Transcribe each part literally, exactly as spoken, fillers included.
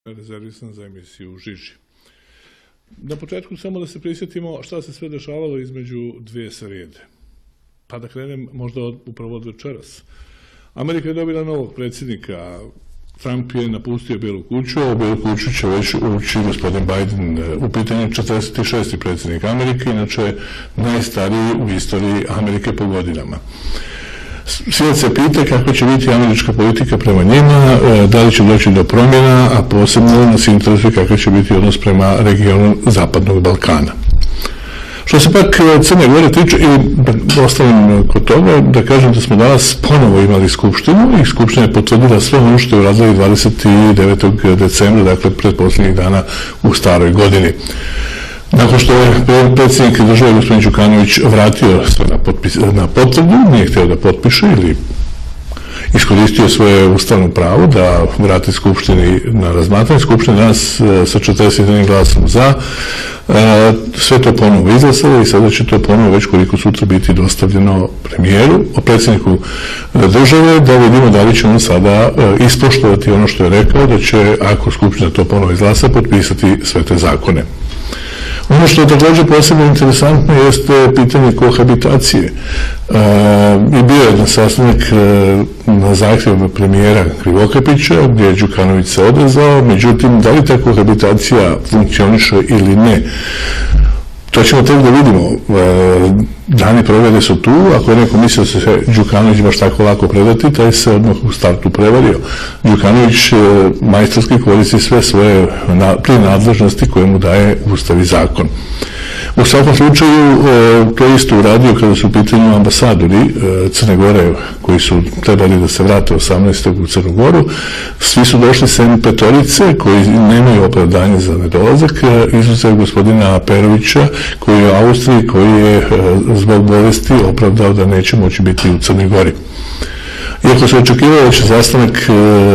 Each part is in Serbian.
rezervisan za emisiju u žiži. Na početku samo da se prisjetimo šta se sve dešavalo između dvije srijede. Pa da krenem možda od, upravo od večeras. Amerika je dobila novog predsjednika. Trump je napustio Bijelu kuću, a u Bijelu kuću će već ući gospodin Biden. U pitanju četrdeset šesti predsjednik Amerike, inače najstariji u istoriji Amerike po godinama. Svijet se pita kako će biti američka politika prema njima, da li će doći do promjena, a posebno nas interesuje kako će biti odnos prema regionu Zapadnog Balkana. Što se pak Crne Gore tiče, i ostavim kod toga, da kažem da smo danas ponovo imali skupštinu i skupština je potvrdila sve ono što je uradila dvadeset devetog decembra, dakle pred posljednjih dana u staroj godini. Nakon što je predsjednik države gospodin Đukanović vratio sve na, potpis, na potvrdu, nije htio da potpiše ili iskoristio svoje ustavno pravo da vrati skupštini na razmatranje. Skupština danas sa četrdeset jedan glasom za sve to ponovo izglasalo i sada će to ponovo već koliko sutra biti dostavljeno premijeru, o predsjedniku države, da vidimo da li će on sada ispoštovati ono što je rekao, da će, ako skupština to ponovo izglasa, potpisati sve te zakone. Ono što je također posebno interesantno jeste pitanje kohabitacije. E, I bio je na sastanak e, na zahtjev premijera Krivokapića, gdje je Đukanović se odrezao, međutim, da li ta kohabitacija funkcioniše ili ne, to ćemo tek da vidimo. E, dani provjere su tu, ako je neko mislio da se Đukanović baš tako lako predati, taj se odmah u startu prevario. Đukanović e, majstorski koristi sve svoje na, prinadležnosti koje mu daje Ustav i zakon. U svakom slučaju, to je isto uradio kada su u pitanju ambasadori Crne Gore koji su trebali da se vrate osamnaestog u Crnu Goru. Svi su došli sem petorice koji nemaju opravdanje za nedolazak, izuzev gospodina Perovića koji je u Austriji, koji je zbog bolesti opravdao da neće moći biti u Crnoj Gori. Iako se očekivalo da će sastanak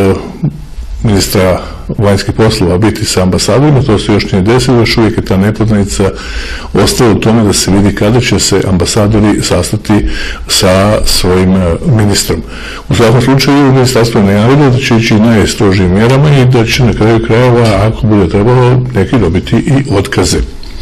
ministra vanjskih poslova biti sa ambasadorima, to se još nije desilo, još uvijek je ta nepoznanica ostala u tome da se vidi kada će se ambasadori sastati sa svojim ministrom. U svakom slučaju, ministarstvo je najavilo da će ići najstrožijim mjerama i da će na kraju krajeva, ako bude trebalo, neki dobiti i otkaze.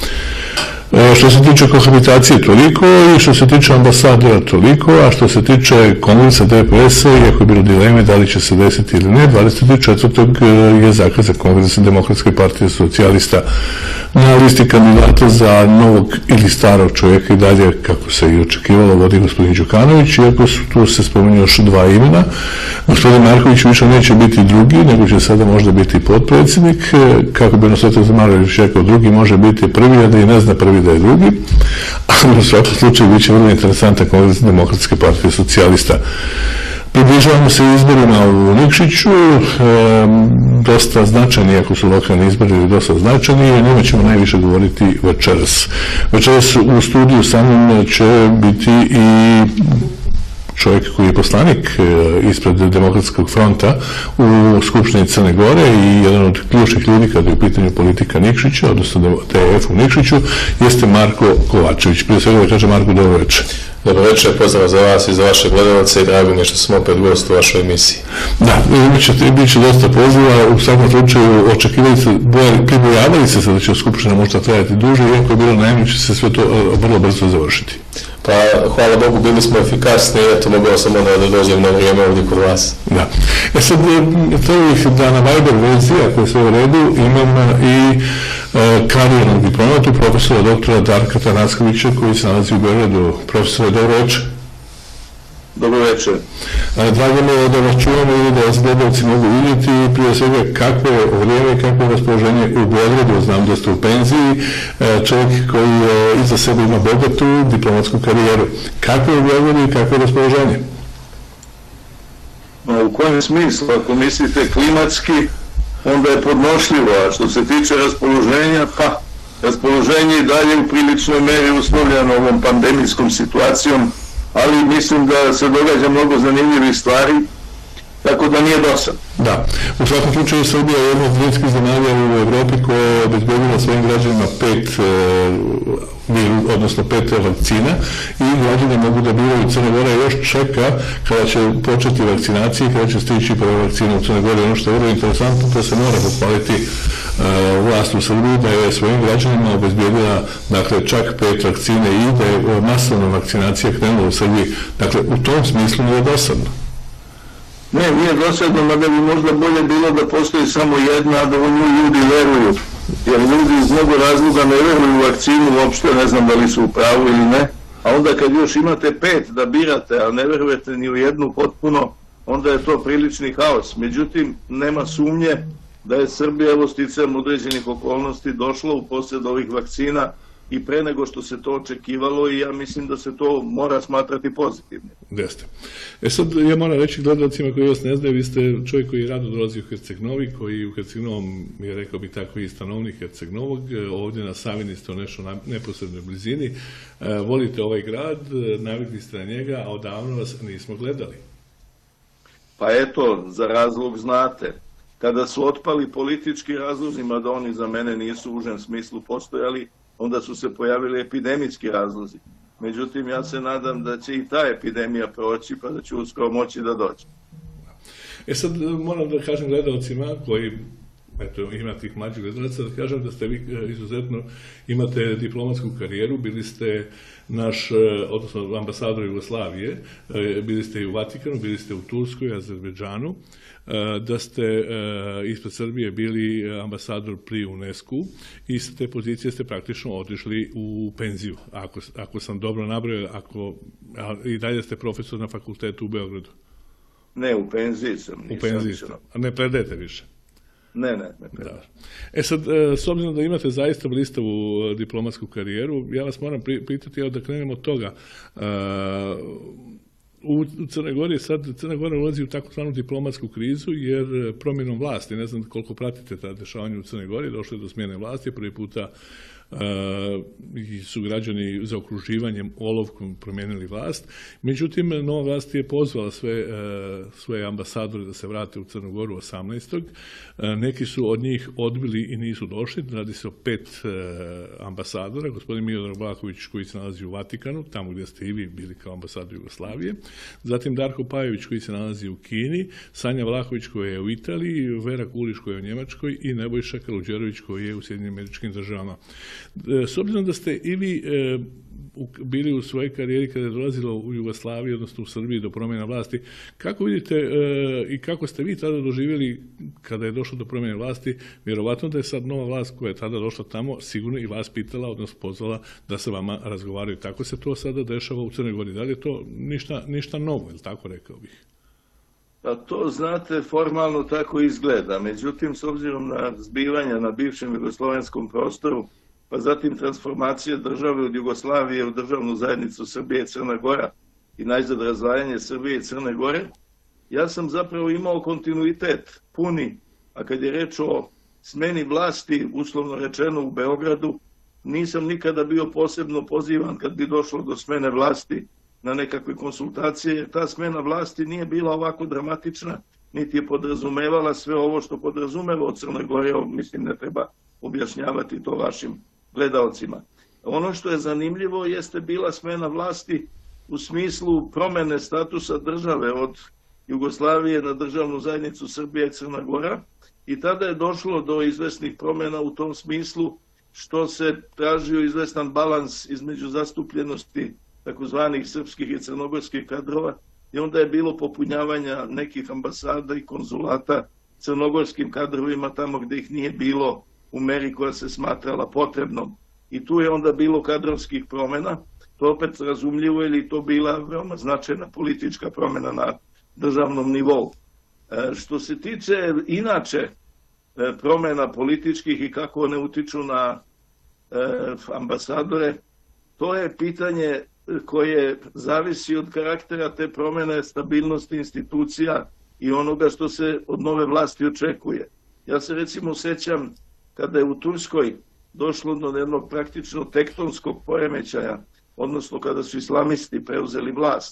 Što se tiče kohabitacije toliko i što se tiče ambasadora toliko, a što se tiče kongresa D P S-a, iako je bilo dileme da li će se desiti ili ne, dvadeset četvrtog je zakazan kongres Demokratske partije socijalista na listi kandidata za novog ili starog čovjeka i dalje, kako se i očekivalo, vodi gospodin Đukanović, iako su tu se spominju još dva imena. Gospodin Marković više neće biti drugi, nego će sada možda biti potpredsjednik, kako bi Nosoto Zamarović rekao, drugi može biti prvi, a da i ne zna prvi da je drugi, ali u svakom slučaju bit će vrlo interesantan kongres Demokratske partije socijalista. Približavamo se izborima u Nikšiću, e, dosta značajni, ako su lokalni izbori dosta značajni, i o njima ćemo najviše govoriti večeras. Večeras u studiju sa mnom će biti i čovjek koji je poslanik ispred Demokratskog fronta u Skupštini Crne Gore i jedan od ključnih ljudi kada je u pitanju politika Nikšića, odnosno D F u Nikšiću, jeste Marko Kovačević. Prije svega da kaže Marko, dobro večer. Dobro večer, pozdrav za vas i za vaše gledalce i drago mi je što smo opet gost u vašoj emisiji. Da, bit će dosta poziva, u svakom slučaju očekivali se, pribojavali se se da će Skupština možda trajati duže, iako je bilo najmanje će se sve to vrlo brzo završiti. Pa, hvala Bogu, bili smo efikasni, eto, mogao sam onda da dođem na vrijeme ovdje kod vas. Da. E sad, trebih da na Viber verziji, ako je sve u redu, imam i e, karijernog diplomatu, profesora doktora Darka Tanackovića, koji se nalazi u Beogradu. Profesore, dobro večer. Dobro večer. Drago mi je da vas čujemo i da vas gledalci mogu vidjeti, prije svega kakvo je vrijeme i kakvo je raspoloženje u Beogradu. Znam da ste u penziji, čovjek koji je iza sebe ima bogatu diplomatsku karijeru. Kako je u Beogradu i kakvo je raspoloženje? No, u kojem smislu? Ako mislite klimatski, onda je podnošljivo, a što se tiče raspoloženja, pa raspoloženje je dalje u priličnoj meri uslovljeno ovom pandemijskom situacijom, ali mislim da se događa mnogo zanimljivih stvari tako da nije dosadno. Da, u svakom slučaju Srbija je jedna od rijetkih zemalja u Evropi koja je obezbedila svojim građanima pet, odnosno pet vakcina i građani mogu da biraju. Crna Gora još čeka kada će početi vakcinacije i kada će stići prve vakcine u Crnoj Gori. Ono što je vrlo interesantno, to se mora pohvaliti vlast u Srbiji da je svojim građanima obezbedila dakle, čak pet vakcine i da je masovna vakcinacija krenula u Srbiji. Dakle, u tom smislu nije dosadno. Ne, nije dosadno, mada bi možda bolje bilo da postoji samo jedna, a da u nju ljudi veruju. Jer ljudi iz mnogo razloga ne veruju u vakcinu, uopšte ne znam da li su u pravu ili ne. A onda kad još imate pet da birate, a ne verujete ni u jednu potpuno, onda je to prilični haos. Međutim, nema sumnje da je Srbija, evo sticajem određenih okolnosti, došla u posjed ovih vakcina i pre nego što se to očekivalo i ja mislim da se to mora smatrati pozitivnim. Jeste. E sad, ja moram reći gledalcima koji vas ne znaju, vi ste čovjek koji rado dolazi u Herceg-Novi, koji u Herceg-Novom je, rekao bi tako, i stanovnik Herceg-Novog, ovdje na Savini ste u nešto neposrednoj blizini, volite ovaj grad, navikli ste na njega, a odavno vas nismo gledali. Pa eto, za razlog znate. Kada su otpali politički razlozi, mada oni za mene nisu u užem smislu postojali, onda su se pojavili epidemijski razlozi. Međutim, ja se nadam da će i ta epidemija proći, pa da će uskoro moći da dođe. E sad moram da kažem gledalcima koji, eto, ima tih mlađih gledalaca, da kažem da ste vi izuzetno, imate diplomatsku karijeru, bili ste naš, odnosno ambasador Jugoslavije, bili ste i u Vatikanu, bili ste u Turskoj, Azerbejdžanu, da ste ispred Srbije bili ambasador pri UNESCO-u i sa te pozicije ste praktično otišli u penziju, ako, ako sam dobro nabrojao, ako i dalje ste profesor na fakultetu u Beogradu. Ne, u penziji sam. U penziji ste, a ne predajete više? Ne, ne, ne predajem. E sad, s obzirom da imate zaista blistavu diplomatsku karijeru, ja vas moram pitati, evo da krenemo od toga. U Crnoj Gori sad Crna Gora ulazi u takozvanu diplomatsku krizu jer promjenom vlasti, ne znam koliko pratite ta dešavanja u Crnoj Gori, došlo je do smjene vlasti, prvi puta su građani za okruživanjem olovkom promijenili vlast. Međutim, nova vlast je pozvala sve svoje ambasadore da se vrate u Crnu Goru osamnaestog Neki su od njih odbili i nisu došli. Radi se o pet ambasadora. Gospodin Miodrag Vlahović koji se nalazi u Vatikanu, tamo gdje ste i vi bili kao ambasador Jugoslavije. Zatim Darko Pajović koji se nalazi u Kini, Sanja Vlahović koja je u Italiji, Vera Kuliš koja je u Njemačkoj i Nebojša Kaluđerović koji je u Sjedinjenim Američkim Državama. S obzirom da ste i vi bili u svojoj karijeri kada je dolazilo u Jugoslaviji, odnosno u Srbiji do promjena vlasti, kako vidite i kako ste vi tada doživjeli kada je došlo do promjene vlasti? Vjerovatno da je sad nova vlast koja je tada došla tamo sigurno i vas pitala, odnosno pozvala da se vama razgovaraju. Tako se to sada dešava u Crnoj Gori. Da li je to ništa, ništa novo, ili tako rekao bih? Pa to, znate, formalno tako izgleda. Međutim, s obzirom na zbivanja na bivšem jugoslovenskom prostoru, pa zatim transformacija države od Jugoslavije u državnu zajednicu Srbije i Crna Gora i najzad razdvajanje Srbije i Crne Gore, ja sam zapravo imao kontinuitet puni, a kad je reč o smeni vlasti, uslovno rečeno u Beogradu, nisam nikada bio posebno pozivan kad bi došlo do smene vlasti na nekakve konsultacije, jer ta smena vlasti nije bila ovako dramatična, niti je podrazumevala sve ovo što podrazumeva od Crne Gore, mislim ne treba objašnjavati to vašim gledalcima. Ono što je zanimljivo jeste bila smena vlasti u smislu promene statusa države od Jugoslavije na državnu zajednicu Srbije i Crna Gora i tada je došlo do izvesnih promjena u tom smislu što se tražio izvestan balans između zastupljenosti takozvanih srpskih i crnogorskih kadrova i onda je bilo popunjavanja nekih ambasada i konzulata crnogorskim kadrovima tamo gdje ih nije bilo u meri koja se smatrala potrebnom. I tu je onda bilo kadrovskih promjena, to opet razumljivo ili to bila veoma značajna politička promjena na državnom nivou. E, što se tiče inače e, promjena političkih i kako one utiču na e, ambasadore, to je pitanje koje zavisi od karaktera te promjene, stabilnosti institucija i onoga što se od nove vlasti očekuje. Ja se recimo sjećam kada je u Turskoj došlo do jednog praktično tektonskog poremećaja, odnosno kada su islamisti preuzeli vlast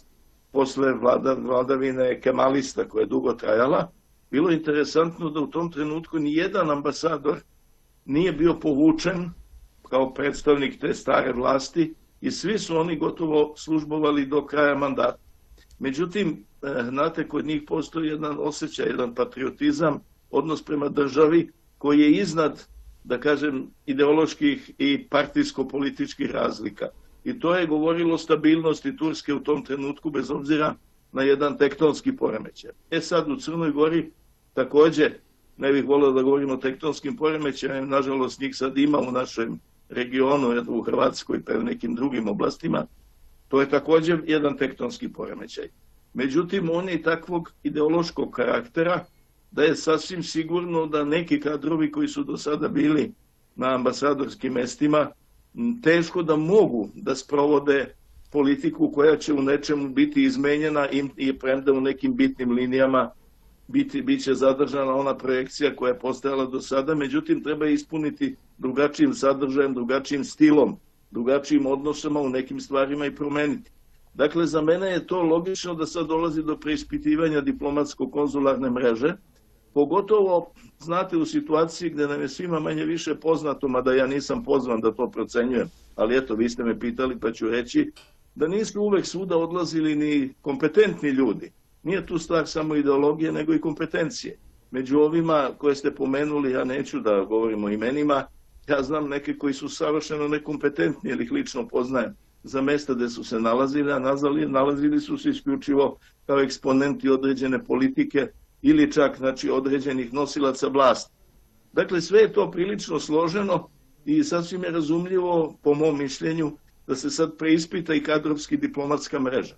posle vlada, vladavine kemalista koja je dugo trajala, bilo interesantno da u tom trenutku nijedan ambasador nije bio povučen kao predstavnik te stare vlasti i svi su oni gotovo službovali do kraja mandata. Međutim, znate, kod njih postoji jedan osjećaj, jedan patriotizam, odnos prema državi koji je iznad, da kažem, ideoloških i partijsko-političkih razlika. I to je govorilo o stabilnosti Turske u tom trenutku, bez obzira na jedan tektonski poremećaj. E sad, u Crnoj Gori takođe, ne bih volio da govorimo o tektonskim poremećajima, nažalost njih sad ima u našem regionu, u Hrvatskoj pa i u nekim drugim oblastima, to je takođe jedan tektonski poremećaj. Međutim, on je takvog ideološkog karaktera da je sasvim sigurno da neki kadrovi koji su do sada bili na ambasadorskim mestima teško da mogu da sprovode politiku koja će u nečemu biti izmenjena i premda u nekim bitnim linijama biti, bit će zadržana ona projekcija koja je postojala do sada, međutim treba ispuniti drugačijim sadržajem, drugačijim stilom, drugačijim odnosama u nekim stvarima i promeniti. Dakle, za mene je to logično da sad dolazi do preispitivanja diplomatsko-konzularne mreže, pogotovo, znate, u situaciji gde nam je svima manje više poznato, mada ja nisam pozvan da to procenjujem, ali eto, vi ste me pitali pa ću reći, da nisu uvek svuda odlazili ni kompetentni ljudi. Nije tu stvar samo ideologije, nego i kompetencije. Među ovima koje ste pomenuli, ja neću da govorim o imenima, ja znam neke koji su savršeno nekompetentni, jer ih lično poznajem, za mesta gde su se nalazili, a nalazili su se isključivo kao eksponenti određene politike ili čak, znači, određenih nosilaca vlasti. Dakle, sve je to prilično složeno i sasvim je razumljivo, po mom mišljenju, da se sad preispita i kadrovski diplomatska mreža.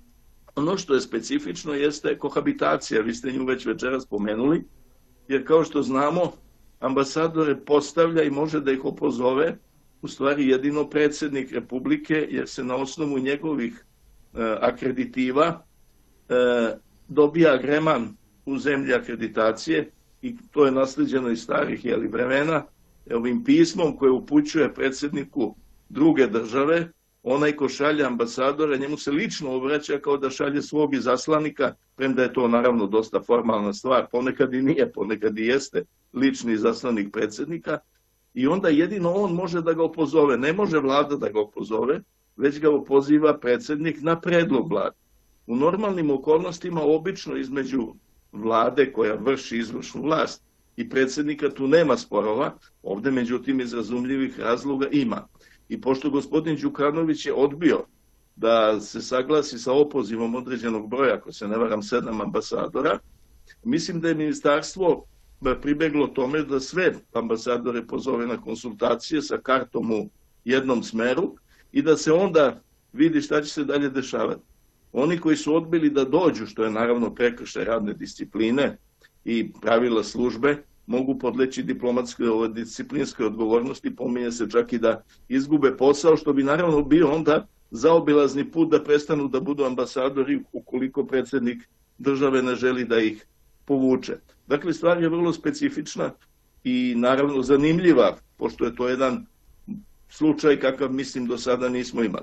Ono što je specifično jeste kohabitacija, vi ste nju već večeras spomenuli, jer kao što znamo, ambasadore postavlja i može da ih opozove u stvari jedino predsjednik Republike, jer se na osnovu njegovih e, akreditiva e, dobija agreman u zemlji akreditacije i to je naslijeđeno iz starih jeli, vremena, ovim pismom koje upućuje predsjedniku druge države, onaj ko šalje ambasadora, njemu se lično obraća kao da šalje svog izaslanika, premda je to naravno dosta formalna stvar, ponekad i nije, ponekad i jeste lični izaslanik predsjednika, i onda jedino on može da ga opozove, ne može vlada da ga opozove, već ga opoziva predsjednik na predlog vlade. U normalnim okolnostima obično između vlade koja vrši izvršnu vlast i predsjednika tu nema sporova, ovde međutim iz razumljivih razloga ima. I pošto gospodin Đukanović je odbio da se saglasi sa opozivom određenog broja, ako se ne varam, sedam ambasadora, mislim da je ministarstvo pribeglo tome da sve ambasadore pozove na konsultacije sa kartom u jednom smeru i da se onda vidi šta će se dalje dešavati. Oni koji su odbili da dođu, što je naravno prekršaj radne discipline i pravila službe, mogu podleći diplomatskoj disciplinskoj odgovornosti, pominje se čak i da izgube posao, što bi naravno bio onda zaobilazni put da prestanu da budu ambasadori ukoliko predsjednik države ne želi da ih povuče. Dakle, stvar je vrlo specifična i naravno zanimljiva, pošto je to jedan slučaj kakav mislim do sada nismo imali.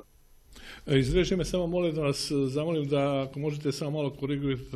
Iz režime samo molim da vas zamolim da ako možete samo malo korigujete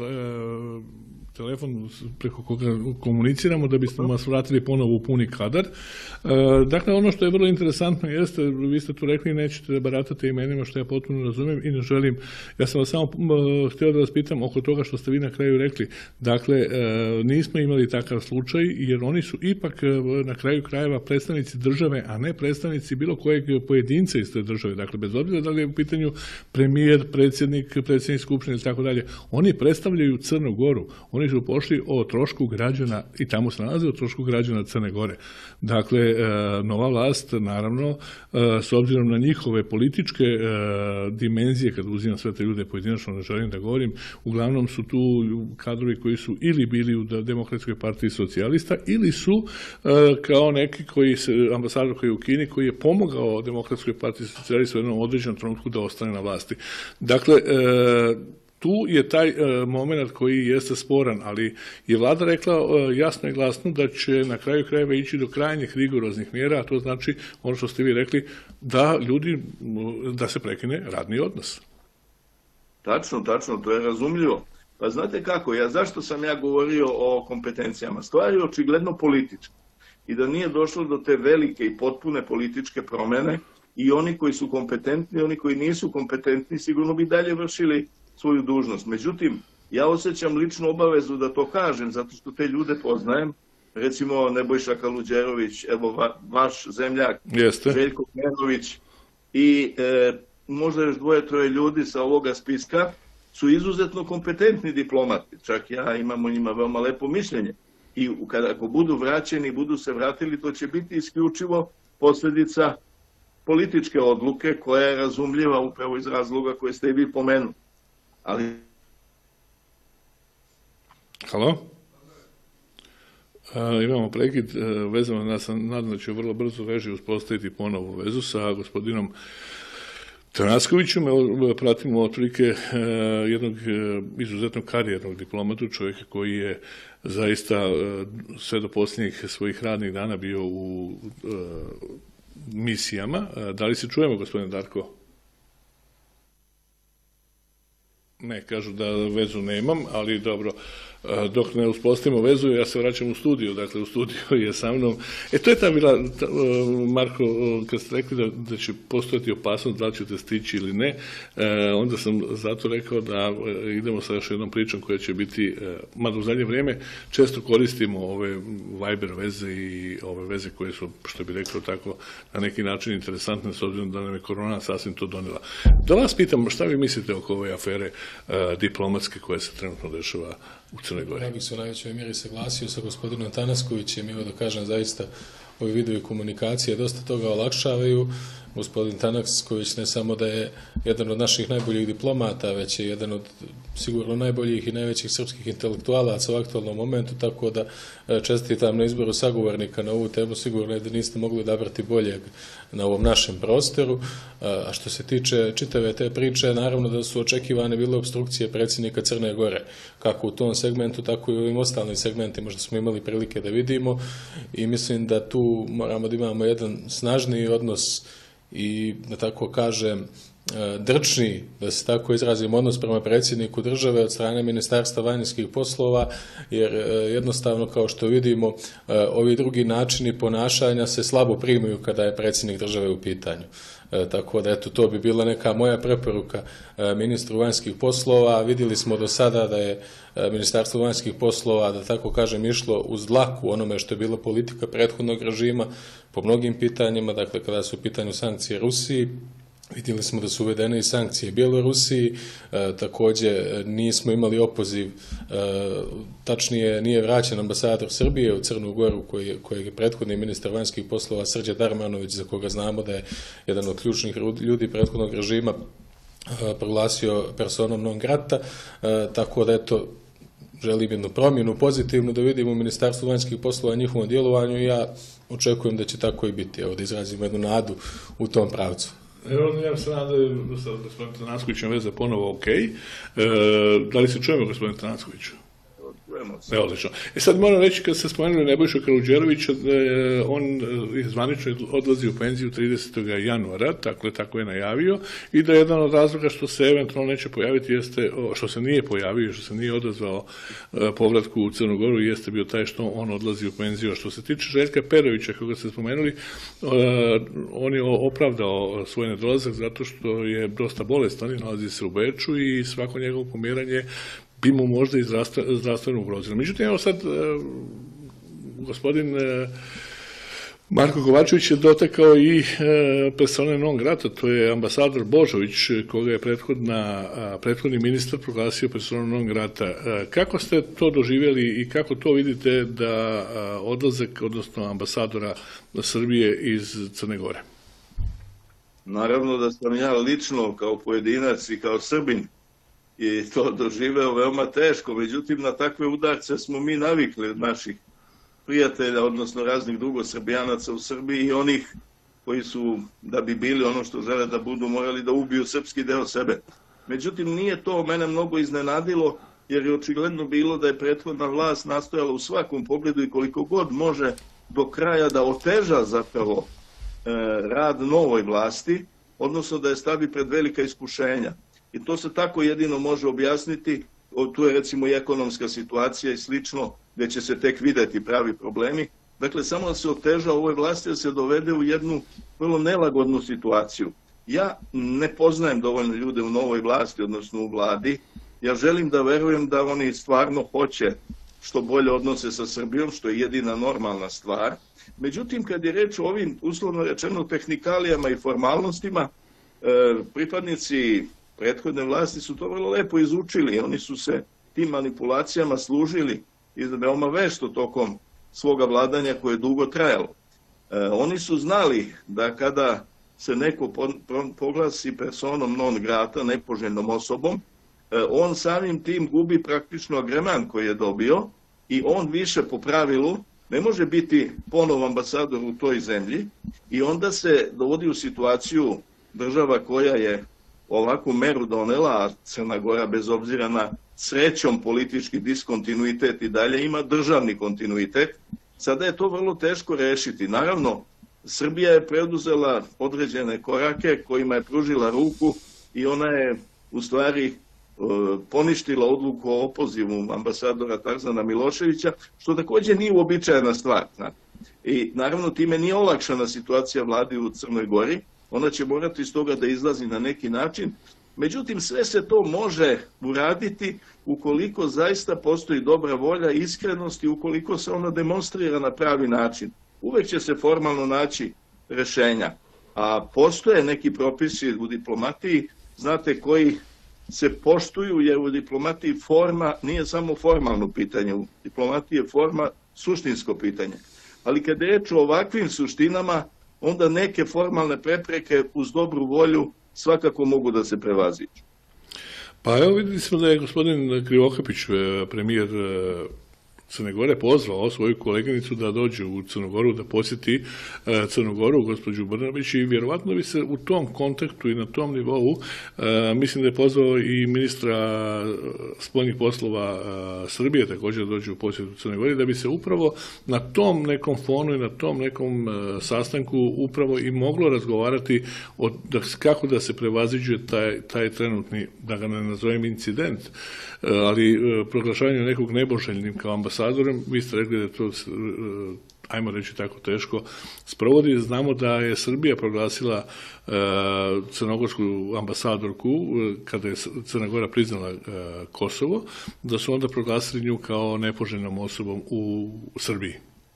telefon preko koga komuniciramo da biste vas vratili ponovo u puni kadar. Dakle, ono što je vrlo interesantno jeste, vi ste tu rekli nećete da baratate imenima, što ja potpuno razumijem i ne želim. Ja sam vas samo htio da vas pitam oko toga što ste vi na kraju rekli. Dakle, nismo imali takav slučaj jer oni su ipak na kraju krajeva predstavnici države, a ne predstavnici bilo kojeg pojedinca iz te države. Dakle, bez obzira da li je u pitanju premijer, predsjednik, predsjednik skupštine i tako dalje. Oni predstavljaju Crnu Goru. Oni su pošli o trošku građana i tamo se nalaze o trošku građana Crne Gore. Dakle, nova vlast, naravno, s obzirom na njihove političke dimenzije, kad uzimam sve te ljude pojedinačno, ne želim da govorim, uglavnom su tu kadrovi koji su ili bili u Demokratskoj partiji socijalista ili su kao neki koji se, ambasador koji je u Kini, koji je pomogao Demokratskoj partiji socijalista u jednom određenom trenutku da ostane na vlasti. Dakle, tu je taj moment koji jeste sporan, ali je vlada rekla jasno i glasno da će na kraju krajeva ići do krajnjih rigoroznih mjera, a to znači ono što ste vi rekli, da ljudi, da se prekine radni odnos. Tačno, tačno, to je razumljivo. Pa znate kako, ja, zašto sam ja govorio o kompetencijama? Stvar je očigledno politička i da nije došlo do te velike i potpune političke promene i oni koji su kompetentni, oni koji nisu kompetentni sigurno bi dalje vršili svoju dužnost. Međutim, ja osjećam ličnu obavezu da to kažem, zato što te ljude poznajem. Recimo Nebojša Kaluđerović, evo va, vaš zemljak, Jeste. Željko Knežović i e, možda još dvoje, troje ljudi sa ovoga spiska su izuzetno kompetentni diplomati. Čak ja imam o njima veoma lepo mišljenje. I kada ako budu vraćeni, budu se vratili, to će biti isključivo posljedica političke odluke koja je razumljiva upravo iz razloga koje ste i vi pomenuli. Ali... Halo? A, imamo prekid vezano, ja sam nadam da će vrlo brzo režiji uspostaviti ponovu vezu sa gospodinom Tanaskovićem. Pratimo otprilike jednog izuzetno karijernog diplomatu, čovjeka koji je zaista sve do posljednjih svojih radnih dana bio u misijama. Da li se čujemo, gospodine Darko? Ne, kažu da vezu nemam, ali dobro, dok ne uspostavimo vezu, ja se vraćam u studiju, dakle u studiju je sa mnom. E, to je ta bila, ta, Marko, kad ste rekli da, da će postojati opasnost, da li ćete stići ili ne, onda sam zato rekao da idemo sa još jednom pričom koja će biti, mada u zadnje vrijeme često koristimo ove Viber veze i ove veze koje su, što bi rekao tako, na neki način interesantne, s obzirom da nam je korona sasvim to donijela. Da vas pitam, šta vi mislite oko ove afere diplomatske koje se trenutno dešava u Crnoj Gori? Ja bih se u najvećoj mjeri saglasio sa gospodinom Tanaskovićem, evo da kažem zaista ovi vidovi komunikacije dosta toga olakšavaju. Gospodin Tanasković ne samo da je jedan od naših najboljih diplomata, već je jedan od sigurno najboljih i najvećih srpskih intelektualaca u aktualnom momentu, tako da čestitam na izboru sagovornika na ovu temu, sigurno je da niste mogli odabrati boljeg na ovom našem prostoru. A što se tiče čitave te priče, naravno da su očekivane bile obstrukcije predsjednika Crne Gore, kako u tom segmentu, tako i u ovim ostalim segmentima što smo imali prilike da vidimo, i mislim da tu moramo da imamo jedan snažniji odnos i, da tako kažem, drčni, da se tako izrazim, odnos prema predsjedniku države od strane Ministarstva vanjskih poslova, jer jednostavno, kao što vidimo, ovi drugi načini ponašanja se slabo primaju kada je predsjednik države u pitanju. E, tako da, eto, to bi bila neka moja preporuka e, ministru vanjskih poslova. Vidjeli smo do sada da je e, Ministarstvo vanjskih poslova, da tako kažem, išlo uz dlaku onome što je bila politika prethodnog režima po mnogim pitanjima, dakle, kada su u pitanju sankcije Rusiji. Vidjeli smo da su uvedene i sankcije Bjelorusiji, e, također nismo imali opoziv, e, tačnije nije vraćen ambasador Srbije u Crnu Goru, koji, koji je prethodni ministar vanjskih poslova Srđan Darmanović, za koga znamo da je jedan od ključnih ljudi prethodnog režima e, proglasio personom non grata, e, tako da, eto, želim jednu promjenu pozitivnu da vidimo u Ministarstvu vanjskih poslova i njihovom djelovanju, i ja očekujem da će tako i biti, evo, da izrazimo jednu nadu u tom pravcu. Evo, ja se nadam da je sa gospodinom Tanaskovićem veza ponovo ok. E, da li se čujemo, gospodin Tanaskoviću? Ne, odlično. E sad moram reći, kad ste spomenuli Nebojšu Kaluđerovića, da je on zvanično odlazi u penziju tridesetog januara, dakle, tako je najavio, i da je jedan od razloga što se eventualno neće pojaviti, jeste, što se nije pojavio, što se nije odazvao povratku u Crnu Goru, jeste bio taj što on odlazi u penziju. A što se tiče Željka Perovića, koga ste spomenuli, on je opravdao svoj nedolazak zato što je dosta bolestan i nalazi se u Beču, i svako njegovo pomeranje bi mu možda i zdravstveno ugrozilo. Međutim, evo sad, gospodin Marko Kovačević je dotakao i persone non grata, to je ambasador Božović, koga je prethodni ministar proglasio personom non grata. Kako ste to doživjeli i kako to vidite da odlazak, odnosno ambasadora Srbije iz Crne Gore? Naravno da sam ja lično kao pojedinac i kao Srbin i to doživeo veoma teško, međutim na takve udarce smo mi navikli od naših prijatelja, odnosno raznih drugosrbijanaca u Srbiji i onih koji su, da bi bili ono što žele da budu, morali da ubiju srpski deo sebe. Međutim, nije to mene mnogo iznenadilo, jer je očigledno bilo da je prethodna vlast nastojala u svakom pogledu i koliko god može do kraja da oteža zapravo e, rad novoj vlasti, odnosno da je stavi pred velika iskušenja. i to se tako jedino može objasniti. Tu je recimo i ekonomska situacija i slično, gdje će se tek vidjeti pravi problemi. Dakle, samo da se oteža ovoj vlasti da se dovede u jednu vrlo nelagodnu situaciju. Ja ne poznajem dovoljno ljude u novoj vlasti, odnosno u vladi. Ja želim da verujem da oni stvarno hoće što bolje odnose sa Srbijom, što je jedina normalna stvar. Međutim, kad je reč o ovim, uslovno rečeno, tehnikalijama i formalnostima, pripadnici prethodne vlasti su to vrlo lepo izučili. Oni su se tim manipulacijama služili i veoma vešto tokom svoga vladanja koje je dugo trajalo. Oni su znali da kada se neko poglasi personom non grata, nepoželjnom osobom, on samim tim gubi praktično agreman koji je dobio i on više po pravilu ne može biti ponovo ambasador u toj zemlji i onda se dovodi u situaciju država koja je ovakvu meru donela, a Crna Gora bez obzira na srećom politički diskontinuitet i dalje ima državni kontinuitet. Sada je to vrlo teško rešiti. Naravno, Srbija je preduzela određene korake kojima je pružila ruku i ona je u stvari poništila odluku o opozivu ambasadora Tarzana Miloševića, što također nije uobičajena stvar. I naravno time nije olakšana situacija vladi u Crnoj Gori, ona će morati iz toga da izlazi na neki način. Međutim, sve se to može uraditi ukoliko zaista postoji dobra volja i iskrenost i ukoliko se ona demonstrira na pravi način. Uvek će se formalno naći rešenja, a postoje neki propisi u diplomatiji, znate, koji se poštuju, jer u diplomatiji forma nije samo formalno pitanje, u diplomatiji je forma suštinsko pitanje. Ali kada je reč o ovakvim suštinama, onda neke formalne prepreke uz dobru volju svakako mogu da se prevaziđu. Pa evo vidjeli smo da je gospodin Krivokapić, premijer Crne Gore, pozvao svoju koleginicu da dođe u Crnu Goru, da posjeti Crnu Goru, gospođu Brnabić, i vjerovatno bi se u tom kontaktu i na tom nivou, mislim da je pozvao i ministra spoljnih poslova Srbije također da dođe u posjetu Crne Gore, da bi se upravo na tom nekom fonu i na tom nekom sastanku upravo i moglo razgovarati o, da, kako da se prevaziđuje taj, taj trenutni, da ga ne nazovem incident, ali proglašavanje nekog neboželjnim kao ambasadorem. Vi ste rekli da je to, ajmo reći tako, teško sprovodi. Znamo da je Srbija proglasila crnogorsku ambasadorku kada je Crna Gora priznala Kosovo, da su onda proglasili nju kao nepoželjnom osobom u Srbiji.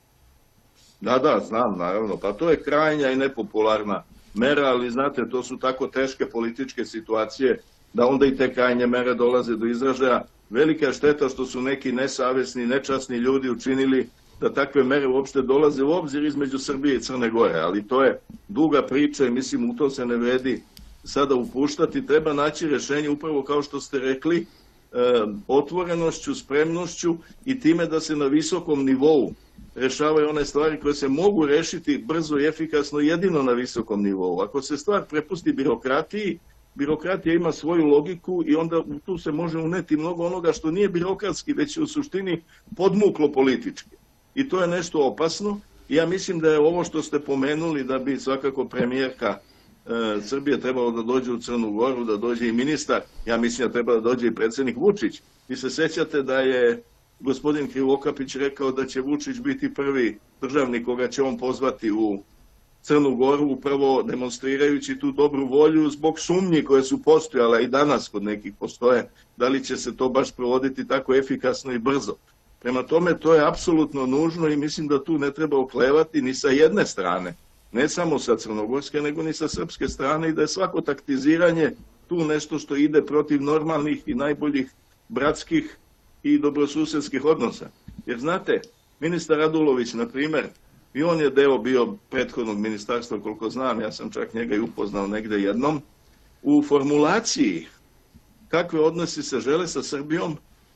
Da, da, znam, naravno. Pa to je krajnja i nepopularna mera, ali znate, to su tako teške političke situacije da onda i te krajnje mere dolaze do izražaja. Velika je šteta što su neki nesavesni, nečasni ljudi učinili da takve mere uopšte dolaze u obzir između Srbije i Crne Gore, ali to je duga priča i mislim u to se ne vredi sada upuštati. Treba naći rešenje upravo kao što ste rekli, otvorenošću, spremnošću i time da se na visokom nivou rešavaju one stvari koje se mogu rešiti brzo i efikasno jedino na visokom nivou. Ako se stvar prepusti birokratiji, birokratija ima svoju logiku i onda tu se može uneti mnogo onoga što nije birokratski, već je u suštini podmuklo politički. I to je nešto opasno. I ja mislim da je ovo što ste pomenuli, da bi svakako premijerka e, Srbije trebalo da dođe u Crnu Goru, da dođe i ministar, ja mislim da treba da dođe i predsjednik Vučić. Vi se sećate da je gospodin Krivokapić rekao da će Vučić biti prvi državnik koga će on pozvati u Crnu Goru, upravo demonstrirajući tu dobru volju zbog sumnji koje su postojale i danas kod nekih postoje, da li će se to baš provoditi tako efikasno i brzo. Prema tome, to je apsolutno nužno i mislim da tu ne treba oklevati ni sa jedne strane, ne samo sa crnogorske, nego ni sa srpske strane, i da je svako taktiziranje tu nešto što ide protiv normalnih i najboljih bratskih i dobrosusedskih odnosa. Jer znate, ministar Radulović, na primjer, i on je deo bio prethodnog ministarstva, koliko znam, ja sam čak njega i upoznao negde jednom, u formulaciji kakve odnosi se žele sa Srbijom,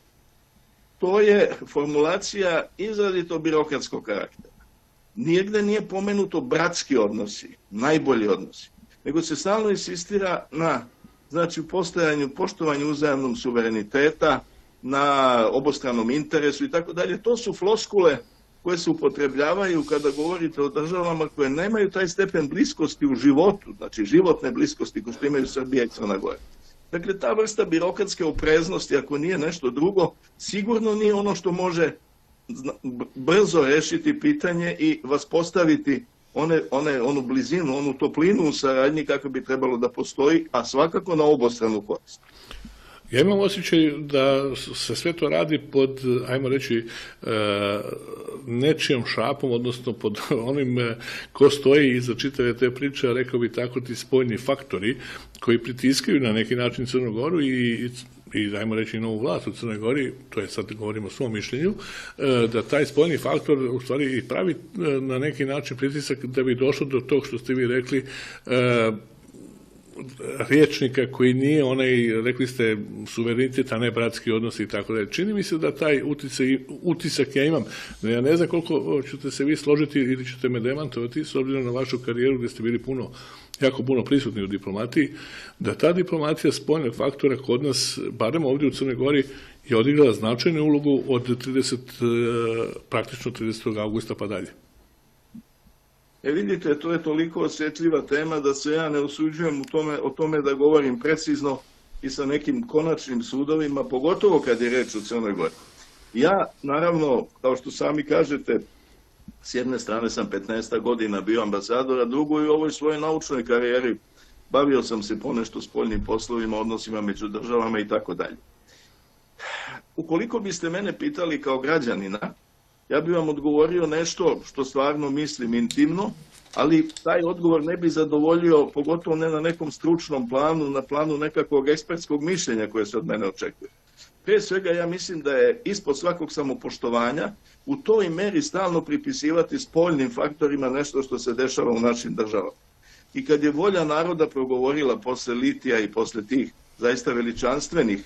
to je formulacija izrazito birokratskog karaktera. Nigde nije pomenuto bratski odnosi, najbolji odnosi, nego se stalno insistira na, znači, postojanju, poštovanju uzajamnog suvereniteta, na obostranom interesu i tako dalje. To su floskule koje se upotrebljavaju kada govorite o državama koje nemaju taj stepen bliskosti u životu, znači životne bliskosti koje što imaju Srbija i Crna Gora. Dakle, ta vrsta birokratske opreznosti, ako nije nešto drugo, sigurno nije ono što može brzo rešiti pitanje i vas postaviti one, one, onu blizinu, onu toplinu u saradnji kako bi trebalo da postoji, a svakako na obostranu korist. Ja imam osjećaj da se sve to radi pod, ajmo reći, nečijom šapom, odnosno pod onim ko stoji iza čitave te priče, rekao bi tako ti spoljni faktori koji pritiskaju na neki način Crnu Goru i i dajmo reći novu vlast u Crnoj Gori, to je sad govorimo o svom mišljenju, da taj spoljni faktor u stvari pravi na neki način pritisak da bi došlo do tog što ste vi rekli, riječnika koji nije onaj, rekli ste, suverenitet, a ne bratski odnos i tako dalje. Čini mi se da taj uticaj, utisak ja imam, da ja ne znam koliko ćete se vi složiti ili ćete me demantovati s obzirom na vašu karijeru gdje ste bili puno, jako puno prisutni u diplomatiji, da ta diplomacija spoljnog faktora kod nas, barem ovdje u Crnoj Gori, je odigrala značajnu ulogu od tridesetog praktično tridesetog augusta pa dalje. E vidite, to je toliko osjetljiva tema da se ja ne usuđujem u tome, o tome da govorim precizno i sa nekim konačnim sudovima, pogotovo kad je reč o Crnoj Gori. Ja, naravno, kao što sami kažete, s jedne strane sam petnaest godina bio ambasador, a drugo i u ovoj svojoj naučnoj karijeri bavio sam se ponešto spoljnim poslovima, odnosima među državama i tako dalje. Ukoliko biste mene pitali kao građanina, ja bih vam odgovorio nešto što stvarno mislim intimno, ali taj odgovor ne bi zadovoljio, pogotovo ne na nekom stručnom planu, na planu nekakvog ekspertskog mišljenja koje se od mene očekuje. Prije svega ja mislim da je ispod svakog samopoštovanja u toj meri stalno pripisivati spoljnim faktorima nešto što se dešava u našim državama. I kad je volja naroda progovorila posle litija i posle tih zaista veličanstvenih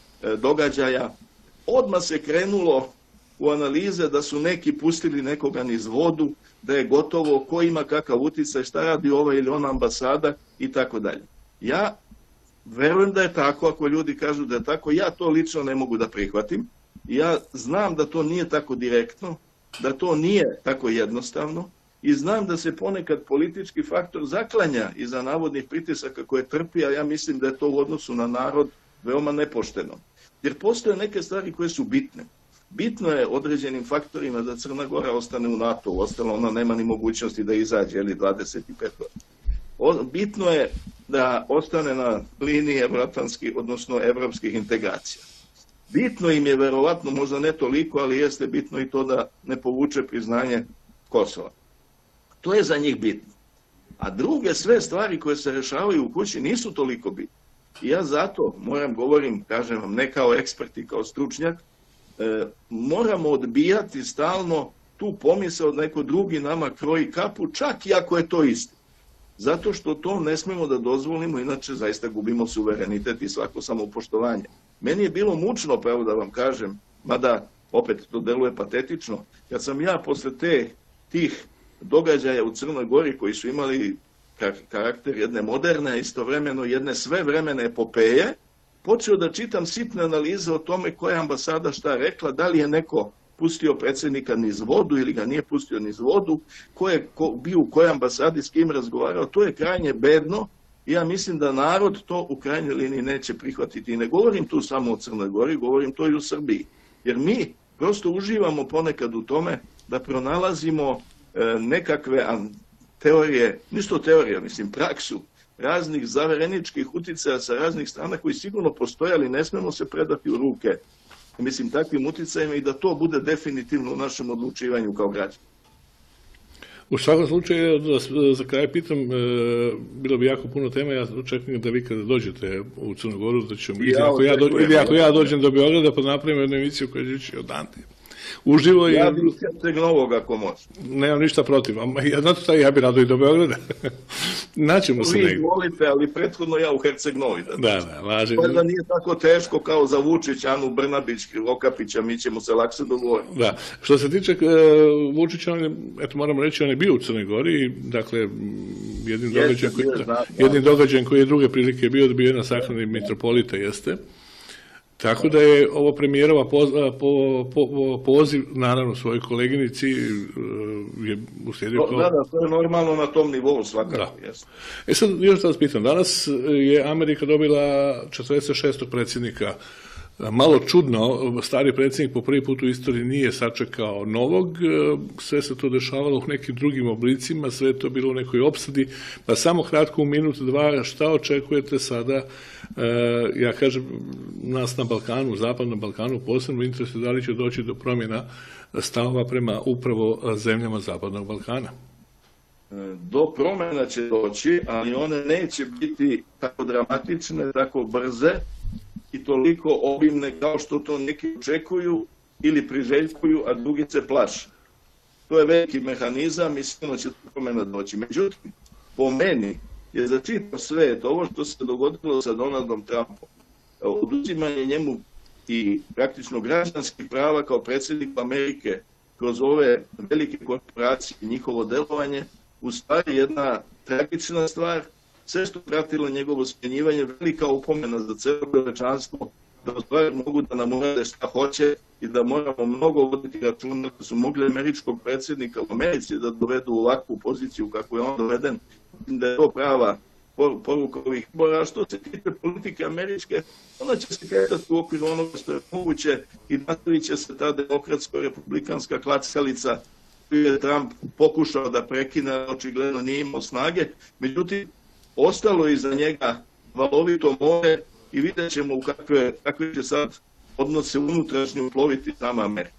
događaja, odmah se krenulo u analize da su neki pustili nekoga niz vodu, da je gotovo, ko ima kakav uticaj, šta radi ova ili ona ambasada i tako dalje. Ja verujem da je tako, ako ljudi kažu da je tako, ja to lično ne mogu da prihvatim. Ja znam da to nije tako direktno, da to nije tako jednostavno i znam da se ponekad politički faktor zaklanja iza navodnih pritisaka koje trpi, a ja mislim da je to u odnosu na narod veoma nepošteno. Jer postoje neke stvari koje su bitne. Bitno je određenim faktorima da Crna Gora ostane u NATO, ostalo ona nema ni mogućnosti da izađe, ili dvadeset pet godina. Bitno je da ostane na liniji evroatlantskih, odnosno evropskih integracija. Bitno im je, verovatno, možda ne toliko, ali jeste bitno i to da ne povuče priznanje Kosova. To je za njih bitno. A druge sve stvari koje se rešavaju u kući nisu toliko bitne. I ja zato moram govorim, kažem vam, ne kao ekspert i kao stručnjak, e, moramo odbijati stalno tu pomisao od neko drugi nama kroji kapu, čak i ako je to isto. Zato što to ne smemo da dozvolimo, inače zaista gubimo suverenitet i svako samopoštovanje. Meni je bilo mučno, pravo da vam kažem, mada opet to deluje patetično, kad sam ja posle te, tih događaja u Crnoj Gori koji su imali karakter jedne moderne, istovremeno jedne svevremene epopeje, počeo da čitam sitne analize o tome koja je ambasada šta rekla, da li je neko pustio predsjednika niz vodu ili ga nije pustio niz vodu, ko je ko, bio u kojoj ambasadi, s kim razgovarao, to je krajnje bedno i ja mislim da narod to u krajnjoj liniji neće prihvatiti. I ne govorim tu samo o Crnoj Gori, govorim to i u Srbiji. Jer mi prosto uživamo ponekad u tome da pronalazimo e, nekakve teorije, ništo teorija, mislim praksu, raznih zavereničkih uticaja sa raznih strana koji sigurno postoje, ali ne smemo se predati u ruke, mislim, takvim uticajima i da to bude definitivno u našem odlučivanju kao građani. U svakom slučaju, da za kraj pitam, bilo bi jako puno tema, ja očekujem da vi kada dođete u Crnu Goru, da ćemo, ili ako ja, dođem, ili ako ja dođem do Beograda, pa napravimo jednu emisiju koja će ići od Dante. Uživo i... Ja bih Herceg Novog ako može. Nemam ništa protiv, ja, znate, ja bih rado i do Beograda. Naćemo se negdje. Vi volite, ali prethodno ja u Herceg Novi. Da, da, lažem. Pa da nije tako teško kao za Vučića, Anu Brnabić, Okapića, mi ćemo se lakše dogovoriti. Da, što se tiče uh, Vučića, on je, eto moramo reći, on je bio u Crnoj Gori, dakle, jednim događajem koji, jednim događajem koji je druge prilike bio, da bio jedna sahrana mitropolita, jeste. Tako da je ovo premijerova poz, po, po, poziv, naravno, svojoj koleginici je uslijedio kao... Da, da, to je normalno na tom nivou svakako. Da. E sad, još da vas pitam, danas je Amerika dobila četrdeset šestog predsjednika. Malo čudno, stari predsjednik po prvi put u istoriji nije sačekao novog, sve se to dešavalo u nekim drugim oblicima, sve je to bilo u nekoj opsadi, pa samo kratko u minut, dva, šta očekujete sada, ja kažem, nas na Balkanu, zapadnom Balkanu, posebno interesuje da li će doći do promjena stavova prema upravo zemljama zapadnog Balkana? Do promjena će doći, ali one neće biti tako dramatične, tako brze, i toliko obimne kao što to neki očekuju ili priželjkuju, a drugi se plaše. To je veliki mehanizam i sigurno će do promjena doći. Međutim, po meni je za čitav svet ovo što se dogodilo sa Donaldom Trumpom, oduzimanje njemu i praktično građanskih prava kao predsjednik Amerike kroz ove velike korporacije i njihovo delovanje, u stvari jedna tragična stvar. Sve što pratilo njegovo smjenjivanje, velika upomena za celo čovečanstvo, da u stvari mogu da nam urade šta hoće i da moramo mnogo voditi računa da su mogli američkog predsjednika u Americi da dovedu u ovakvu poziciju kako je on doveden, da je to prava poruka ovih izbora. A što se tiče politike američke, ona će se kretati u okviru onoga što je moguće i nastavit će se ta demokratsko-republikanska klackalica koju je Trump pokušao da prekine, očigledno nije imao snage. Međutim, ostalo je iza njega valovito more i vidjet ćemo u kakve, kakve će sad odnose unutrašnju ploviti sama Amerika.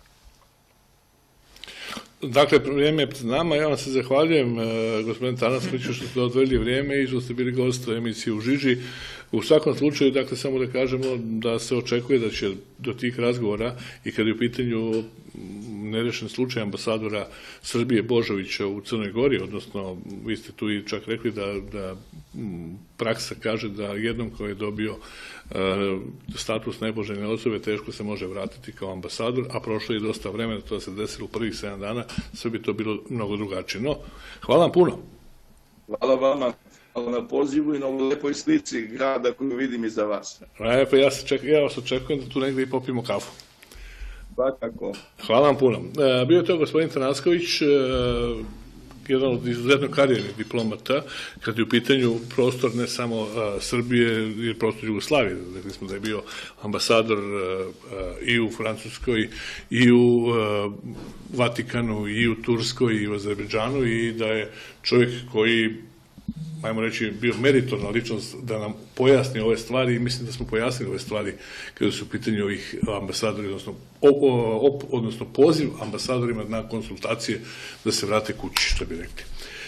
Dakle, vrijeme je pred nama. Ja vam se zahvaljujem, gospodin Tanaskoviću, što ste odvojili vrijeme i što ste bili gost u emisiji u Žiži. U svakom slučaju, dakle, samo da kažemo da se očekuje da će do tih razgovora i kad je u pitanju nerešen slučaj ambasadora Srbije Božovića u Crnoj Gori, odnosno vi ste tu i čak rekli da, da praksa kaže da jednom ko je dobio uh, status nepoželjne osobe teško se može vratiti kao ambasador, a prošlo je dosta vremena, to se desilo u prvih sedam dana, sve bi to bilo mnogo drugačije. No, hvala vam puno. Hvala vama. Hvala na pozivu i na ovoj lepoj slici grada koju vidim iza vas. E, pa ja, se ček, ja vas očekujem da tu negdje i popijemo kafu. Svakako. Hvala vam puno. E, bio je to gospodin Tanasković, e, jedan od izuzetno karijernih diplomata, kad je u pitanju prostor ne samo a, Srbije, jer prostor Jugoslavije. Rekli smo da je bio ambasador a, a, i u Francuskoj, i u a, Vatikanu, i u Turskoj, i u Azerbejdžanu, i da je čovjek koji, ajmo reći, bio meritorna ličnost da nam pojasni ove stvari i mislim da smo pojasnili ove stvari kada su u pitanju ovih ambasadori, odnosno, op, odnosno poziv ambasadorima na konsultacije da se vrate kući, što bi rekli.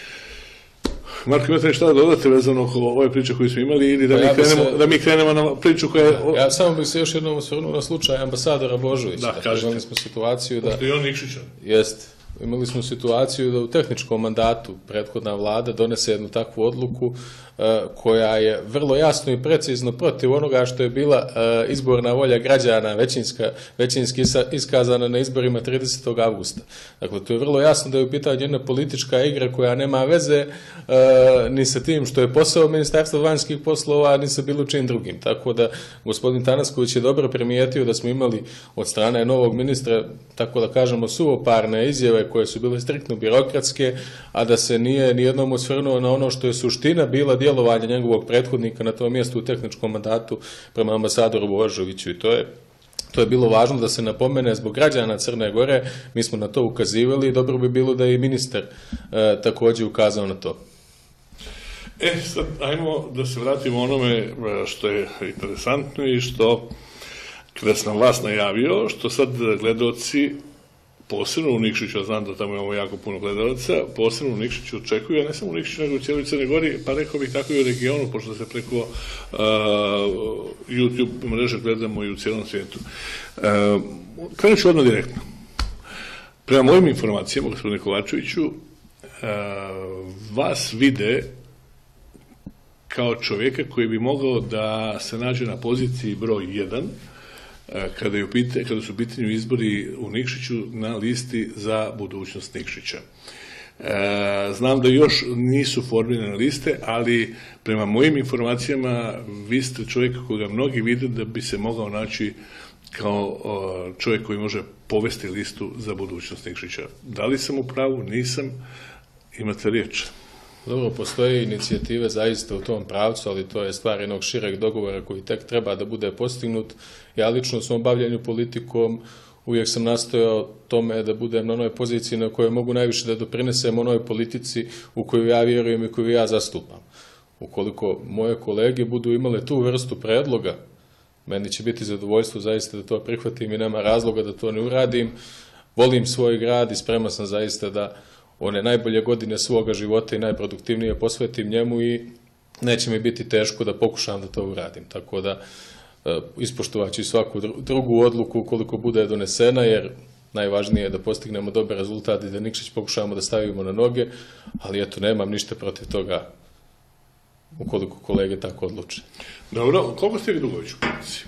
Marko, imate šta da dodate vezano oko ove priče koju smo imali ili da, pa mi, ja krenemo, se, da mi krenemo na priču koja je... Ja samo bih se još jednom osvrnuo na slučaj ambasadora Božovića. Da, kažete. Imali smo situaciju da... Pošto je on Nikšića. Jeste. Imali smo situaciju da u tehničkom mandatu prethodna vlada donese jednu takvu odluku koja je vrlo jasno i precizno protiv onoga što je bila izborna volja građana većinska, većinski iskazana na izborima tridesetog avgusta. Dakle, to je vrlo jasno da je u pitanju jedna politička igra koja nema veze ni sa tim što je posao Ministarstva vanjskih poslova, ni sa bilo čim drugim. Tako da, gospodin Tanasković je dobro primijetio da smo imali od strane novog ministra, tako da kažemo, suvoparne izjave koje su bile striktno birokratske, a da se nije nijednom osvrnuo na ono što je suština bila djelovanja njegovog prethodnika na tom mjestu u tehničkom mandatu prema ambasadoru Božoviću. I to je, to je bilo važno da se napomene zbog građana Crne Gore. Mi smo na to ukazivali i dobro bi bilo da je i ministar e, također ukazao na to. E, sad, ajmo da se vratimo onome što je interesantno i što, kada sam vas najavio, što sad gledaoci, posebno u Nikšiću, ja znam da tamo imamo jako puno gledalaca, posebno u Nikšiću očekuju, a ne samo u Nikšiću, nego u cijeloj Crnoj Gori, pa rekao bih tako i u regionu, pošto se preko uh, YouTube mreže gledamo i u cijelom svijetu. Uh, Krenut ću odmah direktno. Prema mojim informacijama, gospodine Kovačeviću, uh, vas vide kao čovjeka koji bi mogao da se nađe na poziciji broj jedan, Kada, je pitanje, kada su u pitanju izbori u Nikšiću na listi za budućnost Nikšića. Znam da još nisu formirane liste, ali prema mojim informacijama vi ste čovjek koga mnogi vide da bi se mogao naći kao čovjek koji može povesti listu za budućnost Nikšića. Da li sam u pravu? Nisam. Imate riječ. Dobro, postoje inicijative zaista u tom pravcu, ali to je stvar jednog šireg dogovora koji tek treba da bude postignut. Ja lično u svom bavljanju politikom uvijek sam nastojao tome da budem na onoj poziciji na kojoj mogu najviše da doprinesem onoj politici u koju ja vjerujem i koju ja zastupam. Ukoliko moje kolege budu imale tu vrstu predloga, meni će biti zadovoljstvo zaista da to prihvatim i nema razloga da to ne uradim. Volim svoj grad i spreman sam zaista da one najbolje godine svoga života i najproduktivnije posvetim njemu i neće mi biti teško da pokušam da to uradim. Tako da ispoštovat ću svaku drugu odluku ukoliko bude donesena, jer najvažnije je da postignemo dobar rezultat i da Nikšić pokušamo da stavimo na noge, ali eto, nemam ništa protiv toga ukoliko kolege tako odluče. Dobro, koliko ste vi dugo već u politici?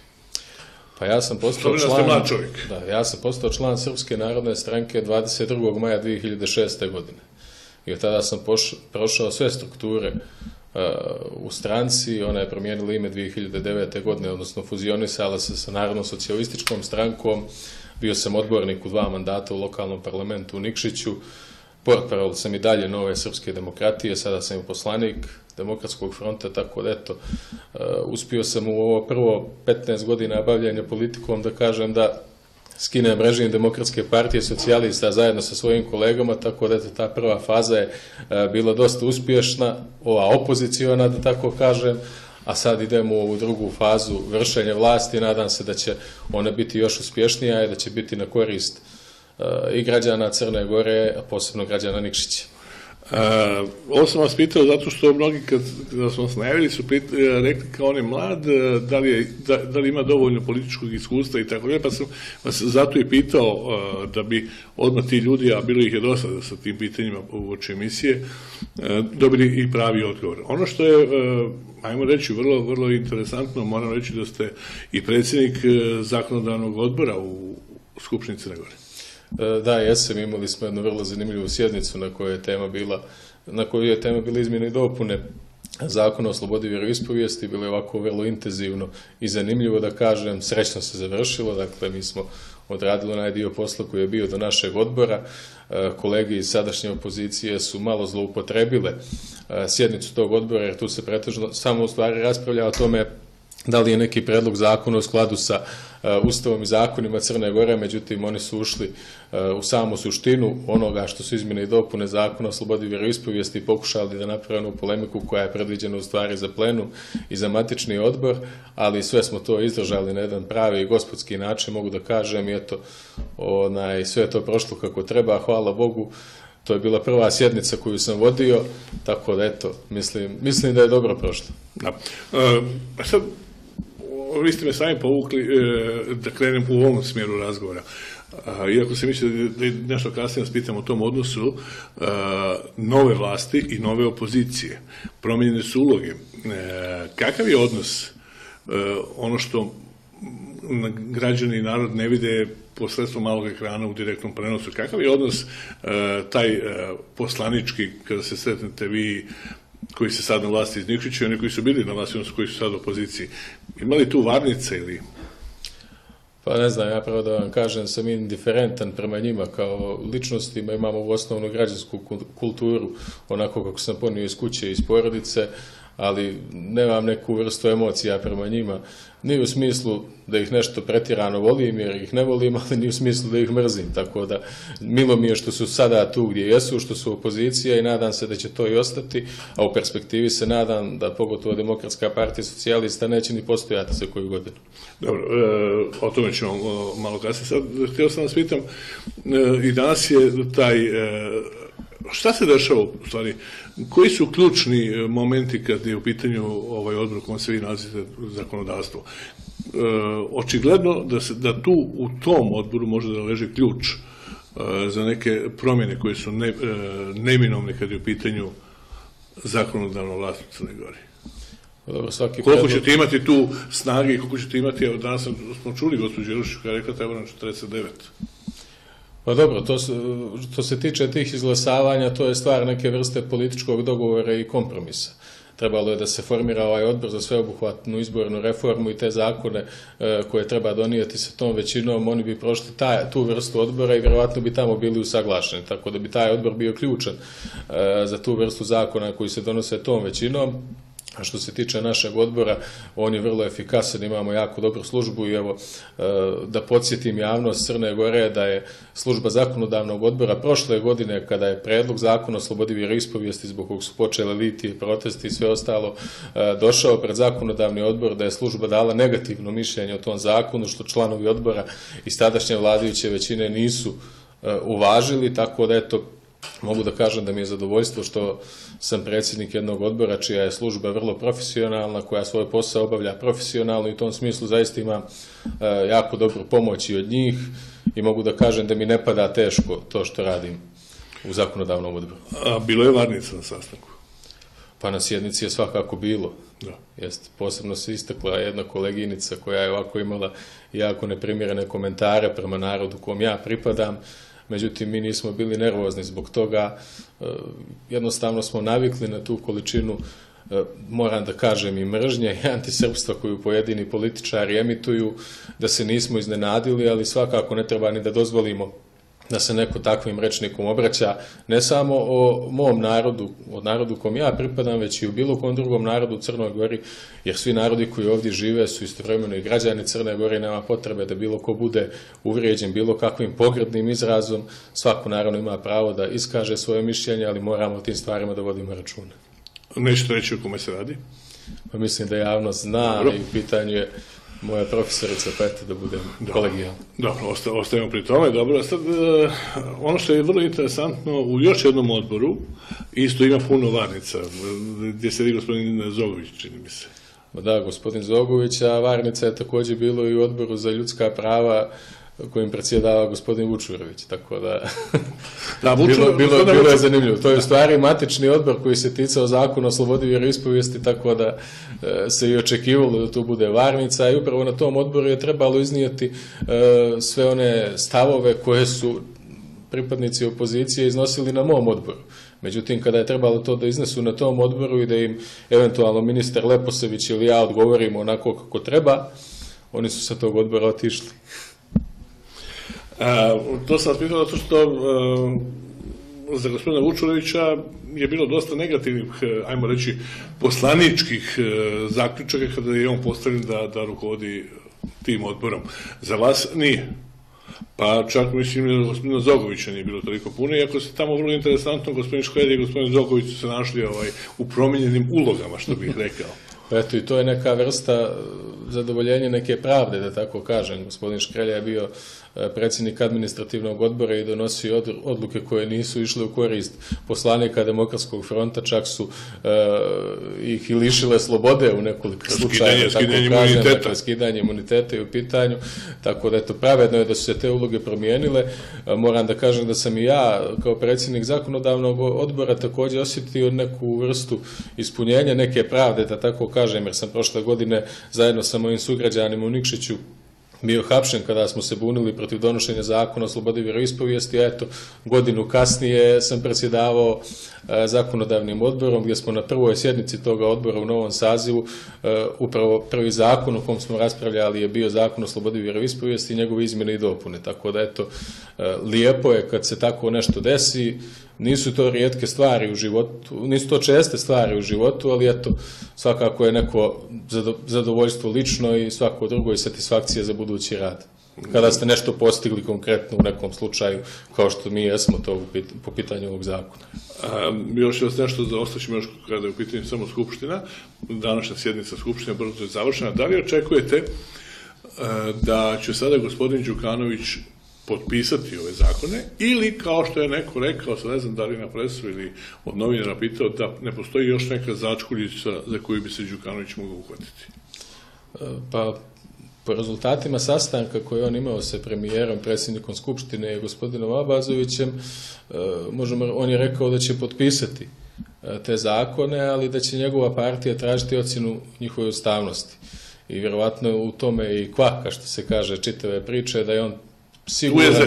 Pa ja sam postao član, da, ja sam postao član Srpske narodne stranke dvadeset drugog maja dvije hiljade šeste. godine. I od tada sam poš, prošao sve strukture uh, u stranci, ona je promijenila ime dvije hiljade devete. godine, odnosno fuzionisala se sa Narodno-socijalističkom strankom, bio sam odbornik u dva mandata u lokalnom parlamentu u Nikšiću, portparol sam i dalje Nove srpske demokratije, sada sam i poslanik Demokratskog fronta, tako da eto, uh, uspio sam u ovo prvo petnaest godina bavljanja politikom da kažem da skinem režim Demokratske partije socijalista zajedno sa svojim kolegama, tako da eto, ta prva faza je uh, bila dosta uspješna, ova opoziciona da tako kažem, a sad idemo u ovu drugu fazu vršenja vlasti, nadam se da će ona biti još uspješnija i da će biti na korist uh, i građana Crne Gore, a posebno građana Nikšića. Uh, ovo sam vas pitao zato što mnogi kad, kada smo vas najavili su pit, rekli kao on je mlad, da li, je, da, da li ima dovoljno političkog iskustva i tako dalje, pa sam vas zato i pitao uh, da bi odmah ti ljudi, a bilo ih je dosta sa tim pitanjima u oči emisije, uh, dobili i pravi odgovor. Ono što je, uh, ajmo reći, vrlo, vrlo interesantno, moram reći da ste i predsjednik uh, zakonodavnog odbora u Skupštini Crne Gore. Da, jesam, imali smo jednu vrlo zanimljivu sjednicu na kojoj je tema bila, na kojoj je tema bila izmjene i dopune Zakona o slobodi vjeroispovijesti, bilo je ovako vrlo intenzivno i zanimljivo da kažem, srećno se završilo, dakle mi smo odradili onaj dio posla koji je bio do našeg odbora, kolege iz sadašnje opozicije su malo zloupotrebile sjednicu tog odbora, jer tu se pretežno samo u stvari raspravlja o tome da li je neki predlog zakona u skladu sa uh, Ustavom i zakonima Crne Gore, međutim oni su ušli uh, u samu suštinu onoga što su izmjene i dopune Zakona o slobodi vjeroispovijesti i pokušali da naprave onu polemiku koja je predviđena u stvari za plenum i za matični odbor, ali sve smo to izdržali na jedan pravi i gospodski način, mogu da kažem, i eto, onaj, sve je to prošlo kako treba, hvala Bogu. To je bila prva sjednica koju sam vodio, tako da eto, mislim, mislim da je dobro prošlo. Da. E, sad, vi ste me sami povukli e, da krenem u ovom smjeru razgovora. E, iako se misli da nešto kasnije nas pitam o tom odnosu, e, nove vlasti i nove opozicije, promijenjene su uloge. E, kakav je odnos, e, ono što građani i narod ne vide posredstvom malog ekrana u direktnom prenosu, kakav je odnos e, taj e, poslanički kada se sretnete vi koji ste sad na vlasti iz Nikšića i oni koji su bili na vlasti, odnosno koji su sad u opoziciji. Ima li tu varnice ili? Pa ne znam, ja pravo da vam kažem, sam indiferentan prema njima kao ličnostima, imamo u osnovnu građansku kulturu, onako kako sam ponio iz kuće i iz porodice, ali nemam neku vrstu emocija prema njima, ni u smislu da ih nešto pretjerano volim, jer ih ne volim, ali ni u smislu da ih mrzim, tako da milo mi je što su sada tu gdje jesu, što su opozicija i nadam se da će to i ostati, a u perspektivi se nadam da pogotovo Demokratska partija socijalista neće ni postojati za koju godinu. Dobro, e, o tome ćemo malo kasnije. Sad, htio sam vas pitam, e, i danas je taj... E, šta se dešava u stvari? Koji su ključni momenti kad je u pitanju ovaj odbor u kojem se vi nalazite zakonodavstvo? E, očigledno da, se, da tu u tom odboru može da leži ključ e, za neke promjene koje su ne, e, neminovne kad je u pitanju zakonodavna vlast u Crnoj Gori. Dobro, svaki koliko predlog... ćete imati tu snage i koliko ćete imati, evo danas smo čuli gospođu Jerušiću koja je rekla treba nam četrdeset devet. Pa dobro, to, što se tiče tih izglasavanja, to je stvar neke vrste političkog dogovora i kompromisa. Trebalo je da se formira ovaj odbor za sveobuhvatnu izbornu reformu i te zakone e, koje treba donijeti sa tom većinom, oni bi prošli taj, tu vrstu odbora i vjerovatno bi tamo bili usaglašeni, tako da bi taj odbor bio ključan e, za tu vrstu zakona koji se donose tom većinom. A što se tiče našeg odbora, on je vrlo efikasan, imamo jako dobru službu i evo da podsjetim javnost Crne Gore da je služba zakonodavnog odbora prošle godine kada je predlog zakona o slobodi vjeroispovijesti zbog kog su počele litije, protesti i sve ostalo došao pred zakonodavni odbor, da je služba dala negativno mišljenje o tom zakonu što članovi odbora iz tadašnje vladajuće većine nisu uvažili, tako da eto mogu da kažem da mi je zadovoljstvo što sam predsjednik jednog odbora čija je služba vrlo profesionalna, koja svoj posao obavlja profesionalno i u tom smislu zaista imam e, jako dobru pomoć i od njih i mogu da kažem da mi ne pada teško to što radim u zakonodavnom odboru. A bilo je varnica na sastanku? Pa na sjednici je svakako bilo. Da. Jest, posebno se istakla jedna koleginica koja je ovako imala jako neprimjerene komentare prema narodu kom ja pripadam. Međutim, mi nismo bili nervozni zbog toga, jednostavno smo navikli na tu količinu, moram da kažem, i mržnje i antisrpstva koju pojedini političari emituju, da se nismo iznenadili, ali svakako ne treba ni da dozvolimo da se neko takvim rečnikom obraća, ne samo o mom narodu, od narodu kom ja pripadam, već i u bilo kom drugom narodu u Crnoj Gori, jer svi narodi koji ovdje žive su istovremeno i građani Crne Gore i nema potrebe da bilo ko bude uvrijeđen bilo kakvim pogrdnim izrazom. Svako naravno ima pravo da iskaže svoje mišljenje, ali moramo o tim stvarima da vodimo računa. Nećete reći o kome se radi? Pa mislim da javnost zna. Dobro. I u pitanju je moja profesorica, pa eto da budem kolegijalno. Dobro, osta, ostajemo pri tome. Dobro, sad, uh, ono što je vrlo interesantno, u još jednom odboru isto ima puno varnica, gdje sedi gospodin Zogović, čini mi se. Da, gospodin Zogović, a varnica je također bilo i u odboru za ljudska prava kojim predsjedava gospodin Vučurović, tako da, da bilo, bilo, bilo je zanimljivo. To je u stvari matični odbor koji se ticao zakona o slobodi vjeroispovijesti, tako da e, se i očekivalo da tu bude varnica i upravo na tom odboru je trebalo iznijeti e, sve one stavove koje su pripadnici opozicije iznosili na mom odboru. Međutim, kada je trebalo to da iznesu na tom odboru i da im eventualno ministar Leposević ili ja odgovorimo onako kako treba, oni su sa tog odbora otišli. A, to sam vas pitao zato što a, za gospodina Vučurovića je bilo dosta negativnih, ajmo reći, poslaničkih a, zaključaka kada je on postavljen da, da rukovodi tim odborom. Za vas nije. Pa čak mislim da gospodina Zogovića nije bilo toliko puno, iako se tamo vrlo interesantno gospodin Škrelj i gospodin Zogović su se našli ovaj, u promijenjenim ulogama, što bih rekao. Eto, i to je neka vrsta zadovoljenja neke pravde, da tako kažem. Gospodin Škrelj je bio predsjednik administrativnog odbora i donosio odluke koje nisu išle u korist poslanika Demokratskog fronta, čak su uh, ih i lišile slobode u nekoliko slučajeva, tako kažem, dakle, skidanje imuniteta je u pitanju, tako da eto, pravedno je da su se te uloge promijenile. Uh, moram da kažem da sam i ja, kao predsjednik zakonodavnog odbora, također osjetio neku vrstu ispunjenja neke pravde, da tako kažem, jer sam prošle godine zajedno sa mojim sugrađanima u Nikšiću bio hapšen kada smo se bunili protiv donošenja zakona o slobodi vjeroispovijesti, a eto, godinu kasnije sam predsjedavao e, zakonodavnim odborom, gdje smo na prvoj sjednici toga odbora u novom sazivu, e, upravo prvi zakon o kom smo raspravljali je bio zakon o slobodi vjeroispovijesti i njegove izmjene i dopune, tako da eto, e, lijepo je kad se tako nešto desi. Nisu to rijetke stvari u životu, nisu to česte stvari u životu, ali eto, svakako je neko zadovoljstvo lično i svako drugo je satisfakcija za budući rad. Kada ste nešto postigli konkretno u nekom slučaju, kao što mi jesmo to po pitanju ovog zakona. A, još vas nešto za ostaćemo još kada je u pitanju samo Skupština, današnja sjednica Skupštine brzo je završena. Da li očekujete a, da će sada gospodin Đukanović potpisati ove zakone, ili kao što je neko rekao, sad ne znam da li na presu ili od novinara pitao, da ne postoji još neka začkuljica za koju bi se Đukanović mogao uhvatiti? Pa, po rezultatima sastanka koje on imao sa premijerom, predsjednikom Skupštine i gospodinom Abazovićem, možemo, on je rekao da će potpisati te zakone, ali da će njegova partija tražiti ocjenu njihove ustavnosti. I vjerovatno u tome i kvaka, što se kaže, čitave priče, da je on siguran,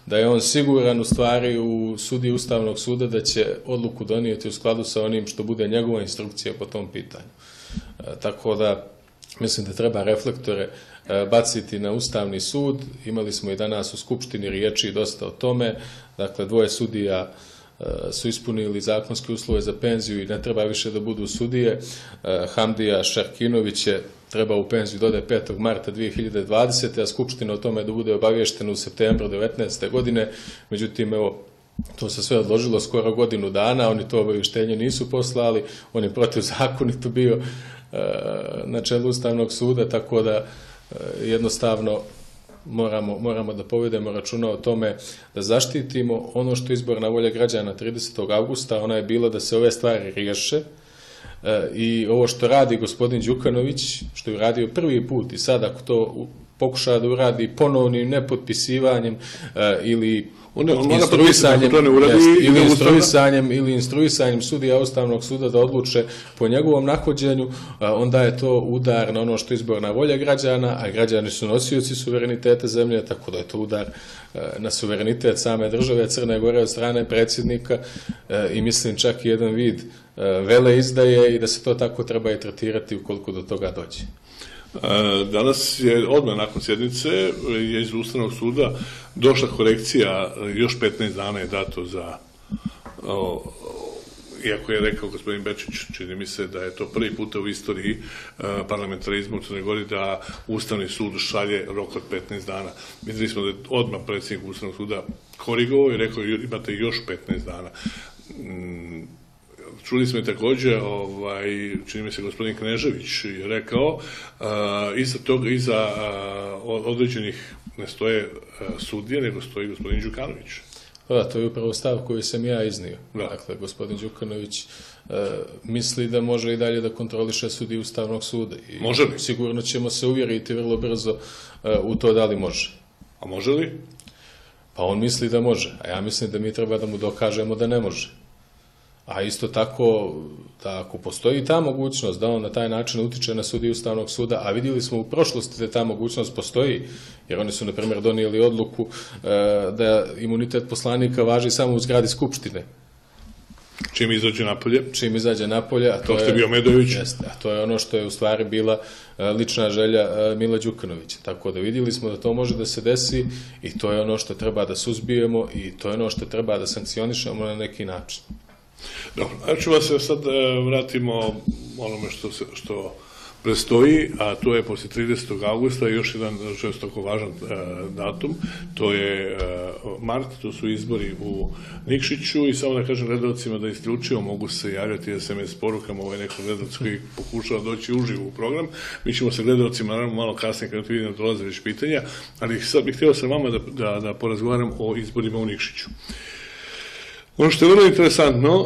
da je on siguran u stvari u sudi Ustavnog suda da će odluku donijeti u skladu sa onim što bude njegova instrukcija po tom pitanju. Tako da mislim da treba reflektore baciti na Ustavni sud. Imali smo i danas u Skupštini riječi dosta o tome. Dakle, dvoje sudija su ispunili zakonske uslove za penziju i ne treba više da budu sudije. Hamdija Šarkinović je treba u penziju dode petog marta dvije hiljade dvadesete. a Skupština o tome da bude obavještena u septembru devetnaeste. godine. Međutim, evo, to se sve odložilo skoro godinu dana, oni to obavještenje nisu poslali, on je protivzakonito bio na čelu Ustavnog suda, tako da jednostavno moramo, moramo da povedemo računa o tome da zaštitimo ono što je izborna volja građana tridesetog avgusta, ona je bila da se ove stvari riješe i ovo što radi gospodin Đukanović, što je uradio prvi put i sad ako to pokuša da uradi ponovnim nepotpisivanjem ili instruisanjem ili instruisanjem ili instruisanjem sudija Ustavnog suda da odluče po njegovom nahođenju, onda je to udar na ono što je izborna volja građana, a građani su nosioci suvereniteta zemlje, tako da je to udar na suverenitet same države Crne Gore od strane predsjednika i mislim čak i jedan vid veleizdaje i da se to tako treba i tretirati ukoliko do toga dođe. Danas je odmah nakon sjednice je iz Ustavnog suda došla korekcija, još petnaest dana je dato za, o, iako je rekao gospodin Bečić, čini mi se da je to prvi puta u istoriji parlamentarizma u Crnoj Gori da Ustavni sud šalje rok od petnaest dana. Vidjeli smo da je odmah predsjednik Ustavnog suda korigovao i rekao imate još petnaest dana. Čuli smo i također, ovaj, čini mi se gospodin Knežević je rekao, iza toga, iza određenih ne stoje sudije, nego stoji gospodin Đukanović. Da, to je upravo stav koji sam ja iznio. Da. Dakle, gospodin Đukanović misli da može i dalje da kontroliše sudije Ustavnog suda. I može li? Sigurno ćemo se uvjeriti vrlo brzo u to da li može. A može li? Pa on misli da može, a ja mislim da mi treba da mu dokažemo da ne može. A isto tako, da ako postoji ta mogućnost da on na taj način utiče na sudiju Ustavnog suda, a vidjeli smo u prošlosti da ta mogućnost postoji, jer oni su, na primjer, donijeli odluku da imunitet poslanika važi samo u zgradi Skupštine. Čim izađe napolje? Čim izađe napolje, a to, to što je bio Medović. Jeste, a to je ono što je u stvari bila lična želja Mila Đukanovića. Tako da vidjeli smo da to može da se desi i to je ono što treba da suzbijemo i to je ono što treba da sankcionišemo na neki način. Dobro, ja ću vas sad vratimo onome što, se, što prestoji, a to je poslije tridesetog avgusta još jedan žestoko važan datum, to je mart, to su izbori u Nikšiću i samo da kažem gledalcima da isključivo mogu se javljati es em es porukama, ovaj neko gledalac koji pokušava doći uživo u program. Mi ćemo sa gledalcima naravno malo kasnije kada vidim da dolaze već pitanja, ali sad bih htio sa vama da, da, da porazgovaram o izborima u Nikšiću. Ono što je vrlo interesantno,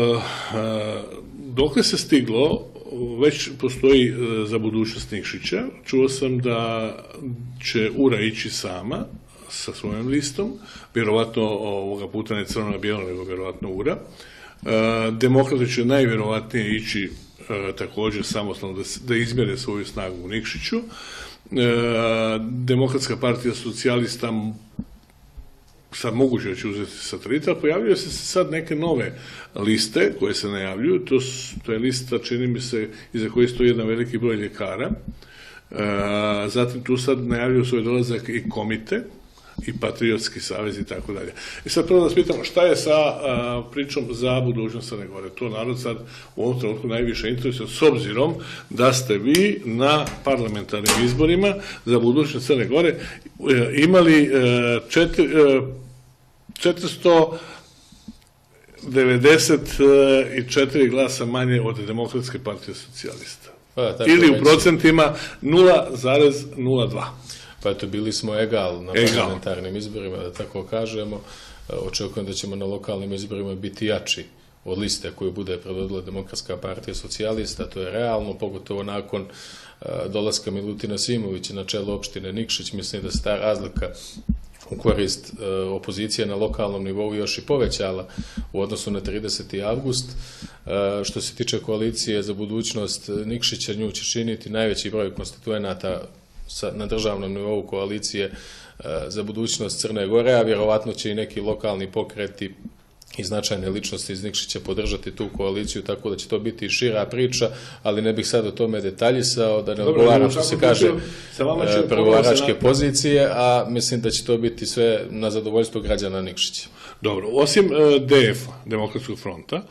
dokle se stiglo, već postoji za budućnost Nikšića. Čuo sam da će Ura ići sama sa svojom listom, vjerovatno ovoga puta ne crno na bijelo, nego vjerovatno Ura. Demokrati će najvjerovatnije ići također samostalno da, da izmjere svoju snagu u Nikšiću. Demokratska partija socijalista sad moguće da će uzeti satelita, ali pojavljaju se sad neke nove liste koje se najavljuju, to, to je lista, čini mi se, iza koje stoji jedan veliki broj ljekara, e, zatim tu sad najavljuju svoj dolazak i komite, i Patriotski savez i tako dalje. I sad prvo da nas pitamo šta je sa a, pričom za budućnost Crne Gore. To narod sad u ovom trenutku najviše interesuje s obzirom da ste vi na parlamentarnim izborima za budućnost Crne Gore e, imali e, četiri, e, četiristo devedeset četiri glasa manje od Demokratske partije socijalista. Pa, ili u procentima nula zarez nula dva. Pa eto, bili smo egal na parlamentarnim izborima, da tako kažemo. Očekujem da ćemo na lokalnim izborima biti jači od liste koju bude predvodila Demokratska partija socijalista. To je realno, pogotovo nakon dolaska Milutina Simovića na čelo opštine Nikšić. Mislim da se ta razlika u korist opozicije na lokalnom nivou još i povećala u odnosu na trideseti avgust. Što se tiče koalicije za budućnost Nikšića, nju će činiti najveći broj konstituenata na državnom nivou koalicije za budućnost Crne Gore, a vjerovatno će i neki lokalni pokreti i značajne ličnosti iz Nikšića podržati tu koaliciju, tako da će to biti šira priča, ali ne bih sad o tome detaljisao, da ne odgovaram što se kaže pregovaračke pozicije, a mislim da će to biti sve na zadovoljstvo građana Nikšića. Dobro, osim D F-a, Demokratskog fronta,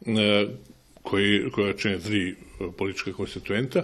koja čine tri politička konstituenta,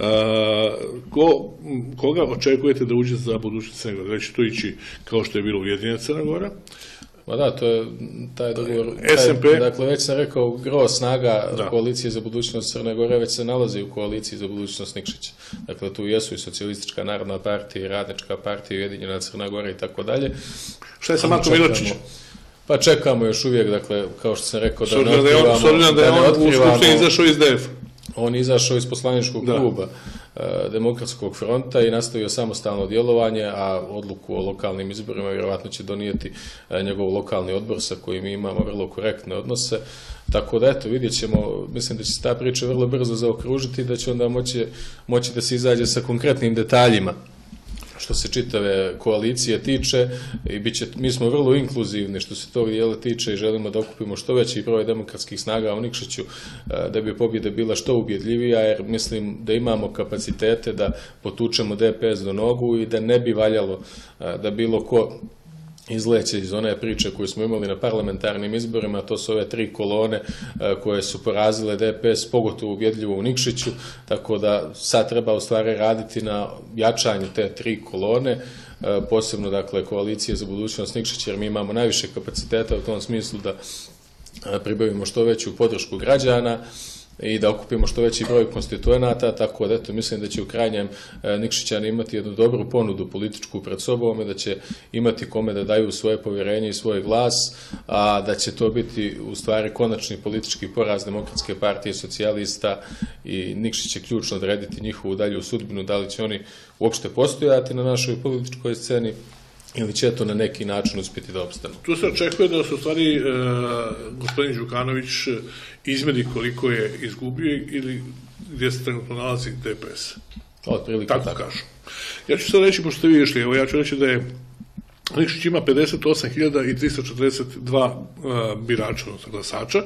koga očekujete da uđe za budućnost Crne Gore? Da će to ići kao što je bilo Ujedinjena Crna Gora? Ma da, to je taj dogovor. S M P? Dakle, već sam rekao, gro snaga koalicije za budućnost Crne Gore već se nalazi u koaliciji za budućnost Nikšića. Dakle, tu jesu i Socijalistička narodna partija, i Radnička partija, i Ujedinjena Crna Gora i tako dalje. Šta je sa Matom Miločićem? Pa čekamo još uvijek, dakle, kao što sam rekao, da ne otkrivamo... S obzirom da je on u Skupštini izašao iz D F. On je izašao iz poslaničkog kluba Demokratskog fronta i nastavio samostalno djelovanje, a odluku o lokalnim izborima vjerovatno će donijeti njegov lokalni odbor sa kojim imamo vrlo korektne odnose. Tako da, eto, vidjet ćemo, mislim da će se ta priča vrlo brzo zaokružiti i da će onda moći, moći da se izađe sa konkretnim detaljima što se čitave koalicije tiče i bit će, mi smo vrlo inkluzivni što se tog dijela tiče i želimo da okupimo što veći broj demokratskih snaga u Nikšiću da bi pobjeda bila što ubjedljivija, jer mislim da imamo kapacitete da potučemo D P S do nogu i da ne bi valjalo da bilo ko izleće iz one priče koju smo imali na parlamentarnim izborima, to su ove tri kolone koje su porazile D P S, pogotovo ubjedljivo u Nikšiću, tako da sad treba u stvari raditi na jačanju te tri kolone, posebno dakle koalicije za budućnost Nikšića, jer mi imamo najviše kapaciteta u tom smislu da pribavimo što veću podršku građana i da okupimo što veći broj konstituenata, tako da eto, mislim da će u krajnjem Nikšićani imati jednu dobru ponudu političku pred sobom i da će imati kome da daju svoje povjerenje i svoj glas, a da će to biti u stvari konačni politički poraz Demokratske partije socijalista i Nikšić će ključno odrediti njihovu dalju sudbinu, da li će oni uopšte postojati na našoj političkoj sceni ili će to na neki način uspjeti da opstanu. Tu se očekuje da se u stvari gospodin Đukanović izmeri koliko je izgubio ili gdje se trenutno nalazi D P S. Otprilike tako kažu. Ja ću sad reći, pošto ste vi išli, evo ja ću reći da je Nikšić ima pedeset osam hiljada tristo četrdeset dva birača, odnosno glasača.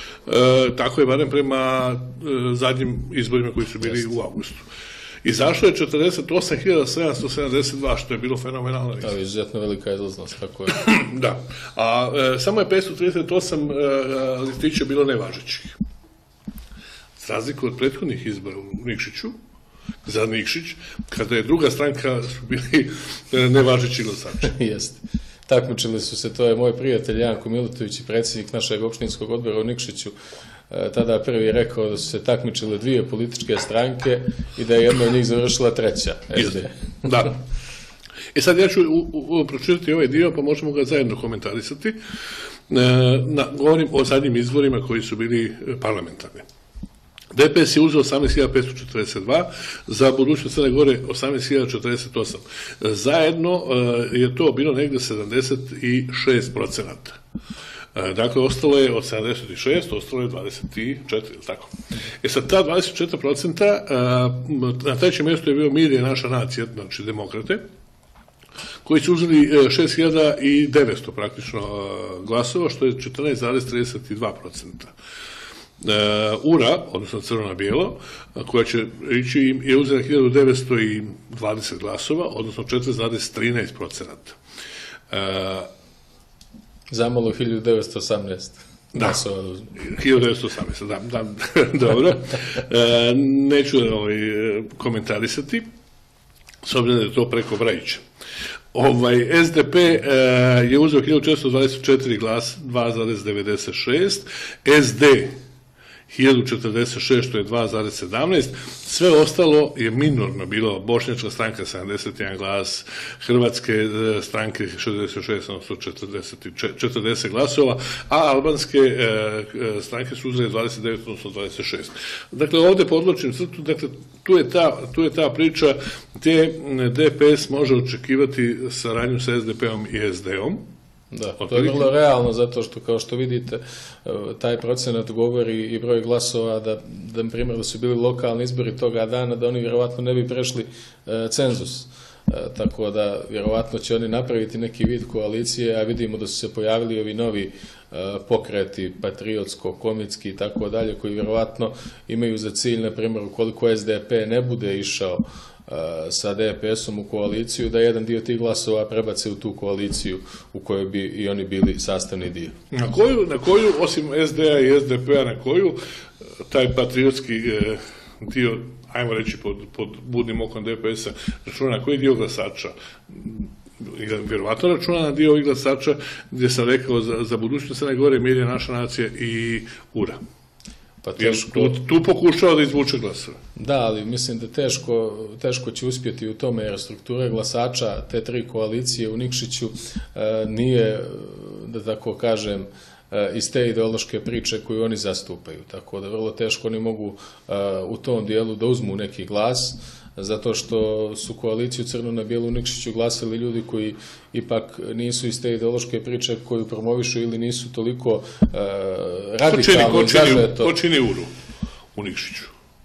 Tako je barem prema zadnjim izborima koji su bili u avgustu. Izašlo je četrdeset osam hiljada sedamsto sedamdeset dva, što je bilo fenomenalno. To je izuzetno velika izlaznost, tako je. Da, a samo je petsto trideset osam listića bilo nevažećih. Za razliku od prethodnih izbora u Nikšiću, za Nikšić, kada je druga stranka su bili nevažeći glasači. Jeste. Takmičili su se, to je moj prijatelj Janko Milutović i predsjednik našeg opštinskog odbora u Nikšiću, tada prvi rekao da su se takmičile dvije političke stranke i da je jedna od njih završila treća, S D. Da. E sad ja ću pročitati ovaj dio, pa možemo ga zajedno komentarisati. Govorim o zadnjim izborima koji su bili parlamentarni. D P S je uzeo osamnaest hiljada petsto četrdeset dva, za budućnost Crne Gore osamnaest hiljada četrdeset osam. Zajedno je to bilo negde sedamdeset šest procenata. Dakle, ostalo je od sedamdeset šest, ostalo je dvadeset četiri, tako. E sad, ta dvadeset četiri procenta, na trećem mjestu je bio Mir je naša nacija, znači demokrate, koji su uzeli šest hiljada devetsto praktično glasova, što je četrnaest zarez trideset dva procenta. U R A, odnosno crveno-bijelo, koja će ići, je uzela hiljadu devetsto dvadeset glasova, odnosno četiri zarez trinaest procenta. Zamalo hiljadu devetsto osamnaest. Da, hiljadu devetsto osamnaest, da, da, dobro. Neću komentarisati, s obzirom da je to preko Brajića. S D P je uzeo hiljadu četiristo dvadeset četiri glas, dva zarez devedeset šest, S D hiljadu četrdeset šest, što je dva zarez sedamnaest, sve ostalo je minorno bilo. Bošnjačka stranka sedamdeset jedan glas, hrvatske stranke šezdeset šest, odnosno četrdeset glasova, a albanske stranke su uzeli dvadeset devet, odnosno dvadeset šest. Dakle, ovdje podločim crtu, dakle, tu je ta priča gdje D P S može očekivati saradnju sa S D P-om i S D-om. Da, to je vrlo realno, zato što, kao što vidite, taj procenat govori i broj glasova da, na primjer, da su bili lokalni izbori toga dana, da oni vjerovatno ne bi prešli cenzus. tako da vjerovatno će oni napraviti neki vid koalicije, a vidimo da su se pojavili ovi novi pokreti, patriotsko-komitski i tako dalje, koji vjerovatno imaju za cilj, na primjer, ukoliko S D P ne bude išao sa D P S-om u koaliciju, da jedan dio tih glasova prebace u tu koaliciju u kojoj bi i oni bili sastavni dio. Na koju, na koju osim S D-a i S D P-a, na koju taj patriotski dio, ajmo reći pod, pod budnim okom D P S-a, računa na koji dio glasača? Vjerovatno računa na dio ovih glasača gdje sam rekao za, za budućnost Crne Gore, Mir je naša nacija i U R A. Pa teško, tu, tu pokušao da izvuče glasove. Da, ali mislim da teško, teško će uspjeti u tome, jer struktura glasača te tri koalicije u Nikšiću e, nije, da tako kažem, e, iz te ideološke priče koju oni zastupaju. Tako da vrlo teško oni mogu e, u tom dijelu da uzmu neki glas, zato što su koaliciju Crno na bijelu u Nikšiću glasili ljudi koji ipak nisu iz te ideološke priče koju promovišu ili nisu toliko uh, radikalno i zažeto. Ko čini U R U u Nikšiću?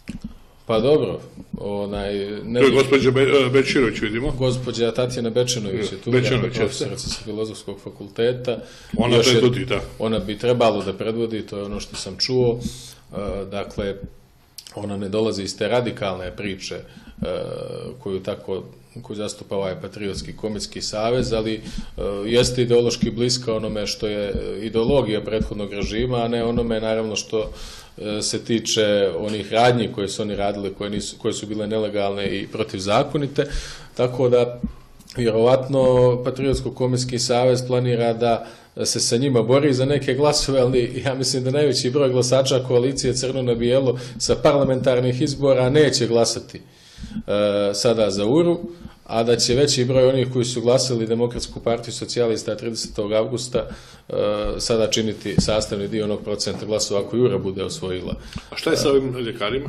Pa dobro. Onaj, ne to je gospođa Be, Bečirović, vidimo. Gospođa Tatjana Bečanović je tu, profesorica sa Filozofskog fakulteta. Ona predvodi, da. Ona bi trebalo da predvodi, to je ono što sam čuo. Uh, dakle, ona ne dolazi iz te radikalne priče uh, koju tako koju zastupa ovaj patriotski komitski savez, ali uh, jeste ideološki bliska onome što je ideologija prethodnog režima, a ne onome naravno što uh, se tiče onih radnji koje su oni radili, koje, nisu, koje su bile nelegalne i protivzakonite, tako da vjerovatno patriotsko-komitski savez planira da se sa njima bori za neke glasove, ali ja mislim da najveći broj glasača koalicije Crno na bijelo sa parlamentarnih izbora neće glasati e, sada za U R U, a da će veći broj onih koji su glasali Demokratsku partiju socijalista tridesetog avgusta e, sada činiti sastavni dio onog procenta glasova ako U R A bude osvojila. A šta je sa ovim ljekarima?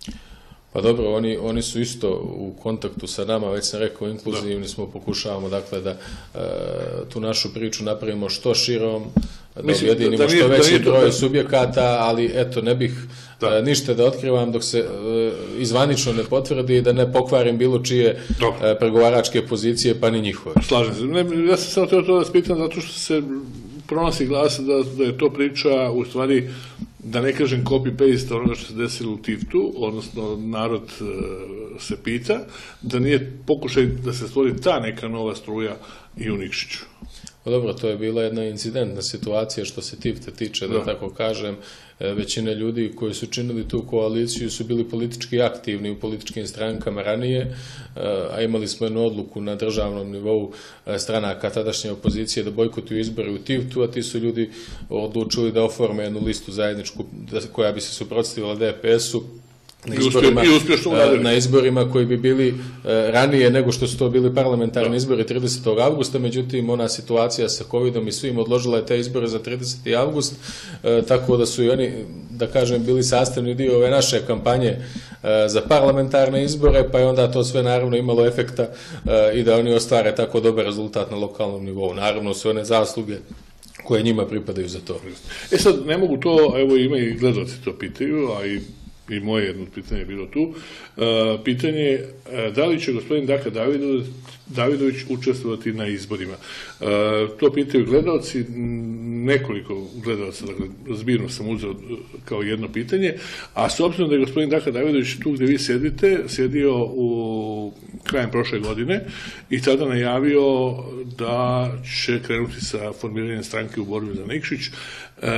Pa dobro, oni, oni su isto u kontaktu sa nama, već sam rekao, inkluzivni da. Smo, pokušavamo dakle da e, tu našu priču napravimo što širom, da Mislim, objedinimo da, da što veći broj da... subjekata, ali eto, ne bih da. E, ništa da otkrivam dok se e, izvanično ne potvrdi i da ne pokvarim bilo čije e, pregovaračke pozicije, pa ni njihove. Slažem se. Ne, ja sam samo to, to da spitam zato što se pronosi glas da, da je to priča u stvari, da ne kažem copy-paste onoga što se desilo u Tivtu, odnosno narod e, se pita, da nije pokušaj da se stvori ta neka nova struja i u Nikšiću. Pa dobro, to je bila jedna incidentna situacija što se Tivte tiče, da, da tako kažem. Većina ljudi koji su činili tu koaliciju su bili politički aktivni u političkim strankama ranije, a imali smo jednu odluku na državnom nivou stranaka tadašnje opozicije da bojkotuju izbore u Tivtu, a ti su ljudi odlučili da oforme jednu listu zajedničku koja bi se suprotstavila D P S-u na izborima, na izborima koji bi bili ranije nego što su to bili parlamentarni izbori tridesetog avgusta, međutim ona situacija sa covidom i svim odložila je te izbore za trideseti avgust, tako da su i oni, da kažem, bili sastavni dio ove naše kampanje za parlamentarne izbore, pa je onda to sve naravno imalo efekta i da oni ostvare tako dobar rezultat na lokalnom nivou. Naravno sve one zasluge koje njima pripadaju za to. E sad, ne mogu to, evo ima i gledalci to pitaju, a i i moje jedno pitanje je bilo tu, uh, pitanje je uh, da li će gospodin Daka Davidović, Davidović učestvovati na izborima. Uh, to pitaju gledalci, nekoliko gledalaca, dakle, zbirno sam uzeo kao jedno pitanje, a s obzirom da je gospodin Daka Davidović tu gdje vi sjedite, sjedio u krajem prošle godine i tada najavio da će krenuti sa formiranjem stranke u borbi za Nikšić, Uh,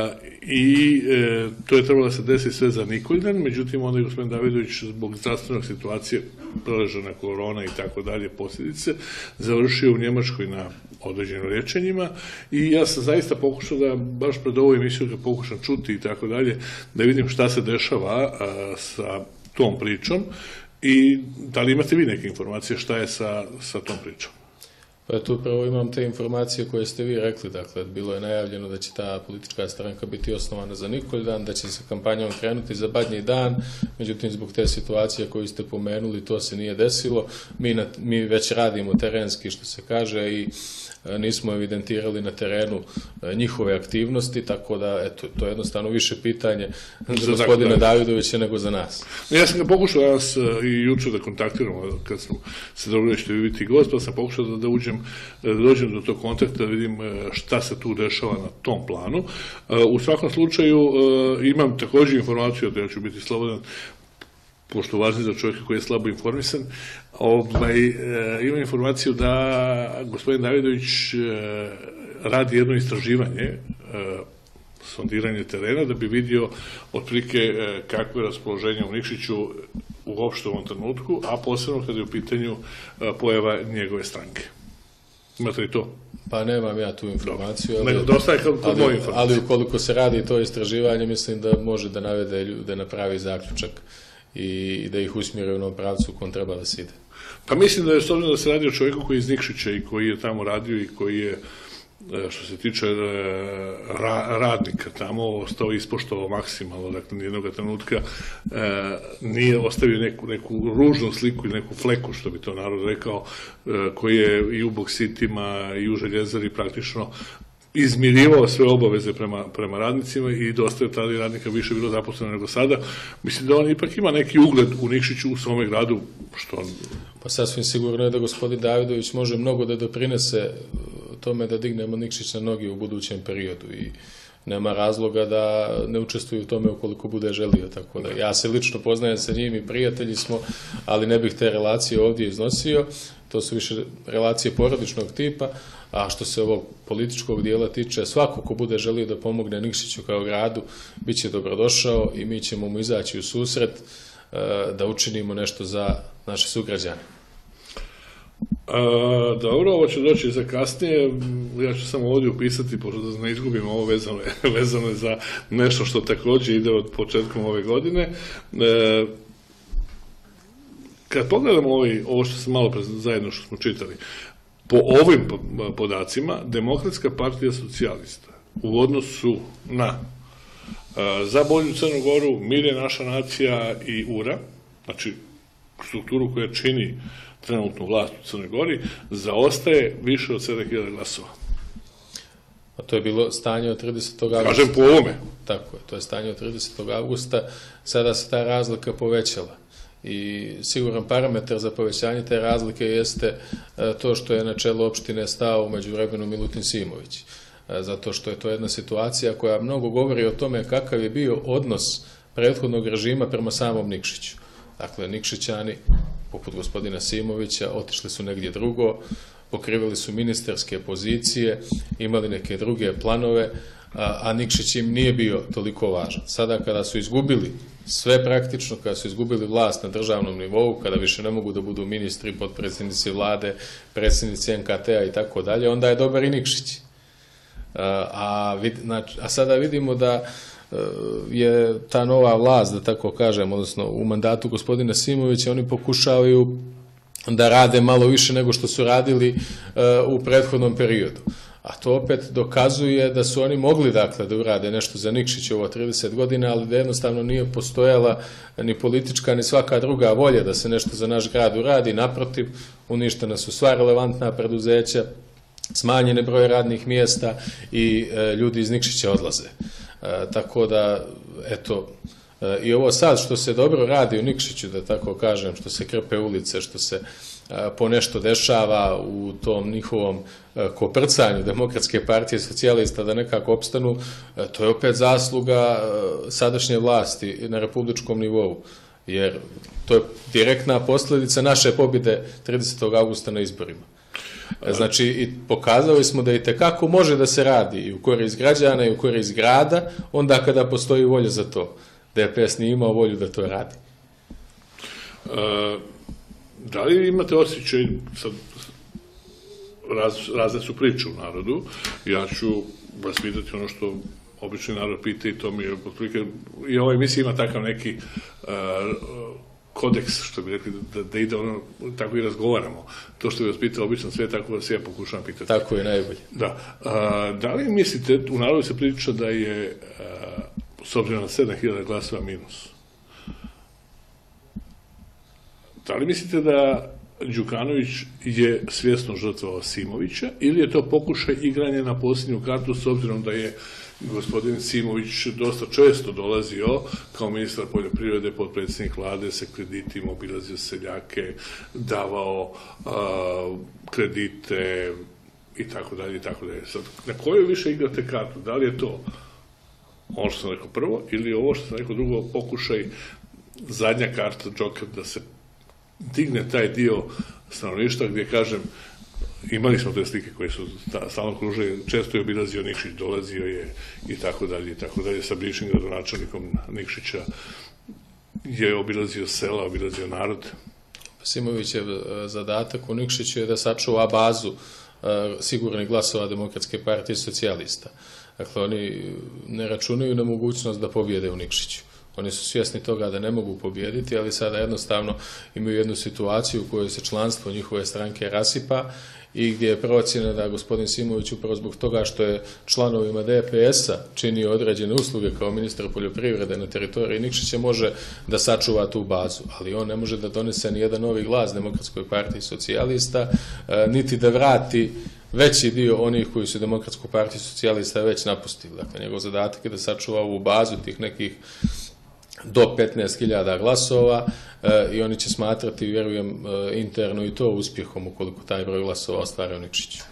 i e, to je trebalo da se desi sve za Nikoljan, međutim onda je gospodin Davidović zbog zdravstvenog situacije, preležana korona i tako dalje posljedice, završio u Njemačkoj na određenim liječenjima i ja sam zaista pokušao da baš pred ovu emisiju da pokušam čuti i tako dalje, da vidim šta se dešava a, sa tom pričom i da li imate vi neke informacije šta je sa, sa tom pričom? Pa tu upravo imam te informacije koje ste vi rekli, dakle, bilo je najavljeno da će ta politička stranka biti osnovana za Nikoldan, da će se kampanjom krenuti za Badnji dan, međutim, zbog te situacije koju ste pomenuli, to se nije desilo. Mi, na, mi već radimo terenski, što se kaže, i nismo evidentirali na terenu njihove aktivnosti, tako da, eto, to je jednostavno više pitanje za gospodina Davidovića nego za nas. Ja sam ga pokušao danas i juče da kontaktiramo, kad sam se dobro ćete vi biti gost, pa sam pokušao da, da uđem, da dođem do tog kontakta, da vidim šta se tu dešava na tom planu. U svakom slučaju imam također informaciju, da ja ću biti slobodan, pošto važno za čovjeka koji je slabo informisan, ovaj, imam informaciju da gospodin Davidović radi jedno istraživanje, sondiranje terena, da bi vidio otprilike kakve raspoloženje u Nikšiću uopšte u ovom trenutku, a posebno kada je u pitanju pojava njegove stranke. Imate li to? Pa nemam ja tu informaciju, ali, Nego, dosta je kod ali, moje informacije. ali ukoliko se radi to istraživanje, mislim da može da navede ljude na pravi zaključak i da ih usmjeri u onom pravcu u kom treba da se ide. Pa mislim da je s obzirom da se radi o čovjeku koji je iz Nikšića i koji je tamo radio i koji je, što se tiče ra, radnika tamo, ostao ispoštovao maksimalno, dakle nijednog trenutka e, nije ostavio neku, neku ružnu sliku ili neku fleku, što bi to narod rekao, e, koji je i u Boksitima i u Željezari praktično izmirivao sve obaveze prema, prema radnicima i dosta je tada i radnika više bilo zaposleno nego sada. Mislim da on ipak ima neki ugled u Nikšiću, u svome gradu, što on... Pa sasvim sigurno je da gospodin Davidović može mnogo da doprinese tome da dignemo Nikšić na nogi u budućem periodu i nema razloga da ne učestvuju u tome ukoliko bude želio. Tako da ja se lično poznajem sa njim i prijatelji smo, ali ne bih te relacije ovdje iznosio. To su više relacije porodičnog tipa, a što se ovog političkog dijela tiče, svako ko bude želio da pomogne Nikšiću kao gradu, bit će dobrodošao i mi ćemo mu izaći u susret da učinimo nešto za naše sugrađane. A, dobro, ovo će doći za kasnije, ja ću samo ovdje upisati, pošto da ne izgubim ovo vezano, vezano je za nešto što također ide od početkom ove godine. E, kad pogledamo ovaj, ovo što sam malo pre zajedno što smo čitali, po ovim podacima, Demokratska partija socijalista u odnosu na a, Za bolju Crnu Goru, Mir je naša nacija i U R A, znači strukturu koja čini trenutnu vlast u Crnoj Gori, zaostaje više od sedam hiljada glasova. A to je bilo stanje od tridesetog avgusta. Kažem po ovome. Tako je, to je stanje od tridesetog avgusta. Sada se ta razlika povećala. I siguran parametar za povećanje te razlike jeste to što je na čelu opštine stao umeđu vremenu Milutin Simović. Zato što je to jedna situacija koja mnogo govori o tome kakav je bio odnos prethodnog režima prema samom Nikšiću. Dakle, Nikšićani, poput gospodina Simovića, otišli su negdje drugo, pokrivali su ministarske pozicije, imali neke druge planove, a, a Nikšić im nije bio toliko važan. Sada kada su izgubili sve praktično, kada su izgubili vlast na državnom nivou, kada više ne mogu da budu ministri, potpredsjednici vlade, predsjednici N K T-a i tako dalje, onda je dobar i Nikšić. A, a, vid, znači, a sada vidimo da je ta nova vlast, da tako kažem, odnosno u mandatu gospodina Simovića, oni pokušavaju da rade malo više nego što su radili u prethodnom periodu. A to opet dokazuje da su oni mogli, dakle, da urade nešto za Nikšić ovo trideset godina, ali da jednostavno nije postojala ni politička, ni svaka druga volja da se nešto za naš grad uradi. Naprotiv, uništena su sva relevantna preduzeća, smanjene broje radnih mjesta i ljudi iz Nikšića odlaze. E, tako da, eto, e, i ovo sad što se dobro radi u Nikšiću, da tako kažem, što se krpe ulice, što se e, ponešto dešava u tom njihovom e, koprcanju Demokratske partije socijalista da nekako opstanu, e, to je opet zasluga e, sadašnje vlasti na republičkom nivou, jer to je direktna posljedica naše pobjede tridesetog avgusta na izborima. Znači, i pokazali smo da i tekako može da se radi i u korist građana i u korist grada, onda kada postoji volja za to. D P S nije imao volju da to radi. E, da li imate osjećaj, sad, raz, razne su priče u narodu, ja ću vas pitati ono što obični narod pita i to mi je otprilike, i ova emisija ima takav neki uh, kodeks, što bi rekli, da, da ide ono, tako i razgovaramo. To što bi vas pitao obično sve, tako vas ja pokušavam pitati. Tako je najbolje. Da. A, da li mislite, u narodu se priča da je, a, s obzirom na sedam hiljada glasova minus, da li mislite da Đukanović je svjesno žrtvovao Simovića ili je to pokušaj igranja na posljednju kartu s obzirom da je gospodin Simović dosta često dolazio kao ministar poljoprivrede, potpredsjednik vlade, sa kreditima, obilazio seljake, davao a, kredite i tako dalje i tako dalje. Sad, na koju više igrate kartu? Da li je to ono što sam rekao prvo ili ovo što sam rekao drugo, pokušaj zadnja karta Joker da se digne taj dio stanovništva gdje, kažem, imali smo te slike koje su stalno kružile, često je obilazio Nikšić, dolazio je i tako dalje i tako dalje, sa bivšim gradonačelnikom Nikšića je obilazio sela, obilazio narod. Simovićev zadatak u Nikšiću je da sačuva bazu sigurnih glasova Demokratske partije socijalista. Dakle, oni ne računaju na mogućnost da pobjede u Nikšiću. Oni su svjesni toga da ne mogu pobijediti, ali sada jednostavno imaju jednu situaciju u kojoj se članstvo njihove stranke rasipa i gdje je procjena da gospodin Simović upravo zbog toga što je članovima D P S-a činio određene usluge kao ministar poljoprivrede na teritoriji Nikšića može da sačuva tu bazu, ali on ne može da donese ni jedan novi glas Demokratskoj partiji socijalista, niti da vrati veći dio onih koji su Demokratsku partiju socijalista već napustili. Dakle, njegov zadatak je da sačuva ovu bazu tih nekih do petnaest hiljada glasova e, i oni će smatrati, vjerujem, e, interno i to uspjehom ukoliko taj broj glasova ostvare u Nikšiću.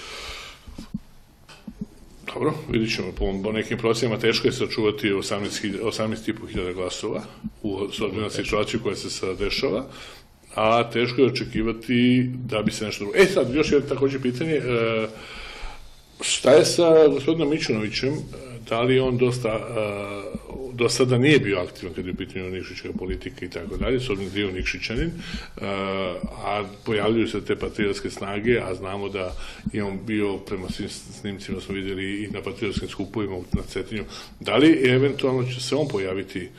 Dobro, vidit ćemo. Po, po nekim procjenama teško je sačuvati osamnaest i po hiljada glasova u s obzirom na situaciju koja se sada dešava, a teško je očekivati da bi se nešto drugo. E sad, još jedno također pitanje, e, šta je sa gospodinom Mićunovićem? Da li on dosta, uh, do sada nije bio aktivan kada je u pitanju nikšićka politika i tako dalje, s obzirom da je Nikšićanin, uh, a pojavljuju se te patriotske snage, a znamo da je on bio, prema svim snimcima smo vidjeli i na patriotskim skupovima na Cetinju. Da li eventualno će se on pojaviti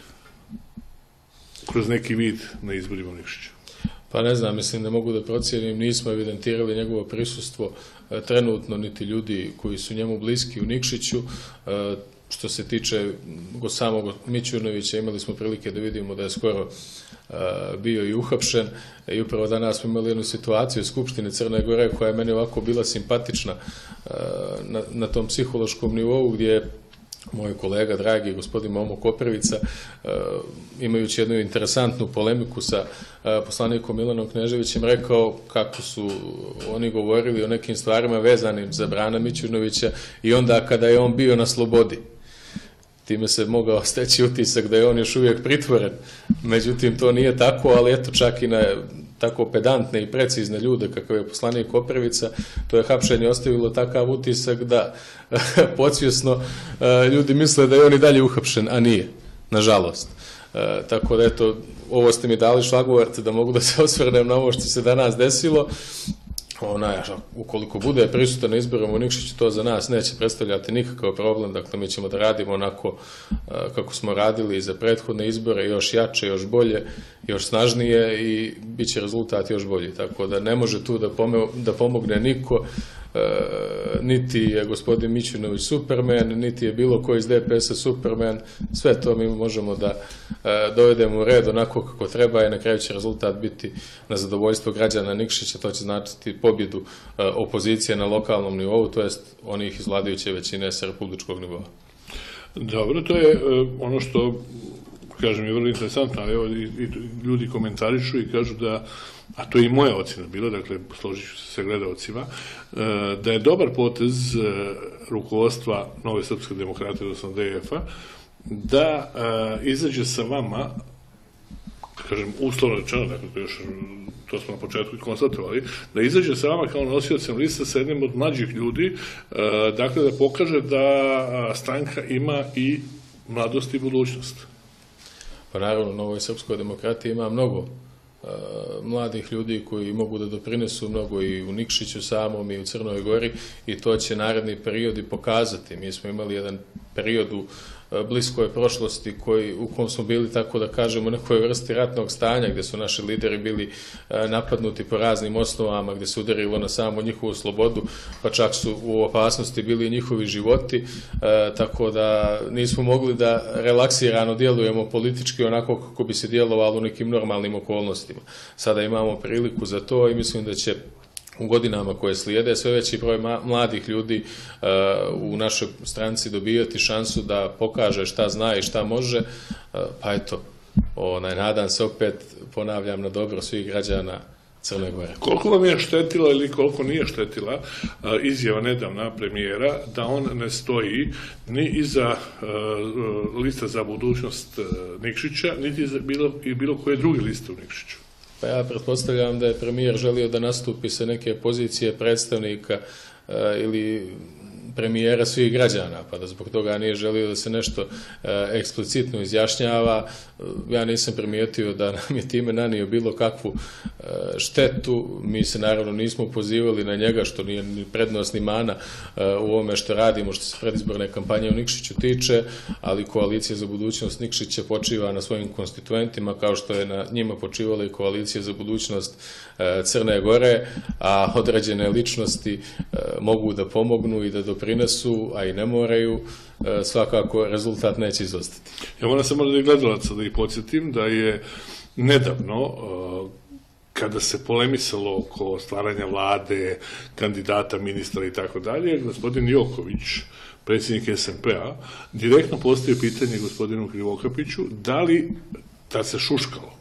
kroz neki vid na izborima u Nikšiću? Pa ne znam, mislim da mogu da procijenim, nismo evidentirali njegovo prisustvo trenutno, niti ljudi koji su njemu bliski u Nikšiću. Što se tiče samog Mićunovića, imali smo prilike da vidimo da je skoro bio i uhapšen i upravo danas smo imali jednu situaciju u Skupštini Crne Gore koja je meni ovako bila simpatična na, na tom psihološkom nivou, gdje je moj kolega, dragi gospodin Momo Koprivica, imajući jednu interesantnu polemiku sa poslanikom Milanom Kneževićem, rekao kako su oni govorili o nekim stvarima vezanim za Brana Mićunovića i onda kada je on bio na slobodi. Time se mogao steći utisak da je on još uvijek pritvoren. Međutim, to nije tako, ali eto, čak i na tako pedantne i precizne ljude kakav je poslanik Koprivica, to je hapšenje ostavilo takav utisak da podsvjesno ljudi misle da je on i dalje uhapšen, a nije, nažalost. E, tako da eto, ovo ste mi dali šlagvort da mogu da se osvrnem na ovo što se danas desilo. Ona, ukoliko bude prisutan na izborima u Nikšiću, to za nas neće predstavljati nikakav problem, dakle mi ćemo da radimo onako kako smo radili i za prethodne izbore, još jače, još bolje, još snažnije i bit će rezultat još bolji, tako da ne može tu da, pome, da pomogne niko, e, niti je gospodin Mićunović Superman, niti je bilo ko iz D P S-a Superman, sve to mi možemo da e, dovedemo u red onako kako treba i na kraju će rezultat biti na zadovoljstvo građana Nikšića, to će značiti pobjedu e, opozicije na lokalnom nivou, to jest onih iz vladajuće većine sa republičkog nivoa. Dobro, to je uh, ono što, kažem, je vrlo interesantno, ali evo i, i ljudi komentarišu i kažu da, a to je i moja ocjena bila, dakle, složit ću se sa gledalcima, uh, da je dobar potez uh, rukovodstva Nove srpske demokrate, odnosno D F-a, da uh, izađe sa vama, kažem, uslovno rečeno, dakle, to, još, to smo na početku i konstatovali, da izađe sa vama kao nosiocem lista sa jednim od mlađih ljudi, dakle, da pokaže da stranka ima i mladost i budućnost. Pa naravno, u Novoj srpskoj demokratiji ima mnogo mladih ljudi koji mogu da doprinesu mnogo i u Nikšiću samom i u Crnoj Gori i to će naredni periodi pokazati. Mi smo imali jedan period u bliskoj prošlosti koji, u kom smo bili, tako da kažemo, u nekoj vrsti ratnog stanja, gdje su naši lideri bili napadnuti po raznim osnovama, gdje se udarilo na samo njihovu slobodu, pa čak su u opasnosti bili i njihovi životi, tako da nismo mogli da relaksirano djelujemo politički onako kako bi se djelovalo u nekim normalnim okolnostima. Sada imamo priliku za to i mislim da će u godinama koje slijede sve veći broj mladih ljudi u našoj stranci dobijati šansu da pokaže šta zna i šta može, pa eto, onaj, nadam se opet, ponavljam, na dobro svih građana Crne Gore. Koliko vam je štetila ili koliko nije štetila izjava nedavna premijera da on ne stoji ni iza lista za budućnost Nikšića, niti iza bilo, i bilo koje druge liste u Nikšiću? Pa ja pretpostavljam da je premijer želio da nastupi sa neke pozicije predstavnika ili premijera svih građana, pa da zbog toga nije želio da se nešto eksplicitno izjašnjava. Ja nisam primijetio da nam je time nanio bilo kakvu štetu. Mi se naravno nismo pozivali na njega, što nije ni prednost ni mana u ovome što radimo, što se predizborne kampanje u Nikšiću tiče, ali Koalicija za budućnost Nikšića počiva na svojim konstituentima, kao što je na njima počivala i Koalicija za budućnost Crne Gore, a određene ličnosti mogu da pomognu i da doprinesu, a i ne moraju, svakako rezultat neće izostati. Ja moram samo da gledalaca da ih podsjetim da je nedavno, kada se polemisalo oko stvaranja vlade, kandidata, ministra i tako dalje, gospodin Joković, predsjednik es en pe a, direktno postavio pitanje gospodinu Krivokapiću da li, da se šuškalo,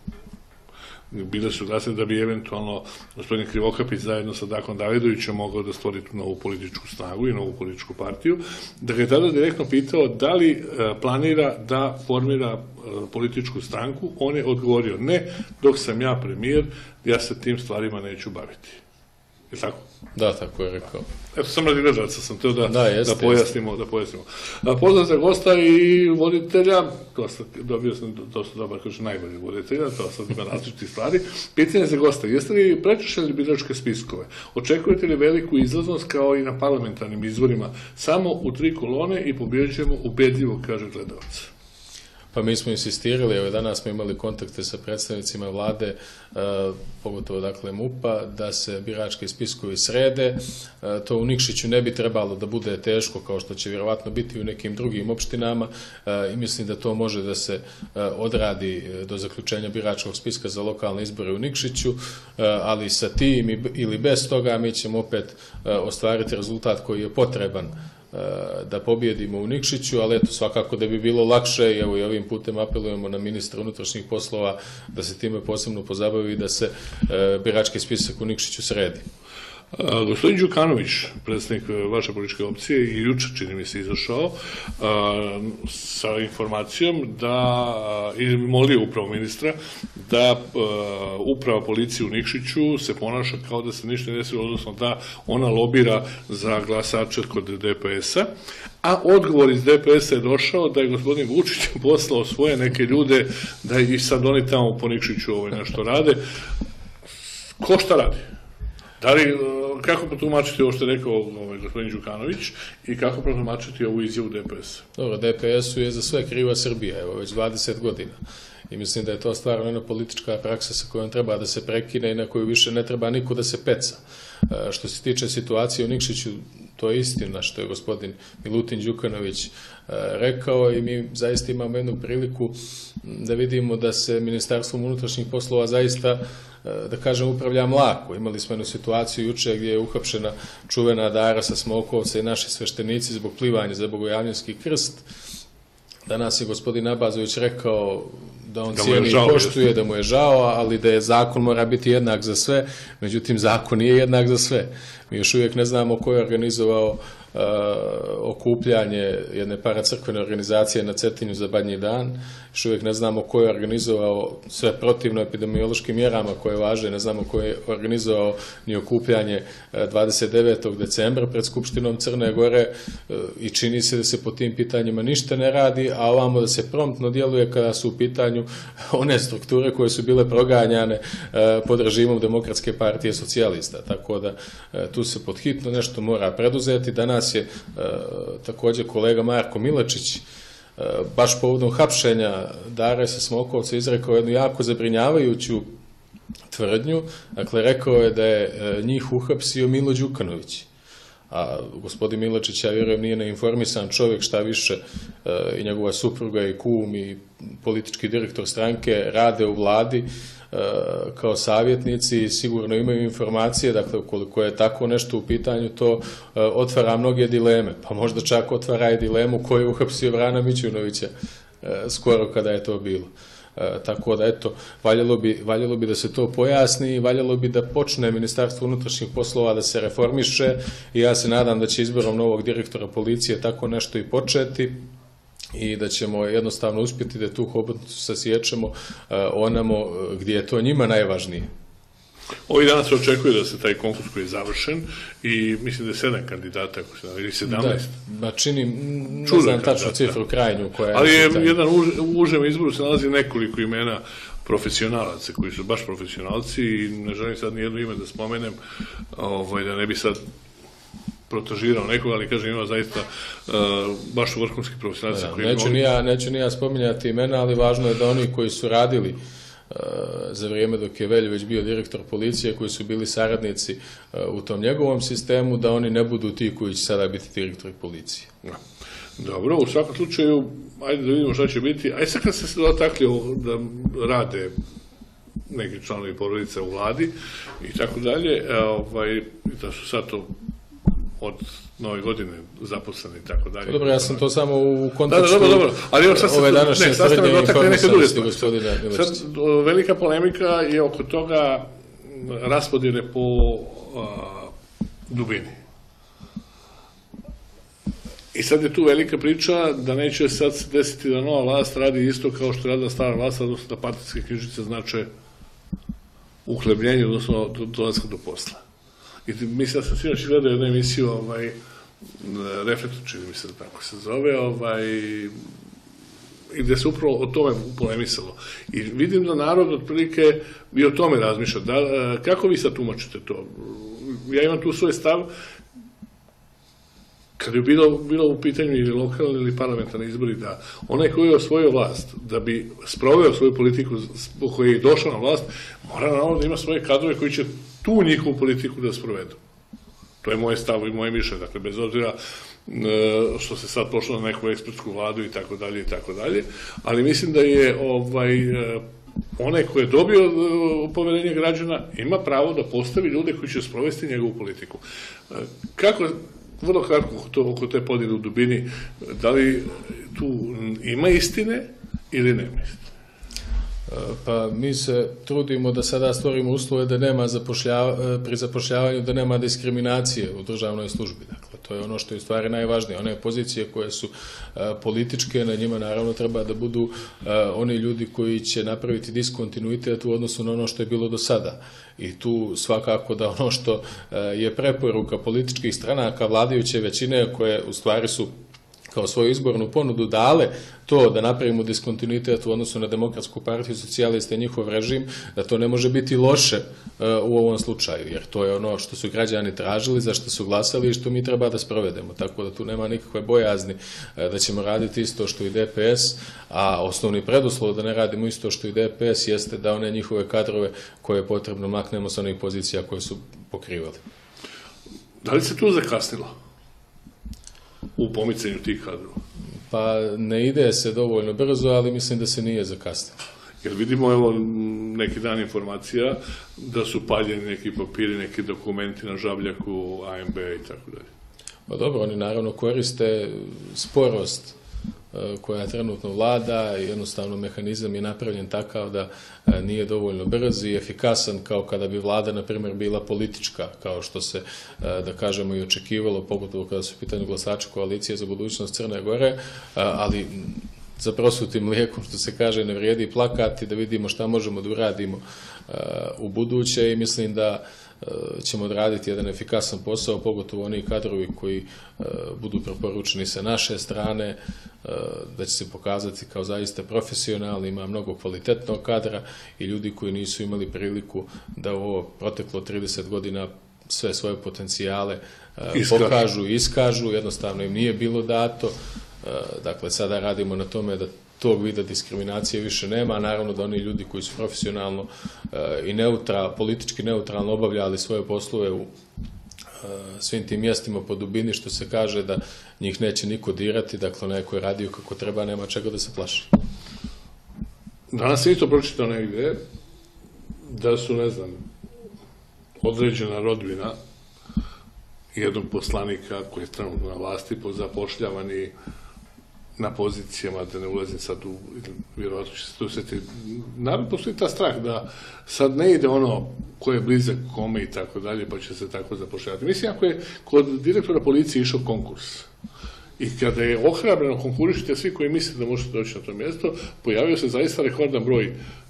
bile su glasne da bi eventualno gospodin Krivokapić zajedno sa Dakom Davidovićem mogao da stvori tu novu političku snagu i novu političku partiju, da ga je tada direktno pitao da li planira da formira političku stranku. On je odgovorio ne, dok sam ja premijer, ja se tim stvarima neću baviti. Je tako? Da, tako je rekao. Eto, sam radi gledalaca, sam teo da, da, jeste, da pojasnimo. Da pojasnimo. Pozdrav za gosta i voditelja, to sam, dobio sam dosta dobar, kaže najbolji voditelja, to sad ima različiti stvari. Pitanje za gosta, jeste li prečišćali biračke spiskove? Očekujete li veliku izlaznost kao i na parlamentarnim izborima? Samo u tri kolone i pobjeđujemo ubedljivo, kaže gledalac. Pa mi smo insistirali, evo danas smo imali kontakte sa predstavnicima vlade, pogotovo dakle M U P-a, da se birački spiskovi srede. To u Nikšiću ne bi trebalo da bude teško, kao što će vjerovatno biti u nekim drugim opštinama, i mislim da to može da se odradi do zaključenja biračkog spiska za lokalne izbore u Nikšiću, ali sa tim ili bez toga mi ćemo opet ostvariti rezultat koji je potreban da pobjedimo u Nikšiću, ali eto, svakako da bi bilo lakše, i evo i ovim putem apelujemo na ministra unutrašnjih poslova da se time posebno pozabavi i da se birački spisak u Nikšiću sredi. Gospodin Đukanović, predstavnik vaše političke opcije, i juče, čini mi se, izašao sa informacijom da, i molio upravo ministra, da uprava policije u Nikšiću se ponaša kao da se ništa ne desilo, odnosno da ona lobira za glasače kod de pe es-a, a odgovor iz de pe es-a je došao da je gospodin Vučić poslao svoje neke ljude da i sad oni tamo po Nikšiću nešto rade. Ko šta radi? Da li, kako protumačiti ovo što je rekao ovaj, gospodin Đukanović i kako protumačiti ovu izjavu de pe es-a? Dobro, de pe es-u je za sve kriva Srbija, evo već dvadeset godina. I mislim da je to stvarno jedna politička praksa sa kojom treba da se prekine i na koju više ne treba niko da se peca. Što se tiče situacije u Nikšiću, to je istina što je gospodin Milutin Đukanović rekao i mi zaista imamo jednu priliku da vidimo da se Ministarstvom unutrašnjih poslova zaista, da kažem, upravlja mlako. Imali smo jednu situaciju juče gdje je uhapšena čuvena Dara sa Smokovca i naši sveštenici zbog plivanja za Bogojavljanski krst. Danas je gospodin Abazović rekao da on cijeli i poštuje, da mu je žao, ali da je zakon mora biti jednak za sve, međutim zakon nije jednak za sve. Mi još uvijek ne znamo ko je organizovao uh, okupljanje jedne paracrkvene organizacije na Cetinju za Badnji dan, još uvijek ne znamo ko je organizovao sve protivno epidemiološkim mjerama koje važe, ne znamo ko je organizovao ni okupljanje dvadeset devetog decembra pred Skupštinom Crne Gore uh, i čini se da se po tim pitanjima ništa ne radi, a ovamo da se promptno djeluje kada su u pitanju one strukture koje su bile proganjane uh, pod režimom Demokratske partije socijalista, tako da uh, tu se podhitno nešto mora preduzeti. Danas je uh, također kolega Marko Milačić baš povodom hapšenja Daresa Smokvovca izrekao jednu jako zabrinjavajuću tvrdnju. Dakle, rekao je da je njih uhapsio Milo Đukanović. A gospodin Miločić, ja vjerujem, nije neinformisan čovjek, šta više, i njegova supruga i kum i politički direktor stranke rade u vladi kao savjetnici i sigurno imaju informacije. Dakle, ukoliko je tako nešto u pitanju, to otvara mnoge dileme, pa možda čak otvara i dilemu ko je uhapsio Vrana Mićunovića skoro kada je to bilo. Tako da, eto, valjalo bi, valjalo bi da se to pojasni i valjalo bi da počne Ministarstvo unutrašnjih poslova da se reformiše i ja se nadam da će izborom novog direktora policije tako nešto i početi i da ćemo jednostavno uspjeti da tu hobotnicu sasiječemo onamo gdje je to njima najvažnije. Ovi dana se očekuje da se taj konkurs koji je završen i mislim da je sedam kandidata, ako se da, ili sedamnaest. Da, čini, ne znam tačno cifru krajnju koja je... Ali je jedan u užem izboru se nalazi nekoliko imena profesionalaca koji su baš profesionalci i ne želim sad nijedno ime da spomenem, ovaj, da ne bi sad protažirao nekoga, ali kažem ima zaista uh, baš vrhunski profesionalci. Da, neću, ni ja, neću ni ja spominjati imena, ali važno je da oni koji su radili za vrijeme dok je Veljović bio direktor policije, koji su bili saradnici u tom njegovom sistemu, da oni ne budu ti koji će sada biti direktori policije. Dobro, u svakom slučaju, ajde da vidimo šta će biti. Ajde sad kad ste se dotakli da rade neki članovi porodice u vladi i tako dalje, da su sad to od nove godine zaposleni i tako dalje. Dobro, ja sam to samo u kontekstu ove današnje srednje informisanosti gospodina Miločića. Sad, velika polemika je oko toga raspodjele po dubini. I sad je tu velika priča da neće sad se desiti da nova vlast radi isto kao što je radila stara vlast, odnosno da partijske knjižice znače uhlebljenje, odnosno dolazka do posla. I mislim da sam sinoć gledao jednu emisiju, ovaj, Reflektor, čini mi se da tako se zove, ovaj, i gde se upravo o tome polemisalo. I vidim da narod otprilike i o tome razmišlja. Da, kako vi sad tumačite to? Ja imam tu svoj stav, kad je bilo, bilo u pitanju ili lokalni ili parlamentarni izbori, da onaj koji je osvojio vlast, da bi sproveo svoju politiku po kojoj je došao na vlast, mora naravno da ima svoje kadrove koji će tu njihovu politiku da sprovedu. To je moje stav i moje mišljenje, dakle, bez obzira što se sad pošlo na neku ekspertsku vladu i tako dalje i tako dalje, ali mislim da je ovaj, onaj ko je dobio poverenje građana ima pravo da postavi ljude koji će sprovesti njegovu politiku. Kako, vrlo kratko oko te podjele u dubini, da li tu ima istine ili nema istine? Pa mi se trudimo da sada stvorimo uslove da nema pri zapošljavanju, da nema diskriminacije u državnoj službi. Dakle, to je ono što je u stvari najvažnije. One pozicije koje su političke, na njima naravno treba da budu oni ljudi koji će napraviti diskontinuitet u odnosu na ono što je bilo do sada. I tu svakako da ono što je preporuka političkih stranaka vladajuće većine, koje u stvari su kao svoju izbornu ponudu dale to da napravimo diskontinuitet u odnosu na Demokratsku partiju socijalista i njihov režim, da to ne može biti loše u ovom slučaju, jer to je ono što su građani tražili, za što su glasali i što mi treba da sprovedemo. Tako da tu nema nikakve bojazni da ćemo raditi isto što i D P S, a osnovni preduslov da ne radimo isto što i D P S jeste da one njihove kadrove koje je potrebno maknemo sa onih pozicija koje su pokrivali. Da li se tu zakasnilo u pomicanju tih kadrova? Pa ne ide se dovoljno brzo, ali mislim da se nije zakasnilo. Jer vidimo, evo, neki dan informacija da su paljeni neki papiri, neki dokumenti na Žabljaku, A M B i tako dalje. Pa dobro, oni naravno koriste sporost koja trenutno vlada i jednostavno mehanizam je napravljen takav da nije dovoljno brz i efikasan kao kada bi vlada, na primjer, bila politička, kao što se, da kažemo, i očekivalo, pogotovo kada su u pitanju glasača koalicije za budućnost Crne Gore, ali za prosutim mlijekom, što se kaže, ne vrijedi plakati, da vidimo šta možemo da uradimo u buduće i mislim da ćemo odraditi jedan efikasan posao, pogotovo oni kadrovi koji budu preporučeni sa naše strane, da će se pokazati kao zaista profesionalni, ima mnogo kvalitetnog kadra i ljudi koji nisu imali priliku da u ovo proteklo trideset godina sve svoje potencijale pokažu i iskažu, jednostavno im nije bilo dato. Dakle, sada radimo na tome da tog vida diskriminacije više nema, a naravno da oni ljudi koji su profesionalno i neutra, politički neutralno obavljali svoje poslove u svim tim mjestima po dubini, što se kaže da njih neće niko dirati, dakle neko je radio kako treba, nema čega da se plaši. Danas sam isto pročitao negdje da su, ne znam, određena rodbina jednog poslanika koji je trenutno na vlasti pozapošljavani na pozicijama, da ne ulazim sad u, vjerovatno će se to osjetiti. Naravno, postoji ta strah da sad ne ide ono ko je blizak kome i tako dalje, pa će se tako zapošljavati. Mislim, ako je kod direktora policije išao konkurs i kada je ohrabreno konkurišite svi koji misle da možete doći na to mjesto, pojavio se zaista rekordan broj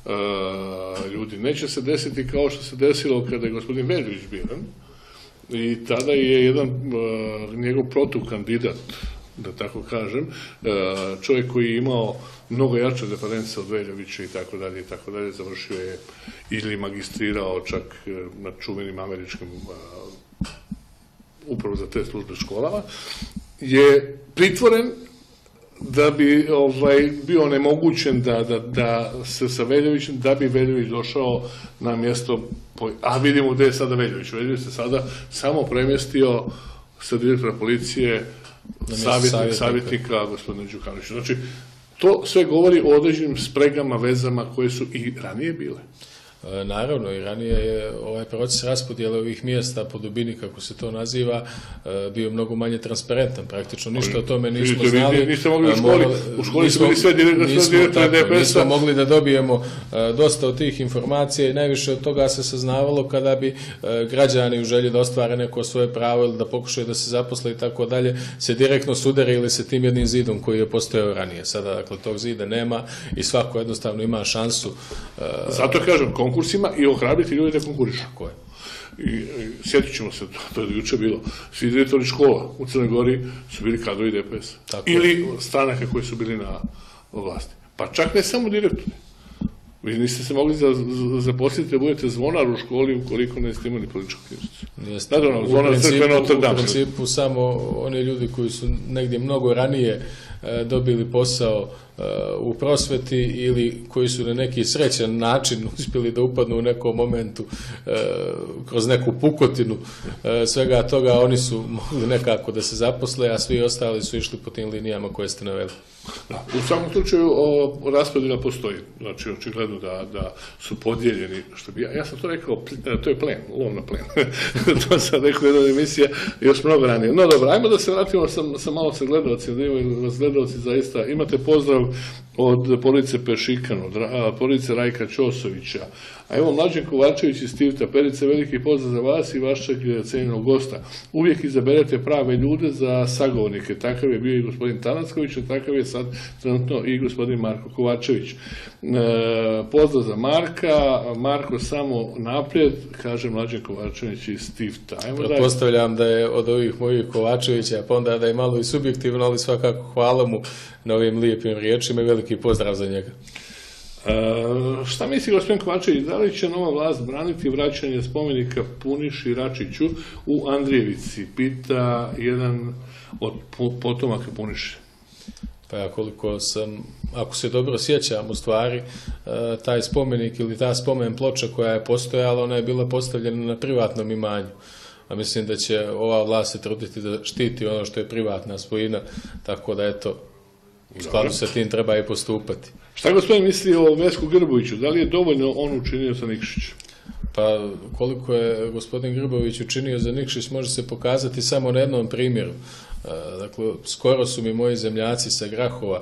uh, ljudi. Neće se desiti kao što se desilo kada je gospodin Veljović biran i tada je jedan uh, njegov protukandidat, da tako kažem, čovjek koji je imao mnogo jače reference od Veljovića i tako dalje i tako dalje, završio je ili magistrirao čak na čuvenim američkim upravo za te službe školama, je pritvoren da bi ovaj, bio onemogućen da, da, da se sa Veljovićem, da bi Veljović došao na mjesto, a vidimo gdje je sada Veljović. Veljović se sada samo premjestio sa direktora policije savjetnik, savjetnika gospodina Đukanovića. Znači, to sve govori o određenim spregama, vezama koje su i ranije bile. Naravno, i ranije je ovaj proces raspodjele ovih mjesta po dubini, kako se to naziva, bio mnogo manje transparentan. Praktično ništa o tome nismo znali. Niste mogli u školi, u školi su bili sve direktori D P S-a. Nismo mogli da dobijemo dosta od tih informacija i najviše od toga se saznavalo kada bi građani u želji da ostvare neko svoje pravo ili da pokušaju da se zaposle i tako dalje, se direktno sudarili se tim jednim zidom koji je postojao ranije. Sada, dakle, tog zida nema i svako jednostavno ima šansu. Zato kažem, konkursima i ohrabriti ljudi da konkurišu. Tako je. I, i sjetit ćemo se, to je juče bilo, svi direktori škola u Crnoj Gori su bili kadrovi D P S-a. Ili stranaka koji su bili na vlasti. Pa čak ne samo direktori. Vi niste se mogli zaposliti da budete zvonar u školi ukoliko ne ste imali političku knjižicu. U principu samo oni ljudi koji su negdje mnogo ranije dobili posao u prosveti ili koji su na neki srećan način uspjeli da upadnu u nekom momentu kroz neku pukotinu svega toga, oni su mogli nekako da se zaposle, a svi ostali su išli po tim linijama koje ste naveli. Da, u svakom slučaju raspodjela postoji, znači očigledno da, da su podijeljeni, što bi ja, ja sam to rekao, to je plen, lov na plen, to sam rekao jedna emisija još mnogo ranije. No dobro, ajmo da se vratimo sa, sa malo sa gledalcima, da imaju vas gledalci zaista, imate pozdrav od porodice Pešikano, porodice Rajka Ćosovića, a evo Mlađan Kovačević iz Tivta, Perice, veliki pozdrav za vas i vašeg cijenjenog gosta. Uvijek izaberete prave ljude za sagovornike, takav je bio i gospodin Tanacković, a takav je sad trenutno i gospodin Marko Kovačević. E, pozdrav za Marka, Marko samo naprijed, kaže Mlađan Kovačević iz Tivta. Pretpostavljam da je od ovih mojih Kovačevića, pa onda da je malo i subjektivno, ali svakako hvala mu na ovim lijepim riječima i veliki pozdrav za njega. E, šta misli gospodin Kovačević, da li će nova vlast braniti vraćanje spomenika Puniši Račiću u Andrijevici, pita jedan od potomaka Puniše. Pa ja koliko sam, ako se dobro sjećam, u stvari, taj spomenik ili ta spomen ploča koja je postojala, ona je bila postavljena na privatnom imanju. A mislim da će ova vlast se truditi da štiti ono što je privatna svojina, tako da eto, u skladu sa tim treba i postupati. Šta gospodin misli o Vesku Grboviću? Da li je dovoljno on učinio za Nikšić? Pa koliko je gospodin Grbović učinio za Nikšić može se pokazati samo na jednom primjeru. Dakle, skoro su mi moji zemljaci sa Grahova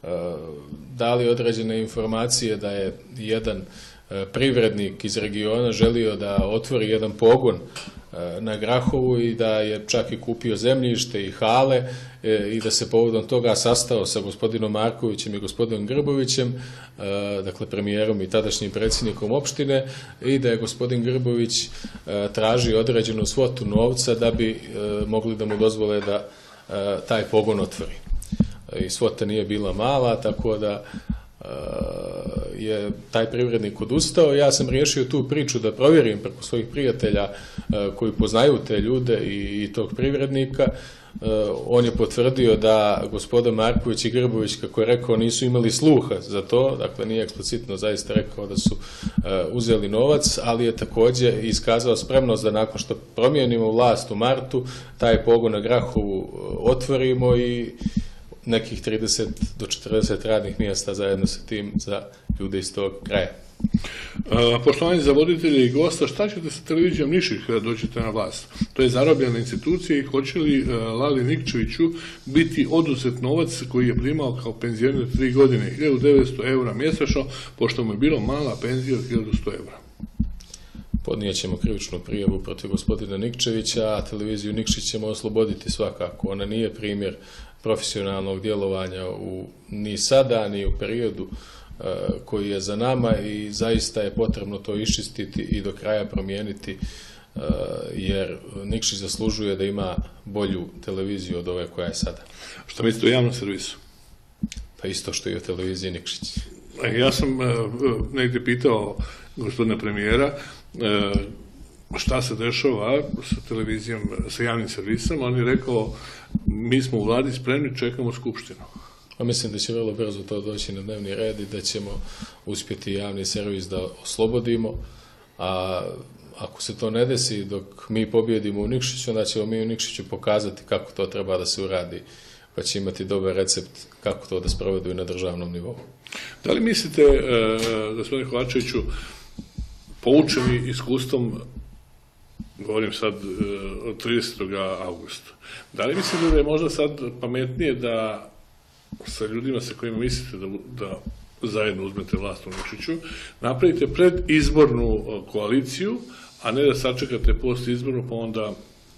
dali određene informacije da je jedan privrednik iz regiona želio da otvori jedan pogon na Grahovu i da je čak i kupio zemljište i hale i da se povodom toga sastao sa gospodinom Markovićem i gospodinom Grbovićem, dakle premijerom i tadašnjim predsjednikom opštine, i da je gospodin Grbović tražio određenu svotu novca da bi mogli da mu dozvole da taj pogon otvori. I svota nije bila mala, tako da je taj privrednik odustao. Ja sam riješio tu priču da provjerim preko svojih prijatelja koji poznaju te ljude i tog privrednika. On je potvrdio da gospoda Marković i Grbović, kako je rekao, nisu imali sluha za to, dakle nije eksplicitno zaista rekao da su uzeli novac, ali je također iskazao spremnost da nakon što promijenimo vlast u martu, taj pogon na Grahovu otvorimo i nekih trideset do četrdeset radnih mjesta zajedno sa tim za ljude iz tog kraja. Poštovani za voditelje i gosta, šta ćete sa televizijom Nikšić kada dođete na vlast? To je zarobljena institucija i hoće li Lali Nikčeviću biti oduzet novac koji je primao kao penzioner tri godine, hiljadu devetsto eura mjesečno, pošto mu je bilo mala penzija od hiljadu sto eura? Podnijet ćemo krivičnu prijavu protiv gospodina Nikčevića, a televiziju Nikšić ćemo osloboditi svakako. Ona nije primjer profesionalnog djelovanja u, ni sada, ni u periodu uh, koji je za nama i zaista je potrebno to iščistiti i do kraja promijeniti, uh, jer Nikšić zaslužuje da ima bolju televiziju od ove koja je sada. Šta mislite o javnom servisu? Pa isto što i o televiziji Nikšić. Ja sam uh, negdje pitao gospodina premijera uh, šta se dešava sa televizijom, sa javnim servisom, on je rekao, mi smo u vladi spremni, čekamo skupštinu. A mislim da će vrlo brzo to doći na dnevni red i da ćemo uspjeti javni servis da oslobodimo, a ako se to ne desi dok mi pobjedimo u Nikšiću, onda ćemo mi u Nikšiću pokazati kako to treba da se uradi, pa će imati dobar recept kako to da sprovedu i na državnom nivou. Da li mislite, gospodine Kovačeviću, poučeni iskustvom, govorim sad od tridesetog augusta, da li mislite da je možda sad pametnije da sa ljudima sa kojima mislite da, da zajedno uzmete vlast u Nikšiću, napravite predizbornu koaliciju, a ne da sačekate postizbornu, pa onda...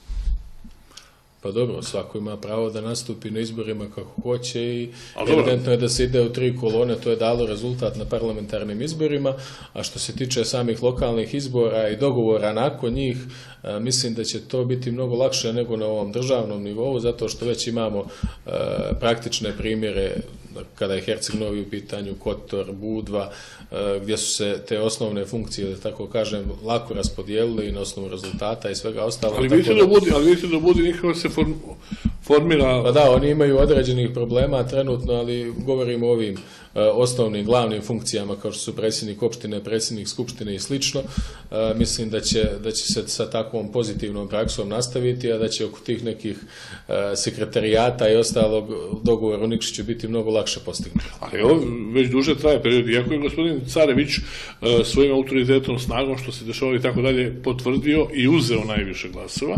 Pa dobro, svako ima pravo da nastupi na izborima kako hoće i evidentno je da se ide u tri kolone, to je dalo rezultat na parlamentarnim izborima, a što se tiče samih lokalnih izbora i dogovora nakon njih, mislim da će to biti mnogo lakše nego na ovom državnom nivou, zato što već imamo praktične primjere kada je Herceg Novi u pitanju, Kotor, Budva, gdje su se te osnovne funkcije, da tako kažem, lako raspodijelili na osnovu rezultata i svega ostalo. Ali vidite da Budi, ali vidite da Budi nikako se form, formira... Pa da, oni imaju određenih problema trenutno, ali govorimo o ovim osnovnim, glavnim funkcijama kao što su predsjednik opštine, predsjednik skupštine i slično. Mislim da će, da će se sa takvom pozitivnom praksom nastaviti, a da će oko tih nekih sekretarijata i ostalog dogovora u Nikšiću biti mnogo lakše postignuti. Ali ovo već duže traje period. Iako je gospodin Carević svojim autoritetom, snagom, što se dešavalo i tako dalje, potvrdio i uzeo najviše glasova,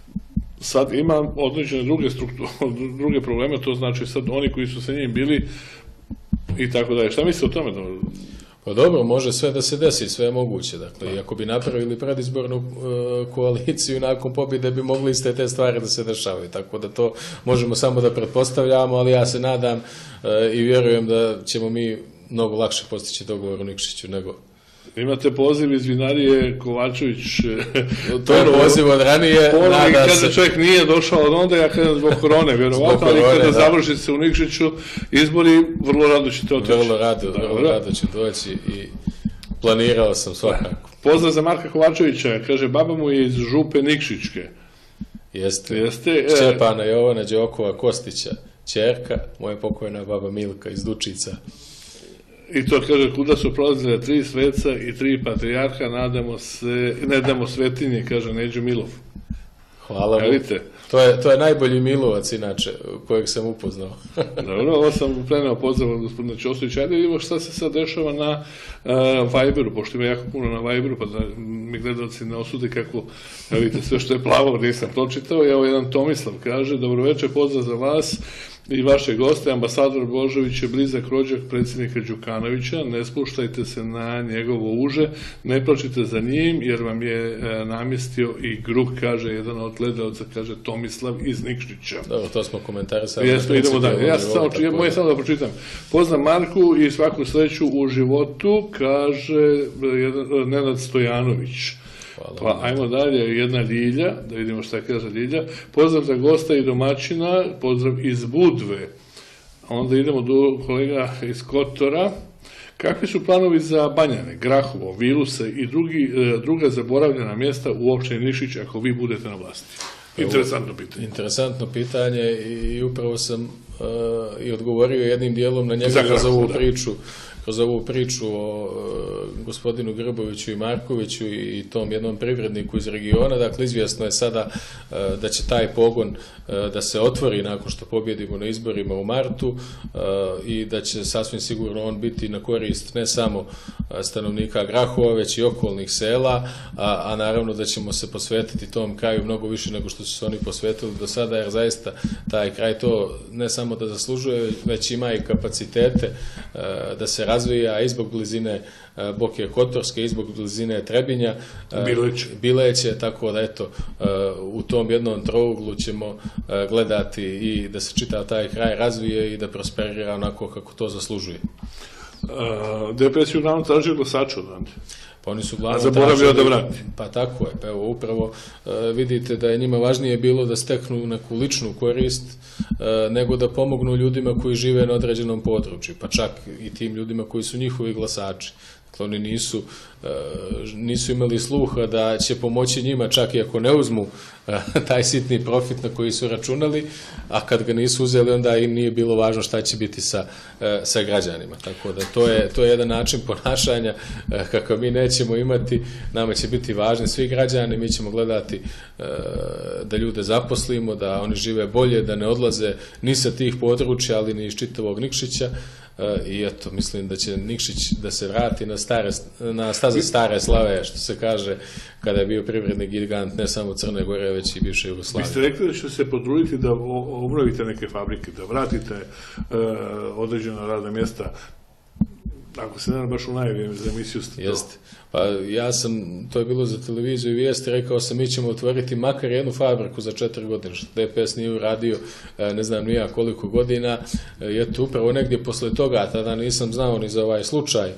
sad ima određene druge strukture, druge probleme, to znači sad oni koji su sa njim bili i tako dalje. Šta mislite o tome? Pa dobro, može sve da se desi, sve je moguće. Dakle, i ako bi napravili predizbornu uh, koaliciju nakon pobjede bi mogli iste te stvari da se dešavaju. Tako da to možemo samo da pretpostavljamo, ali ja se nadam uh, i vjerujem da ćemo mi mnogo lakše postići dogovor u Nikšiću nego... Imate poziv iz vinarije Kovačević. To je poziv od ranije. Ponovi kada čovjek nije došao od onda, ja kada zbog korone, vjerovatno, ali kada završi se u Nikšiću izbori, vrlo rado ćete otići. Vrlo rado, vrlo rado ću doći i planirao sam svakako. Pozdrav za Marka Kovačevića, kaže, baba mu je iz Župe Nikšićke. Jeste. Jeste. Šćepana Jovana Đokova Kostića, ćerka, moja pokojna baba Milka iz Dučica. I to kaže, kuda su prolazile tri sveca i tri patrijarha, nadamo se, ne damo svetinje, kaže Neđo Milov. Hvala mu. To je, to je najbolji Milovac, inače, kojeg sam upoznao. Dobro, ovo sam preneo pozdrav od gospodina Ćosovića. Ajde vidimo šta se sad dešava na uh, Viberu, pošto ima jako puno na Viberu, pa da mi gledalci ne osudi kako, ja vidite, sve što je plavo, nisam pročitao. Evo jedan Tomislav kaže, dobroveče, pozdrav za vas i vaše goste, ambasador Božović je blizak rođak predsjednika Đukanovića, ne spuštajte se na njegovo uže, ne plačite za njim, jer vam je e, namjestio i gruk, kaže jedan od gledalca, kaže Tomislav iz Nikšića. Dobro, to smo komentarisali. Jesmo, idemo dalje. Ja sam samo, ja, moje samo da pročitam. Pozdrav Marku i svaku sreću u životu, kaže jedan, Nenad Stojanović. Hvala. Pa ajmo dalje, jedna Ljilja, da vidimo šta kaže Ljilja. Pozdrav za gosta i domaćina, pozdrav iz Budve. Onda idemo do kolega iz Kotora. Kakvi su planovi za Banjane, Grahovo, Viluse i drugi, druga zaboravljena mjesta u opštini Nikšić ako vi budete na vlasti? Interesantno pitanje. Interesantno pitanje i upravo sam uh, i odgovorio jednim dijelom na njega kroz ovu priču. kroz ovu priču o e, gospodinu Grboviću i Markoviću i tom jednom privredniku iz regiona. Dakle, izvjesno je sada e, da će taj pogon e, da se otvori nakon što pobjedimo na izborima u martu e, i da će sasvim sigurno on biti na korist ne samo stanovnika Grahova, već i okolnih sela, a, a naravno da ćemo se posvetiti tom kraju mnogo više nego što su se oni posvetili do sada, jer zaista taj kraj to ne samo da zaslužuje, već ima i kapacitete e, da se razvija i zbog blizine Boke Kotorske i zbog blizine Trebinja, Bileće. Bileće, tako da eto, u tom jednom trouglu ćemo gledati i da se čitav taj kraj razvije i da prosperira onako kako to zaslužuje. D P S je uglavnom tražio glasača odavde. Pa oni su glavno A zaboravio da vrati. Pa tako je, pa evo upravo e, vidite da je njima važnije bilo da steknu neku ličnu korist e, nego da pomognu ljudima koji žive na određenom području, pa čak i tim ljudima koji su njihovi glasači. Dakle, oni nisu, e, nisu imali sluha da će pomoći njima čak i ako ne uzmu e, taj sitni profit na koji su računali, a kad ga nisu uzeli onda im nije bilo važno šta će biti sa, e, sa građanima. Tako da to je, to je jedan način ponašanja e, kako mi nećemo imati, nama će biti važni svi građani, mi ćemo gledati e, da ljude zaposlimo, da oni žive bolje, da ne odlaze ni sa tih područja, ali ni iz čitavog Nikšića. I eto, mislim da će Nikšić da se vrati na, stare, na staze stare slave, što se kaže, kada je bio privredni gigant ne samo Crne Gore, već i bivše Jugoslavije. Vi ste rekli da ćete se potruditi da obnovite neke fabrike, da vratite uh, određena radna mjesta. Ako se ne baš u najvijem za emisiju ste to. Jeste. Pa ja sam, to je bilo za televiziju i vijesti, rekao sam mi ćemo otvoriti makar jednu fabriku za četiri godine, što D P S nije uradio, ne znam ni ja koliko godina. I eto, upravo negdje posle toga, tada nisam znao ni za ovaj slučaj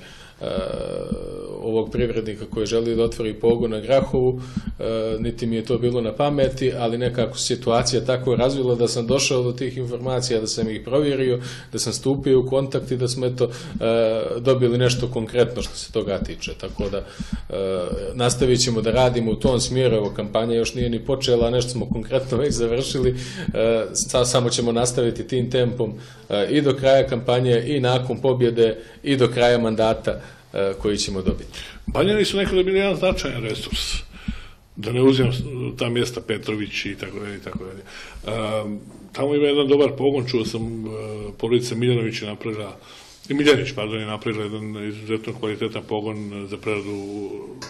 ovog privrednika koji želi da otvori pogon na Grahovu, niti mi je to bilo na pameti, ali nekako situacija tako razvila da sam došao do tih informacija, da sam ih provjerio, da sam stupio u kontakt i da smo eto dobili nešto konkretno što se toga tiče. Tako da nastavit ćemo da radimo u tom smjeru. Evo, kampanja još nije ni počela, nešto smo konkretno već završili, samo ćemo nastaviti tim tempom i do kraja kampanje i nakon pobjede i do kraja mandata koji ćemo dobiti. Banjani su nekada bili jedan značajan resurs, da ne uzimam ta mjesta Petrović i tako dalje i tako dalje. Tamo ima jedan dobar pogon, čuo sam, porodica Miljanović je napravila, i Miljanić, pardon, je napravila jedan izuzetno kvalitetan pogon za preradu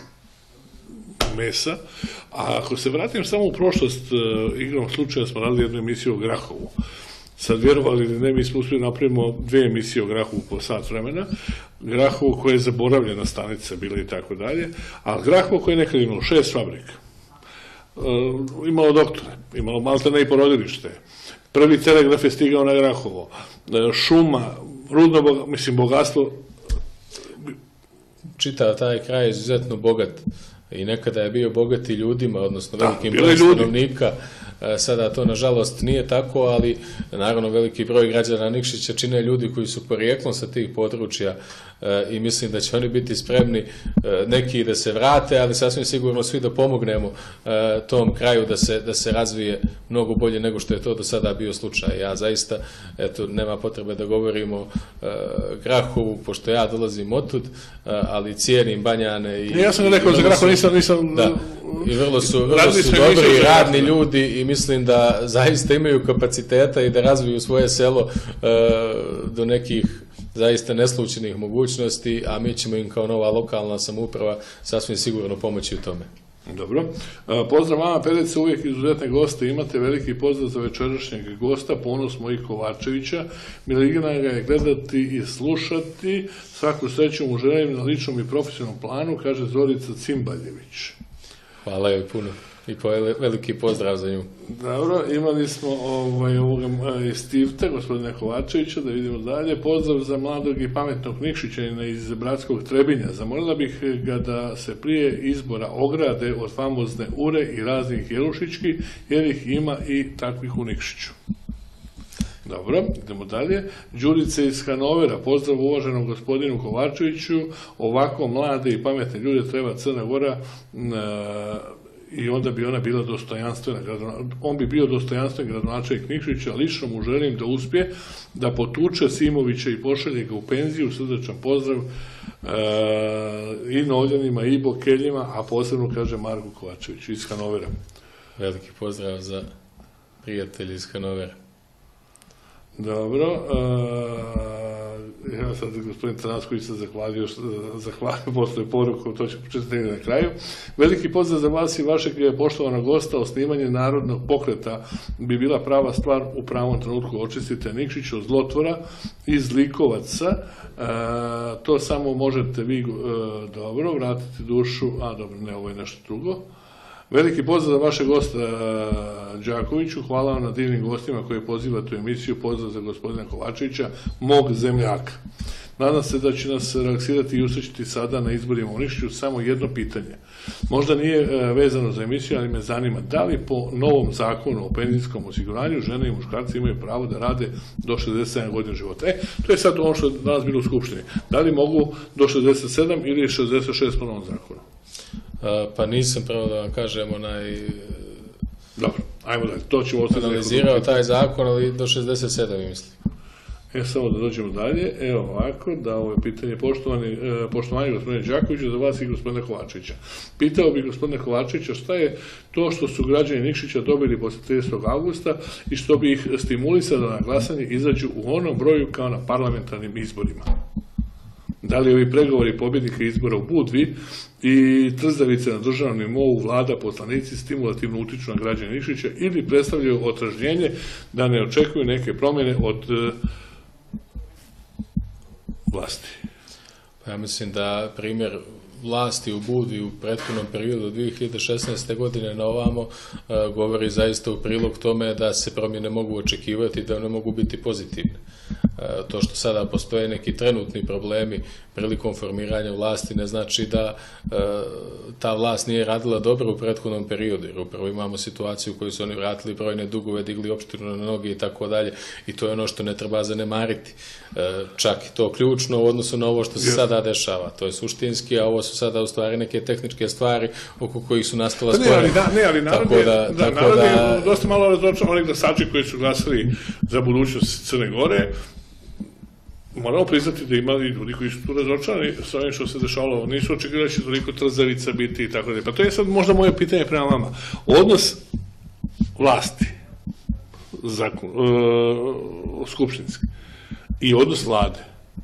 mesa. A ako se vratim samo u prošlost, igrom slučaja smo radili jednu emisiju o Grahovu. Sad, vjerovali ili ne, mi smo uspjeli napravimo dve emisije o Grahovu po sat vremena. Grahovo koje je zaboravljena stanica bila i tako dalje, a Grahovo koje je nekad imalo šest fabrika. E, imalo doktore, imalo maltene i porodilište. Prvi telegraf je stigao na Grahovo. E, šuma, rudno bogatstvo, mislim, bogatstvo. Čitav taj kraj je izuzetno bogat i nekada je bio bogat i ljudima, odnosno velikim brojem stanovnika. Sada to nažalost nije tako, ali naravno veliki broj građana Nikšića čine ljudi koji su porijeklom sa tih područja i mislim da će oni biti spremni neki da se vrate, ali sasvim sigurno svi da pomognemo tom kraju da se, da se razvije mnogo bolje nego što je to do sada bio slučaj. Ja zaista, eto, nema potrebe da govorimo Grahovu, pošto ja dolazim otud, ali cijenim Banjane. I, ja sam rekao za Grahov, nisam... nisam... Da. I vrlo su, vrlo su dobri i radni ljudi i mislim da zaista imaju kapaciteta i da razviju svoje selo e, do nekih zaista neslučenih mogućnosti, a mi ćemo im kao nova lokalna samouprava sasvim sigurno pomoći u tome. Dobro. Pozdrav vama, Pedece, uvijek izuzetne goste imate. Veliki pozdrav za večerašnjeg gosta, Ponos mojih Kovačevića. Miligana ga je gledati i slušati. Svaku sreću mu želim na ličnom i profesionalnom planu, kaže Zorica Cimbaljević. Hvala joj puno i veliki pozdrav za nju. Dobro, imali smo ovaj, ovoga iz Tivta, gospodina Kovačevića, da vidimo dalje. Pozdrav za mladog i pametnog Nikšićanina iz bratskog Trebinja. Zamolila bih ga da se prije izbora ograde od famozne ure i raznih jelušički, jer ih ima i takvih u Nikšiću. Dobro, idemo dalje. Đurice iz Hanovera, pozdrav uvaženom gospodinu Kovačeviću, ovako mlade i pametne ljude treba Crna Gora i onda bi ona bila dostojanstvena, on bi bio dostojanstven gradonačelnik Nikšića, lično mu želim da uspije, da potuče Simovića i pošalje ga u penziju, srdačan pozdrav i Novljanima i Bokeljima, a posebno kaže Marku Kovačeviću iz Hanovera. Veliki pozdrav za prijatelji iz Hanovera. Dobro, evo sad gospodin Tanasković se zahvalio, zahvalio, postoje poruku, to će početi na kraju. Veliki pozdrav za vas i vašeg poštovanog gosta, osnivanje narodnog pokreta bi bila prava stvar u pravom trenutku. Očistite Nikšića od zlotvora i zlikovaca, to samo možete vi, dobro, vratiti dušu, a dobro, ne, ovo je nešto drugo. Veliki pozdrav za vašeg gosta Đakoviću, hvala vam na divnim gostima koje pozivate u emisiju, pozdrav za gospodina Kovačevića, mog zemljaka. Nadam se da će nas relaksirati i usrećiti sada na izborima u Nikšiću. Samo jedno pitanje. Možda nije vezano za emisiju, ali me zanima da li po novom zakonu o penzijskom osiguranju žene i muškarci imaju pravo da rade do šezdeset sedam godina života. E, to je sad ono što je danas bilo u Skupštini. Da li mogu do šezdeset sedam ili šezdeset šest po novom zakonu? Pa nisam pravo da vam kažem onaj... Dobro, ajmo dalje, to ćemo ostati... Analizirao taj zakon, ali do šezdeset sedam mislim. E, samo da dođemo dalje, evo ovako, da ovo je pitanje poštovanje gospodine Đakovića za vas i gospodina Kovačevića. Pitao bih gospodina Kovačevića šta je to što su građani Nikšića dobili posle tridesetog avgusta i što bi ih stimulisalo na glasanje izađu u onom broju kao na parlamentarnim izborima. Da li ovi pregovori pobjednika izbora u Budvi i trzavice na državnom nivou, vlada, poslanici stimulativno utiču na građane Nikšića ili predstavljaju otrežnjenje da ne očekuju neke promjene od vlasti? Pa ja mislim da primjer vlasti u Budvi u prethodnom periodu dvije hiljade šesnaeste. godine na ovamo govori zaista u prilog tome da se promjene mogu očekivati i da one mogu biti pozitivne. To što sada postoje neki trenutni problemi prilikom formiranja vlasti ne znači da ta vlast nije radila dobro u prethodnom periodu, jer upravo imamo situaciju u kojoj su oni vratili brojne dugove, digli opštinu na noge i tako dalje, i to je ono što ne treba zanemariti. Čak i to ključno u odnosu na ovo što se sada dešava. To je suštinski, a ovo su sada u stvari neke tehničke stvari oko kojih su nastala spore. Ne, ali narod je dosta malo razočaran, onih glasači koji su glasali za budućnost Crne Gore. Moramo priznati da ima i ljudi koji su tu razočarani sa ovim što se dešavalo. Nisu očekivali da će toliko trzavica biti i tako dalje. Pa to je sad možda moje pitanje prema vama. Odnos vlasti, skupštinski, i odnos vlade.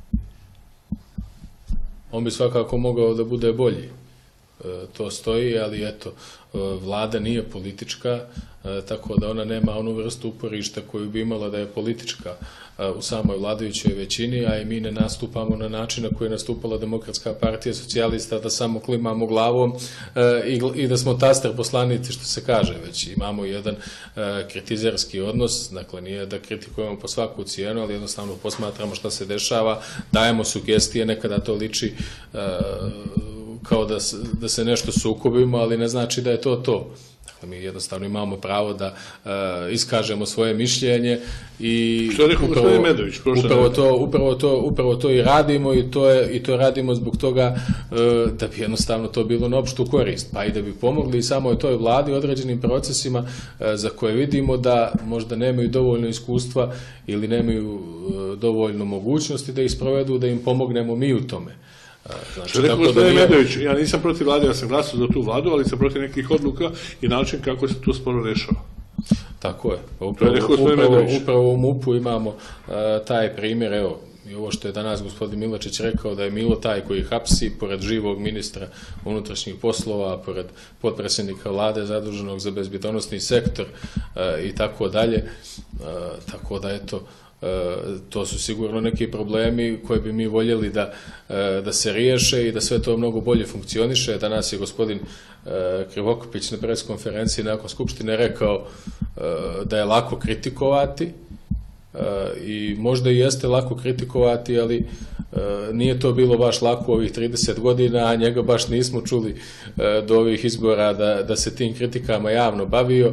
On bi svakako mogao da bude bolji. To stoji, ali eto, vlada nije politička, tako da ona nema onu vrstu uporišta koju bi imala da je politička u samoj vladajućoj većini, a i mi ne nastupamo na način na koji je nastupala Demokratska partija socijalista, da samo klimamo glavom i da smo taster poslanici, što se kaže, već imamo jedan kritizerski odnos, dakle nije da kritikujemo po svaku cijenu, ali jednostavno posmatramo šta se dešava, dajemo sugestije, nekada to liči kao da se nešto sukobimo, ali ne znači da je to to. Dakle, mi jednostavno imamo pravo da iskažemo svoje mišljenje i što je rekao gospodin Medović, upravo to i radimo i to radimo zbog toga da bi jednostavno to bilo na opštu korist, pa i da bi pomogli i samoj toj vladi određenim procesima za koje vidimo da možda nemaju dovoljno iskustva ili nemaju dovoljno mogućnosti da ih sprovedu, da im pomognemo mi u tome. Što je rekao gospodin Medović, ja nisam protiv vlade, ja sam glasao za tu vladu, ali sam protiv nekih odluka i način kako se to sporo rešava. Tako je. Upravo u MUP-u imamo taj primjer, evo, i ovo što je danas gospodin Miločić rekao, da je Milo taj koji hapsi, pored živog ministra unutrašnjih poslova, pored potpredsjednika vlade zaduženog za bezbjednosni sektor i tako dalje. Tako da, eto, to su sigurno neki problemi koje bi mi voljeli da se riješe i da sve to mnogo bolje funkcioniše. Danas je gospodin Krivokupić na preskonferenciji nakon Skupštine rekao da je lako kritikovati i možda i jeste lako kritikovati, ali nije to bilo baš lako ovih trideset godina, a njega baš nismo čuli do ovih izbora da se tim kritikama javno bavio.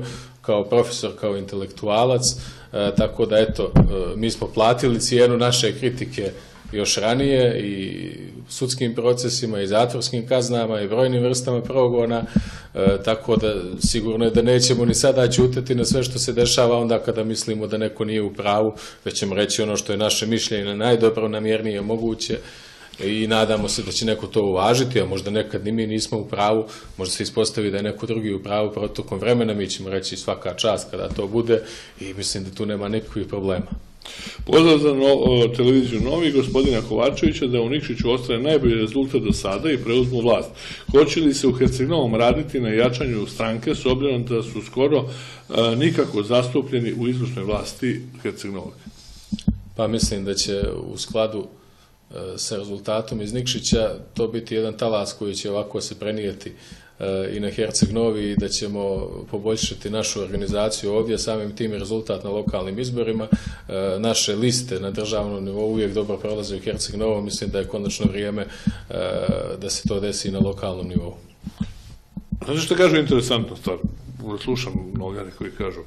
kao profesor, kao intelektualac, tako da eto, mi smo platili cijenu naše kritike još ranije i sudskim procesima i zatvorskim kaznama i brojnim vrstama progona, e, tako da sigurno je da nećemo ni sada ćutati na sve što se dešava onda kada mislimo da neko nije u pravu, već ćemo reći ono što je naše mišljenje najdobronamjernije moguće i nadamo se da će neko to uvažiti, a možda nekad ni mi nismo u pravu, možda se ispostavi da je neko drugi u pravu protokom vremena, mi ćemo reći svaka čast kada to bude i mislim da tu nema nikakvih problema. Pozdrav za no, televiziju Novi, gospodina Kovačevića, da u Nikšiću ostane najbolji rezultat do sada i preuzmu vlast. Hoće li se u Herceg-Novom raditi na jačanju stranke, s obzirom da su skoro a, nikako zastupljeni u izvršnoj vlasti Herceg-Novog? Pa mislim da će u skladu a, sa rezultatom iz Nikšića to biti jedan talas koji će ovako se prenijeti i na Herceg-Novi i da ćemo poboljšati našu organizaciju ovdje, samim tim rezultat na lokalnim izborima. Naše liste na državnom nivou uvijek dobro prolaze u Herceg-Novom, mislim da je konačno vrijeme da se to desi na lokalnom nivou. Znači što kažu interesantna stvar, slušam mnogane koji kažu,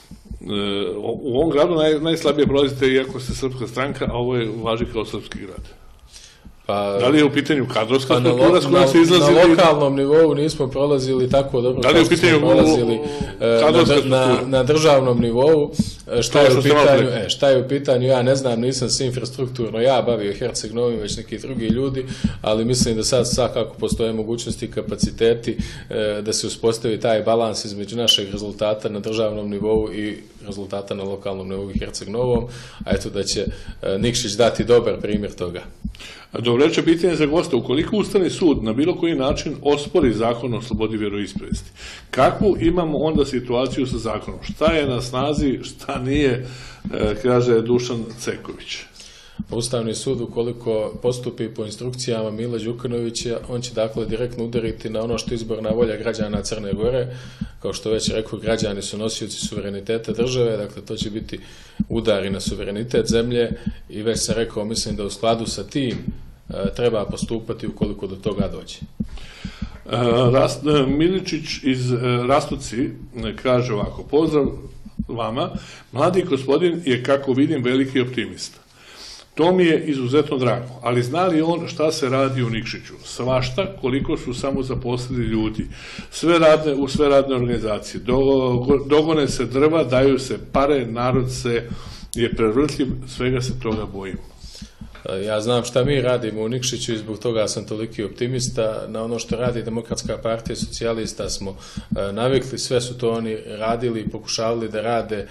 u ovom gradu naj, najslabije prolazite iako ste srpska stranka, a ovo je važi kao srpski grad. Pa, da li je u pitanju kadrovska pa struktura s kojom se izlazili? Na lokalnom nivou nismo prolazili tako dobro da li je u pitanju smo prolazili na, na, na državnom nivou. Šta je, u pitanju, e, šta je u pitanju, ja ne znam, nisam se infrastrukturno ja bavio Herceg-Novim, već neki drugi ljudi, ali mislim da sad svakako postoje mogućnosti i kapaciteti e, da se uspostavi taj balans između našeg rezultata na državnom nivou i rezultata na lokalnom nivou i Herceg-Novom, a eto da će e, Nikšić dati dobar primjer toga. Dobreće pitanje za gosta, ukoliko Ustavni sud na bilo koji način ospori zakon o slobodi vjeroispovesti, kakvu imamo onda situaciju sa zakonom? Šta je na snazi, šta nije, kaže Dušan Ceković? Ustavni sud, ukoliko postupi po instrukcijama Mila Đukanovića, on će dakle direktno udariti na ono što je izborna volja građana Crne Gore. Kao što već rekao, građani su nosioci suvereniteta države, dakle to će biti udari na suverenitet zemlje i već sam rekao, mislim da u skladu sa tim e, treba postupati ukoliko do toga dođe. Rast, Miličić iz Rastoci kaže ovako, pozdrav vama, mladi gospodin je, kako vidim, veliki optimista. To mi je izuzetno drago, ali zna li on šta se radi u Nikšiću? Svašta, koliko su samo zaposlili ljudi, sve radne, u sve radne organizacije, dogone se drva, daju se pare, narod se je prevrtljiv, svega se toga bojimo. Ja znam šta mi radimo u Nikšiću i zbog toga sam toliki optimista. Na ono što radi Demokratska partija socijalista smo navikli, sve su to oni radili i pokušavali da rade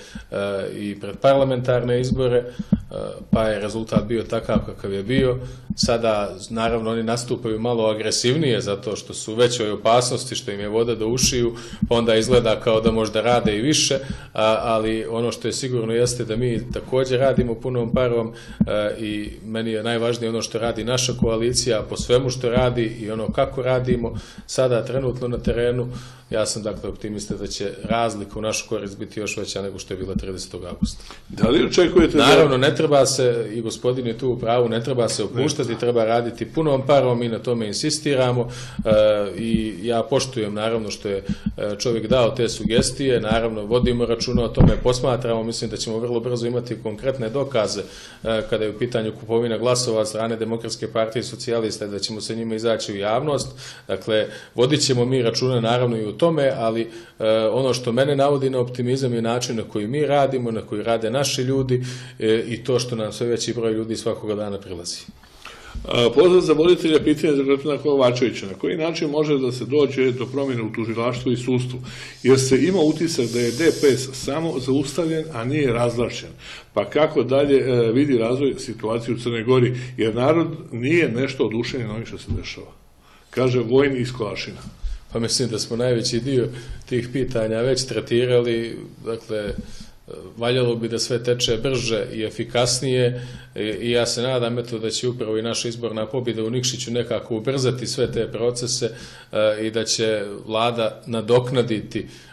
i pred parlamentarne izbore, pa je rezultat bio takav kakav je bio. Sada, naravno, oni nastupaju malo agresivnije zato što su u većoj opasnosti, što im je voda do ušiju, pa onda izgleda kao da možda rade i više, ali ono što je sigurno jeste da mi također radimo punom parom i meni je najvažnije ono što radi naša koalicija po svemu što radi i ono kako radimo sada trenutno na terenu. Ja sam dakle optimista da će razlika u našu korist biti još veća nego što je bila tridesetog augusta. Da li očekujete da... Naravno, ne treba se, i gospodin je tu u pravu, ne treba se opuštati, treba raditi punom parom, mi na tome insistiramo e, i ja poštujem naravno što je čovjek dao te sugestije, naravno vodimo računa o tome, posmatramo, mislim da ćemo vrlo brzo imati konkretne dokaze e, kada je u pitanju kupovina glasova od strane Demokratske partije socijalista, da ćemo se njima izaći u javnost. Dakle, vodit ćemo mi računa naravno i u tome, ali e, ono što mene navodi na optimizam je način na koji mi radimo, na koji rade naši ljudi e, i to što nam sve veći broj ljudi svakoga dana prilazi. Pozdrav za voditelja, pitanja za gospodina Kovačevića. Na koji način može da se dođe do promjene u tužilaštvu i sudstvu? Jer se ima utisak da je D P S samo zaustavljen, a nije razvlašćen. Pa kako dalje vidi razvoj situacije u Crnoj Gori? Jer narod nije nešto oduševljen onim što se dešava. Kaže vojni iz Kolašina. Pa mislim da smo najveći dio tih pitanja već tretirali, dakle, valjalo bi da sve teče brže i efikasnije i ja se nadam eto da će upravo i naša izborna pobjeda u Nikšiću nekako ubrzati sve te procese i da će vlada nadoknaditi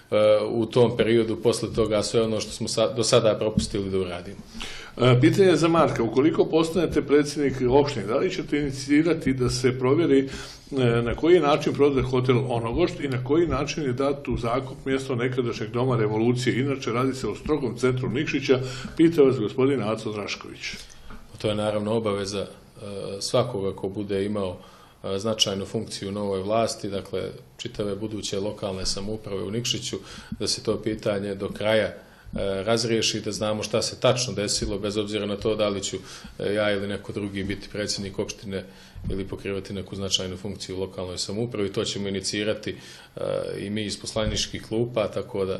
u tom periodu posle toga sve ono što smo do sada propustili da uradimo. Pitanje za Marka, ukoliko postanete predsjednik opštine, da li ćete inicirati da se provjeri na koji način prodat hotel Onogošt i na koji način je dat u zakup mjesto nekadašnjeg doma Revolucije? Inače, radi se o strogom centru Nikšića, pita vas gospodin Aco Drašković. To je naravno obaveza svakoga ko bude imao značajnu funkciju u novoj vlasti, dakle čitave buduće lokalne samouprave u Nikšiću, da se to pitanje do kraja razriješi, da znamo šta se tačno desilo, bez obzira na to da li ću ja ili neko drugi biti predsjednik opštine ili pokrivati neku značajnu funkciju u lokalnoj samoupravi. To ćemo inicirati i mi iz poslaničkih klupa, tako da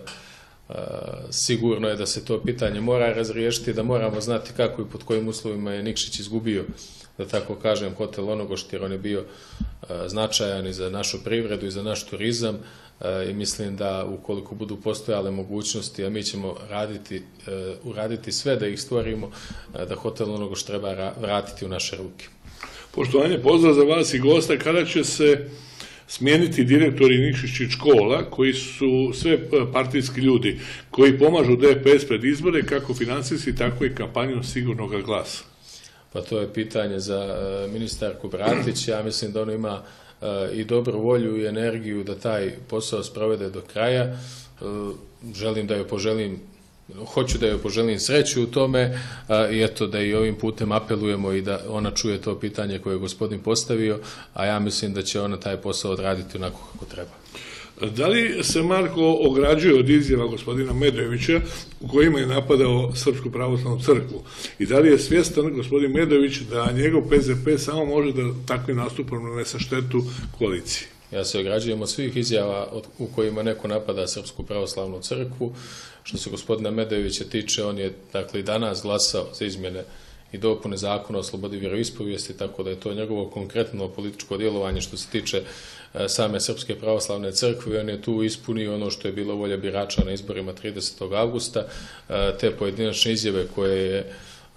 sigurno je da se to pitanje mora razriješiti, da moramo znati kako i pod kojim uslovima je Nikšić izgubio, da tako kažem, hotel Onogošt, jer on je bio značajan i za našu privredu i za naš turizam, i mislim da ukoliko budu postojale mogućnosti, a mi ćemo raditi, uraditi sve da ih stvorimo, da hotel Onogošt treba vratiti u naše ruke. Poštovanje, pozdrav za vas i gosta. Kada će se smijeniti direktori Nikšićkih škola, koji su sve partijski ljudi, koji pomažu D P S pred izbore, kako finansijski, tako i kampanjom sigurnog glasa? Pa to je pitanje za ministarku Bratić. Ja mislim da ona ima i dobru volju i energiju da taj posao sprovede do kraja. Želim da joj poželim, hoću da joj poželim sreću u tome i eto da i ovim putem apelujemo i da ona čuje to pitanje koje je gospodin postavio, a ja mislim da će ona taj posao odraditi onako kako treba. Da li se Marko ograđuje od izjava gospodina Medojevića u kojima je napadao Srpsku pravoslavnu crkvu? I da li je svjestan gospodin Medojević da njegov P Z P samo može da takvim nastupom nanese štetu koaliciji? Ja se ograđujem od svih izjava u kojima neko napada Srpsku pravoslavnu crkvu. Što se gospodina Medojevića tiče, on je dakle i danas glasao za izmjene i dopune zakona o slobodi vjeroispovijesti, tako da je to njegovo konkretno političko djelovanje što se tiče same Srpske pravoslavne crkve. On je tu ispunio ono što je bilo volja birača na izborima tridesetog avgusta, te pojedinačne izjave koje je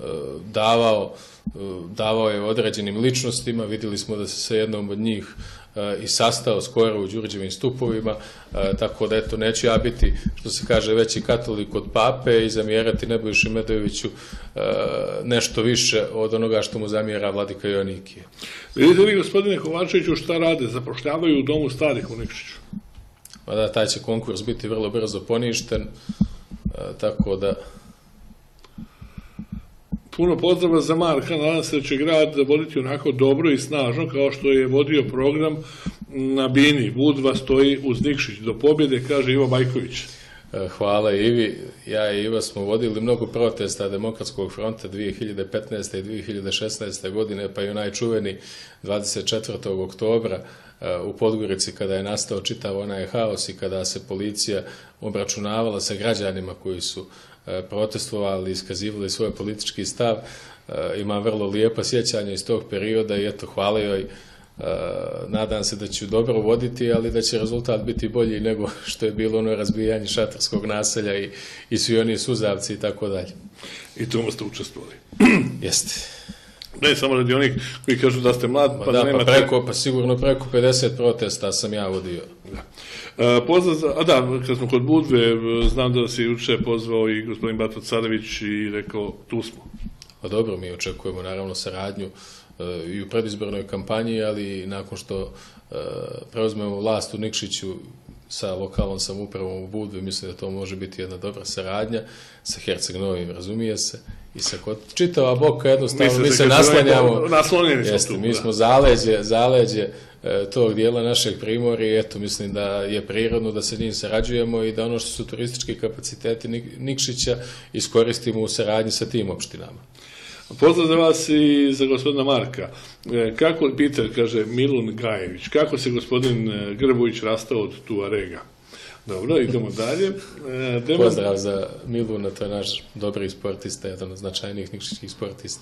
davao, davao je određenim ličnostima. Vidjeli smo da se sa jednom od njih i sastao skoro u Đurđevim stupovima, tako da eto, neću ja biti, što se kaže, veći katolik od pape i zamjerati Nebojši Medojeviću nešto više od onoga što mu zamjera vladika Joanikije. Vidite li, gospodine Kovačeviću, šta rade? Zapošljavaju u domu starih u Nikšiću? Pa da, taj će konkurs biti vrlo brzo poništen, tako da... Puno pozdrava za Marka, nadam se da će grad voditi onako dobro i snažno kao što je vodio program na Bini. Budva stoji uz Nikšić do pobjede, kaže Ivo Bajković. Hvala Ivi. Ja i Ivo smo vodili mnogo protesta Demokratskog fronta dvije hiljade petnaeste i dvije hiljade šesnaeste godine, pa i onaj čuveni dvadeset četvrtog oktobra u Podgorici kada je nastao čitav onaj haos i kada se policija obračunavala sa građanima koji su protestovali, iskazivali svoj politički stav. Ima vrlo lijepa sjećanja iz tog perioda i eto, hvala joj. Nadam se da ću dobro voditi, ali da će rezultat biti bolji nego što je bilo ono razbijanje šatorskog naselja i, i svi oni suzavci i tako dalje. I tomu ste učestvovali? Jeste. Ne, samo radi onih koji kažu da ste mlad, pa da, da nemate... Pa, preko, pa sigurno preko pedeset protesta sam ja vodio. Da. A, pozdrav za... A da, kad smo kod Budve, znam da se juče pozvao i gospodin Bato Carević i rekao, tu smo. Pa dobro, mi očekujemo naravno saradnju i u predizbornoj kampanji, ali nakon što preuzmemo vlast u Nikšiću sa lokalnom samoupravom u Budvi, mislim da to može biti jedna dobra saradnja sa Herceg Novim, razumije se, i sa čitava Boka, jednostavno mi se naslanjamo, jeste, mi smo zaleđe, zaleđe tog dijela našeg Primorja i eto, mislim da je prirodno da se njim sarađujemo i da ono što su turistički kapaciteti Nikšića iskoristimo u saradnji sa tim opštinama. Pozdrav za vas i za gospodina Marka. Kako, Peter, kaže Milun Gajević, kako se gospodin Grbović rastao od Tuarega? Dobro, idemo dalje. Demo... Pozdrav za Miluna, to je naš dobri sportista, jedan od značajnijih nikšićkih sportista.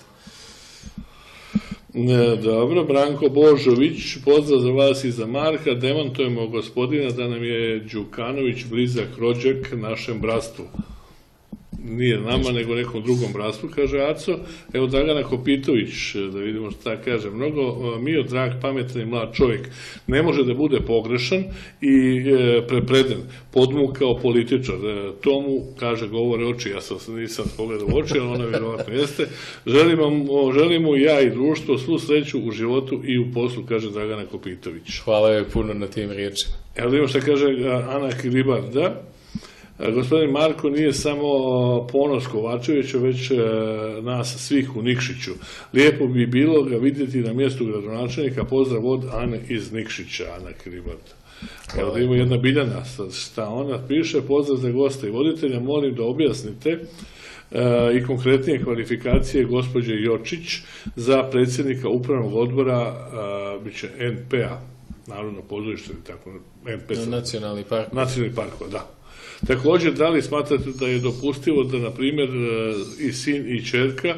Dobro, Branko Božović, pozdrav za vas i za Marka. Demantujemo gospodina da nam je Đukanović blizak rođak našem bratstvu. nije nama, nego nekom drugom bratstvu, kaže Aco. Evo Dragana Kopitović, da vidimo šta kaže. Mnogo mio, drag, pametan i mlad čovjek ne može da bude pogrešan i prepreden, podmukao političar. To mu, kaže, govore oči, ja sam nisam pogledao oči, ali ona vjerovatno jeste. Želim mu ja i društvo svu sreću u životu i u poslu, kaže Dragana Kopitović. Hvala joj puno na tim riječima. Evo vidimo šta kaže Ana Kribarda. Gospodin Marko nije samo ponos Kovačevića, već nas svih u Nikšiću. Lijepo bi bilo ga vidjeti na mjestu gradonačelnika. Pozdrav od Ane iz Nikšića, Ana Kribarda. Evo da ima jedna Biljana, šta ona piše. Pozdrav za gosta i voditelja, molim da objasnite i konkretnije kvalifikacije gospođe Jočić za predsjednika upravnog odbora biće N P A, Narodno pozorište, tako, N P A. Nacionalni park. Nacionalni park, da. Također, da li smatrate da je dopustivo da, na primjer, i sin i čerka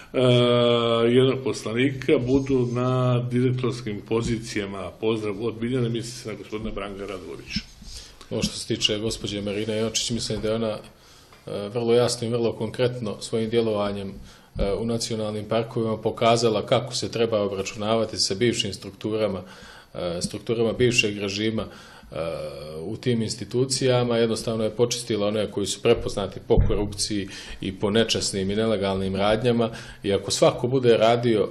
jednog poslanika budu na direktorskim pozicijama? Pozdrav od Biljane, misli se na gospodina Branka Radovića. Ovo što se tiče gospođe Marine Jočić, mislim da je ona vrlo jasno i vrlo konkretno svojim djelovanjem u nacionalnim parkovima pokazala kako se treba obračunavati sa bivšim strukturama, strukturama bivšeg režima u tim institucijama. Jednostavno je počistila one koji su prepoznati po korupciji i po nečasnim i nelegalnim radnjama, i ako svako bude radio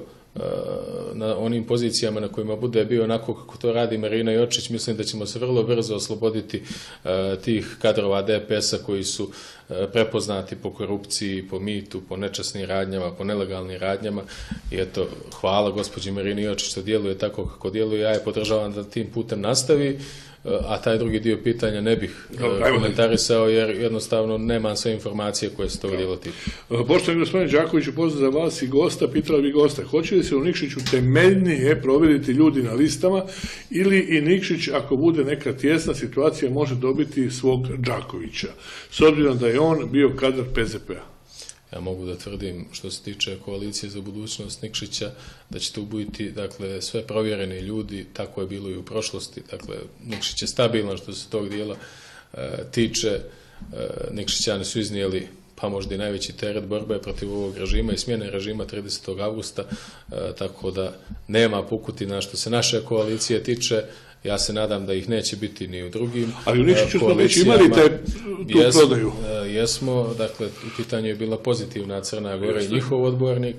na onim pozicijama na kojima bude bio onako kako to radi Marina Jočić, mislim da ćemo se vrlo brzo osloboditi tih kadrova D P S-a koji su prepoznati po korupciji, po mitu, po nečasnim radnjama, po nelegalnim radnjama. I eto, hvala gospođi Marini Jočić što djeluje tako kako djeluje. Ja je podržavam da tim putem nastavi, a taj drugi dio pitanja ne bih komentarisao jer jednostavno nemam sve informacije koje se toga djela tiču. Poštovani gospodine Đakoviću, pozdrav za vas i gosta. Pitala bi gosta, hoće li se u Nikšiću temeljnije provjeriti ljudi na listama ili i Nikšić, ako bude neka tjesna situacija, može dobiti svog Đakovića, s obzirom da je on bio kadar P Z P-a? Ja mogu da tvrdim, što se tiče koalicije za budućnost Nikšića, da će tu biti, dakle, sve provjereni ljudi, tako je bilo i u prošlosti. Dakle, Nikšić je stabilan što se tog dijela e, tiče. E, Nikšićani su iznijeli pa možda i najveći teret borbe protiv ovog režima i smjene režima tridesetog avgusta, e, tako da nema pukutina što se naše koalicije tiče. Ja se nadam da ih neće biti ni u drugim ali u Nikšiću smo već imali te, tu jesmo, prodaju. Jesmo, dakle, u pitanju je bila pozitivna Crna Gora i njihov odbornik.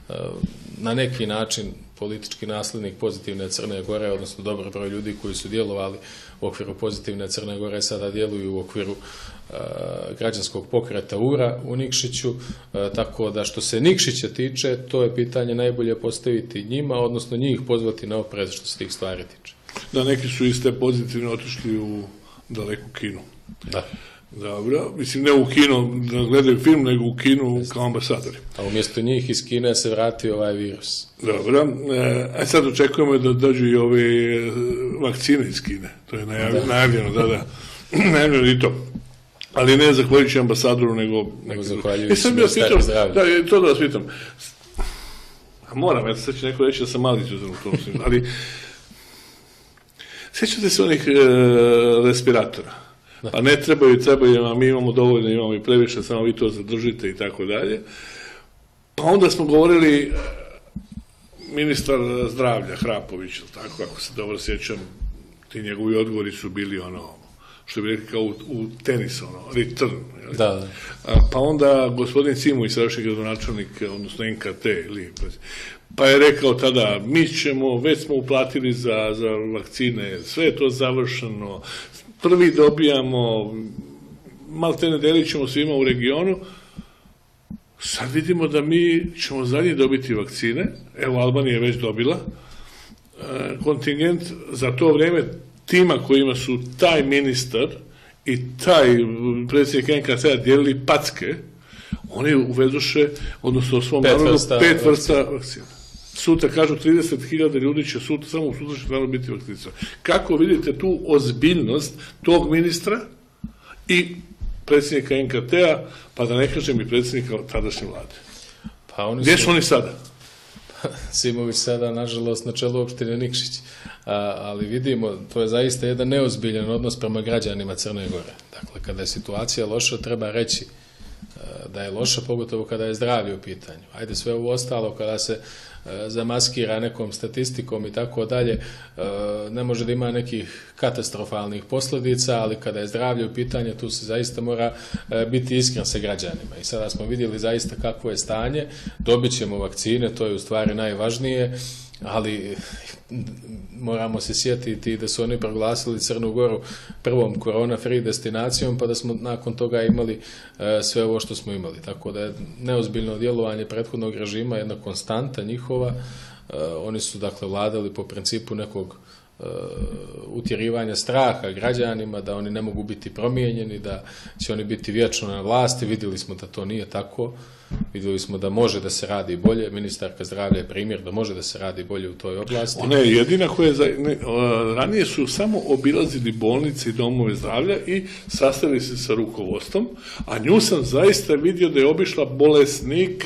Na neki način politički naslednik pozitivne Crne Gore, odnosno dobar broj ljudi koji su djelovali u okviru pozitivne Crne Gore sada djeluju u okviru uh, građanskog pokreta U R A u Nikšiću, uh, tako da što se Nikšića tiče, to je pitanje najbolje postaviti njima, odnosno njih pozvati na oprez što se tih stvari tiče. Da, neki su iste pozitivno otišli u daleku Kinu. Da. Dobro, mislim ne u Kinu da gledaju film, nego u Kinu kao ambasadori. A umjesto njih iz Kine se vratio ovaj virus. Dobro, a sad očekujemo da dođu i ove vakcine iz Kine. To je najavljeno, da, da. Najavljeno i to. Ali ne zahvaljujući ambasadoru, nego... Nego zahvaljujući e, ministarstvu zdravlja. Da, to da vas pitam. A moram, eto sad će neko reći da sam malić uzem u tom smislu, ali... Sjećate se onih e, respiratora? Da. Pa ne trebaju, trebaju, a mi imamo dovoljno, imamo i previše, samo vi to zadržite i tako dalje. Pa onda smo govorili, ministar zdravlja, Hrapović, tako, ako se dobro sjećam, ti njegovi odgovori su bili ono, što bi rekli kao u, u tenisu, ono, return. Da, da. Pa onda gospodin Simović, sadašnji gradonačelnik, odnosno N K T, ili, pa je rekao tada, mi ćemo, već smo uplatili za, za vakcine, sve je to završeno, prvi dobijamo, maltene delit ćemo svima u regionu. Sad vidimo da mi ćemo zadnji dobiti vakcine, evo Albanija je već dobila, kontingent za to vrijeme tima kojima su taj ministar i taj predsjednik N K T-a dijelili packe, oni uvezuše, odnosno u svom narodu, pet vrsta vakcina. Sutra kažu trideset hiljada ljudi će sutra, samo u sutra će trebalo biti vakcinisani. Kako vidite tu ozbiljnost tog ministra i predsjednika N K T-a, pa da ne kažem i predsjednika tadašnje vlade? Pa oni Gdje su oni sada? Simović sada, nažalost, na čelu opštine Nikšić, a, ali vidimo, to je zaista jedan neozbiljan odnos prema građanima Crne Gore. Dakle, kada je situacija loša, treba reći da je loša, pogotovo kada je zdravlje u pitanju. Ajde, sve ovo ostalo kada se zamaskira nekom statistikom i tako dalje, ne može da ima nekih katastrofalnih posljedica, ali kada je zdravlje u pitanju, tu se zaista mora biti iskren sa građanima. I sada smo vidjeli zaista kakvo je stanje, dobit ćemo vakcine, to je u stvari najvažnije, ali moramo se sjetiti da su oni proglasili Crnu Goru prvom korona-free destinacijom, pa da smo nakon toga imali sve ovo što smo imali. Tako da je neozbiljno djelovanje prethodnog režima jedna konstanta njihova. Oni su, dakle, vladali po principu nekog utjerivanja straha građanima, da oni ne mogu biti promijenjeni, da će oni biti vječno na vlasti. Vidjeli smo da to nije tako. Vidjeli smo da može da se radi bolje. Ministarka zdravlja je primjer da može da se radi bolje u toj oblasti. Ona je jedina koja je... Za, ne, ranije su samo obilazili bolnice i domove zdravlja i sastavili se sa rukovodstvom, a nju sam zaista vidio da je obišla bolesnike.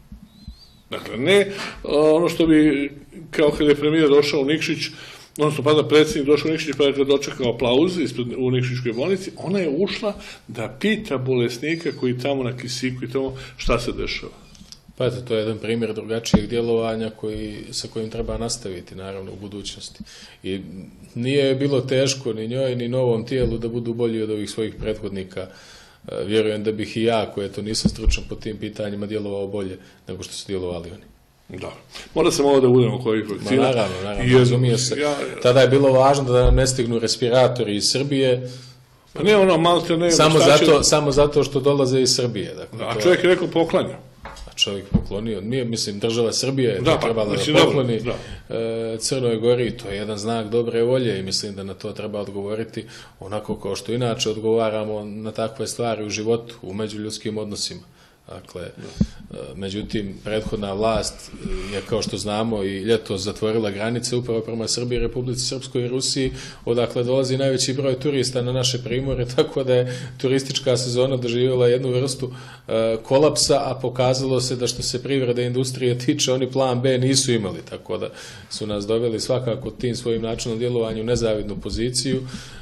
Dakle, ne ono što bi, kao kada je premijer došao u Nikšić, odnosno pa da predsjednik došao u Nikšić pa je dočekao aplauz ispred, u Nikšićkoj bolnici, ona je ušla da pita bolesnika koji tamo na kisiku i tamo šta se dešava. Pa eto, to je jedan primjer drugačijeg djelovanja koji, sa kojim treba nastaviti, naravno, u budućnosti. I nije bilo teško ni njoj, ni novom tijelu da budu bolji od ovih svojih prethodnika. Vjerujem da bih i ja, koji to nisam stručan po tim pitanjima, djelovao bolje nego što su djelovali oni. Da. Mora se malo da budemo koji vakcina. Ma naravno, naravno, razumije se. Ja, Tada je bilo važno da nam ne stignu respiratori iz Srbije. Pa ne ono, malo te ne... Samo zato, samo zato što dolaze iz Srbije. Dakle, a čovjek je rekao poklanja. A čovjek poklonio. Nije, mislim, država Srbije je da, trebala mislim, da pokloni da. Crnoj Gori. To je jedan znak dobre volje i mislim da na to treba odgovoriti onako kao što inače odgovaramo na takve stvari u životu, u međuljudskim odnosima. Dakle, međutim, prethodna vlast je, kao što znamo, i ljetos zatvorila granice upravo prema Srbiji, Republici Srpskoj i Rusiji, odakle dolazi najveći broj turista na naše primorje, tako da je turistička sezona doživjela jednu vrstu kolapsa, a pokazalo se da što se privrede i industrije tiče, oni plan B nisu imali, tako da su nas doveli svakako tim svojim načinom djelovanja u nezavidnu poziciju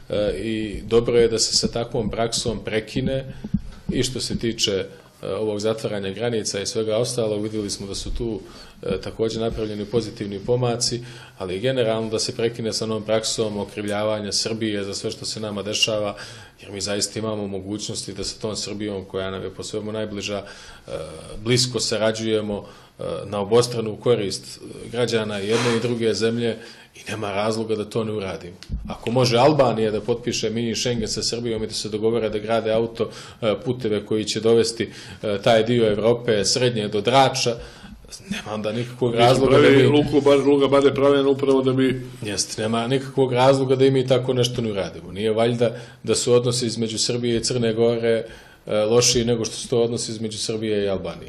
i dobro je da se sa takvom praksom prekine. I što se tiče ovog zatvaranja granica i svega ostalo, vidjeli smo da su tu e, također napravljeni pozitivni pomaci, ali generalno da se prekine sa onom praksom okrivljavanja Srbije za sve što se nama dešava, jer mi zaista imamo mogućnosti da sa tom Srbijom, koja nam je po svemu najbliža, e, blisko sarađujemo e, na obostranu korist građana jedne i druge zemlje i nema razloga da to ne uradimo. Ako može Albanija da potpiše mini Schengen sa Srbijom i da se dogovore da grade auto puteve koji će dovesti taj dio Evrope srednje do Drača, nema onda nikakvog razloga da mi... Luka Bade pravljena upravo da bi... Jeste, nema nikakvog razloga da i mi tako nešto ne uradimo. Nije valjda da su odnosi između Srbije i Crne Gore lošiji nego što su to odnosi između Srbije i Albanije.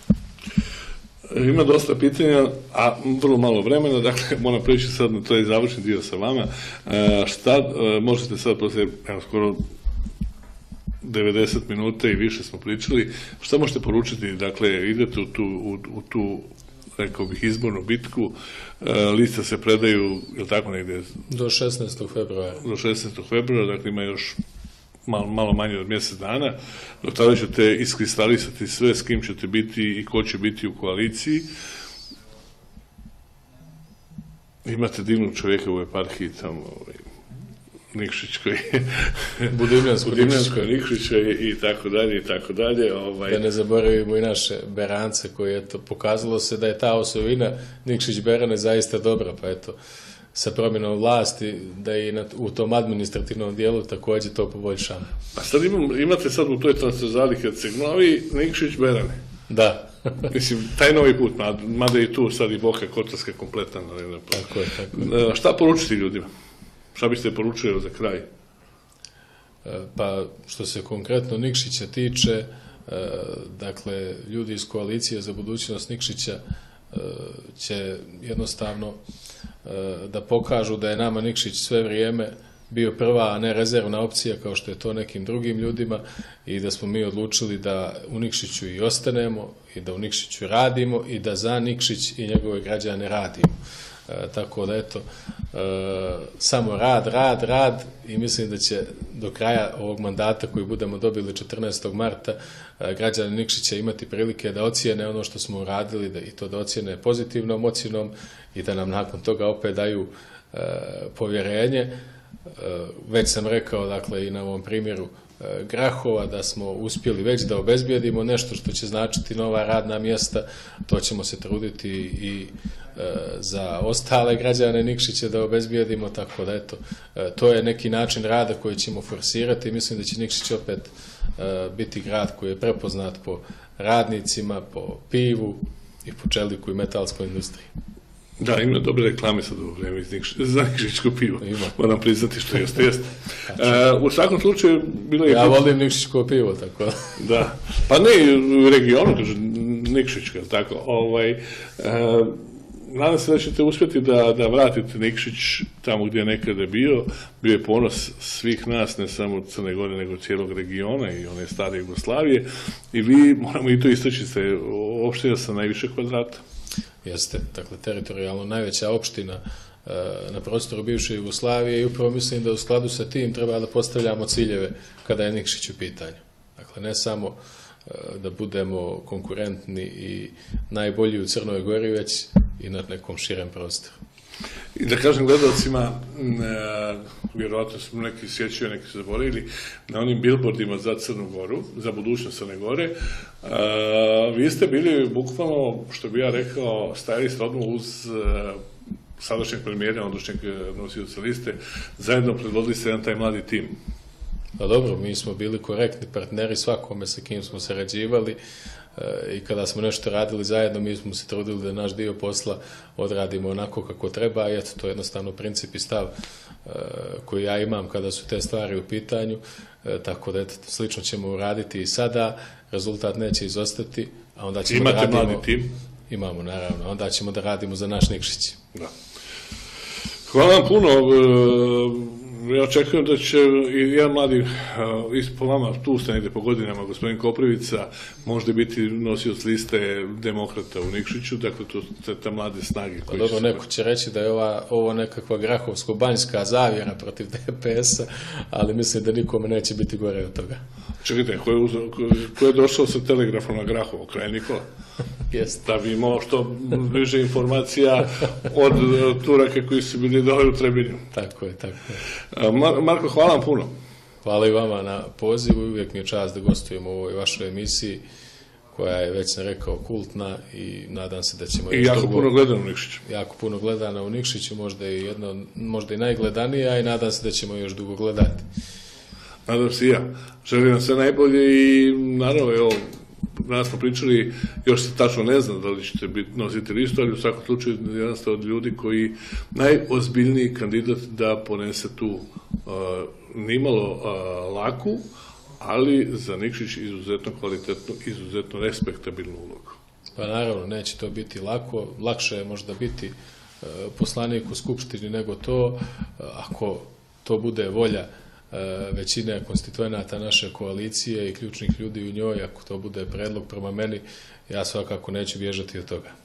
Ima dosta pitanja, a vrlo malo vremena, dakle, moram preći sad na to je završni dio sa vama. E, šta, e, možete sad, posle, evo, skoro devedeset minuta i više smo pričali, šta možete poručiti, dakle, idete u tu, u, u tu rekao bih, izbornu bitku, e, lista se predaju, je li tako negdje? Do šesnaestog februara. Do šesnaestog februara, dakle, ima još Malo, malo manje od mjesec dana, do tada ćete iskristalisati sve s kim ćete biti i ko će biti u koaliciji. Imate divnog čovjeka u eparhiji tamo, ovaj, Nikšićkoj, Budimljanskoj, Nikšićkoj i tako dalje i tako dalje. Ovaj. Da ne zaboravimo i naše Berance koje je to pokazalo se da je ta osovina Nikšić-Berane zaista dobra, pa eto, sa promjenom vlasti, da i na, u tom administrativnom dijelu također to poboljšamo. A sad imam, imate sad u toj transverzali Herceg-Novi, Nikšić-Berane. Da. Mislim, taj novi put, mada i tu sad i Boka Kotarska kompletna. Tako je, tako je. Šta poručiti ljudima? Šta biste poručili za kraj? Pa, što se konkretno Nikšića tiče, dakle, ljudi iz koalicije za budućnost Nikšića će jednostavno da pokažu da je nama Nikšić sve vrijeme bio prva, a ne rezervna opcija kao što je to nekim drugim ljudima i da smo mi odlučili da u Nikšiću i ostanemo i da u Nikšiću radimo i da za Nikšić i njegove građane radimo. E, tako da eto, e, samo rad, rad, rad i mislim da će do kraja ovog mandata koji budemo dobili četrnaestog marta, građani Nikšića imati prilike da ocijene ono što smo uradili, da, i to da ocijene pozitivnom ocjenom i da nam nakon toga opet daju e, povjerenje. E, već sam rekao, dakle, i na ovom primjeru e, Grahova, da smo uspjeli već da obezbijedimo nešto što će značiti nova radna mjesta. To ćemo se truditi i e, za ostale građane Nikšića da obezbijedimo, tako da eto, e, to je neki način rada koji ćemo forsirati i mislim da će Nikšić opet e, biti grad koji je prepoznat po radnicima, po pivu i po čeliku i metalskoj industriji. Da, ima dobre reklame sad u vrijeme iz Nikš, za nikšićko pivo. Ima. Moram priznati što jeste, jeste. E, u svakom slučaju, bilo je... Ja volim nikšićko pivo, tako da. Da. Pa ne, u regionu, kaže, Nikšićko, tako. Ovaj, e, nadam se da ćete uspjeti da, da vratite Nikšić tamo gdje je nekada bio. Bio je ponos svih nas, ne samo Crne Gore, nego cijelog regiona i one stare Jugoslavije. I vi, moramo i to istaći, ste opština sa najviše kvadrata. Jeste, dakle, teritorijalno najveća opština e, na prostoru bivše Jugoslavije i upravo mislim da u skladu sa tim treba da postavljamo ciljeve kada je Nikšić u pitanju. Dakle, ne samo e, da budemo konkurentni i najbolji u Crnoj Gori, već i na nekom širem prostoru. I da kažem gledalcima, e, vjerojatno smo neki sjećaju, neki su zaboravili, na onim billboardima za Crnu Goru, za budućnost Crne Gore, e, vi ste bili bukvalno, što bi ja rekao, stajali ste odmah uz e, sadašnjeg premijera, ondašnjeg nosioca liste, zajedno predvodili ste jedan taj mladi tim. Pa dobro, mi smo bili korektni partneri svakome sa kim smo sarađivali, i kada smo nešto radili zajedno, mi smo se trudili da naš dio posla odradimo onako kako treba i eto, to je jednostavno princip i stav koji ja imam kada su te stvari u pitanju, tako da eto, slično ćemo uraditi i sada, rezultat neće izostati, a onda ćemo Imate da radimo... mladi tim? Imamo, naravno, onda ćemo da radimo za naš Nikšić. Da. Hvala vam puno. Ja očekujem da će i jedan mladi, po vama, tu ste negde po godinama, gospodin Koprivica, možda biti nosioc liste demokrata u Nikšiću, dakle to je ta mlade snage. Pa dobro, neko će reći da je ova, ovo nekakva grahovsko-banjska zavjera protiv D P S-a, ali mislim da nikome neće biti gore od toga. Čekajte, ko je, uz, ko, ko je došao sa telegrafom na Grahovo, kraj Nikola? Jeste. Da bi imao što bliže informacija od Turaka koji su bili dole u Trebinju. Tako je, tako je. Mar Marko, hvala vam puno. Hvala i vama na pozivu, uvijek mi je čast da gostujemo u ovoj vašoj emisiji, koja je, već sam rekao, kultna i nadam se da ćemo... I jako dugo, puno gledana u Nikšiću. Jako puno gledana u Nikšiću, možda i jedno, možda i najgledanija i nadam se da ćemo još dugo gledati. Nadam se i ja. Želim vam sve najbolje i naravno, evo, danas smo pričali, još se tačno ne znam da li ćete biti nositi listu, ali u svakom slučaju jedan ste od ljudi koji najozbiljniji kandidat da ponese tu uh, nimalo uh, laku, ali za Nikšić izuzetno kvalitetnu, izuzetno respektabilnu ulogu. Pa naravno, neće to biti lako, lakše je možda biti uh, poslanik u Skupštini nego to, uh, ako to bude volja većine konstituenata naše koalicije i ključnih ljudi u njoj, ako to bude predlog prema meni, ja svakako neću bježati od toga.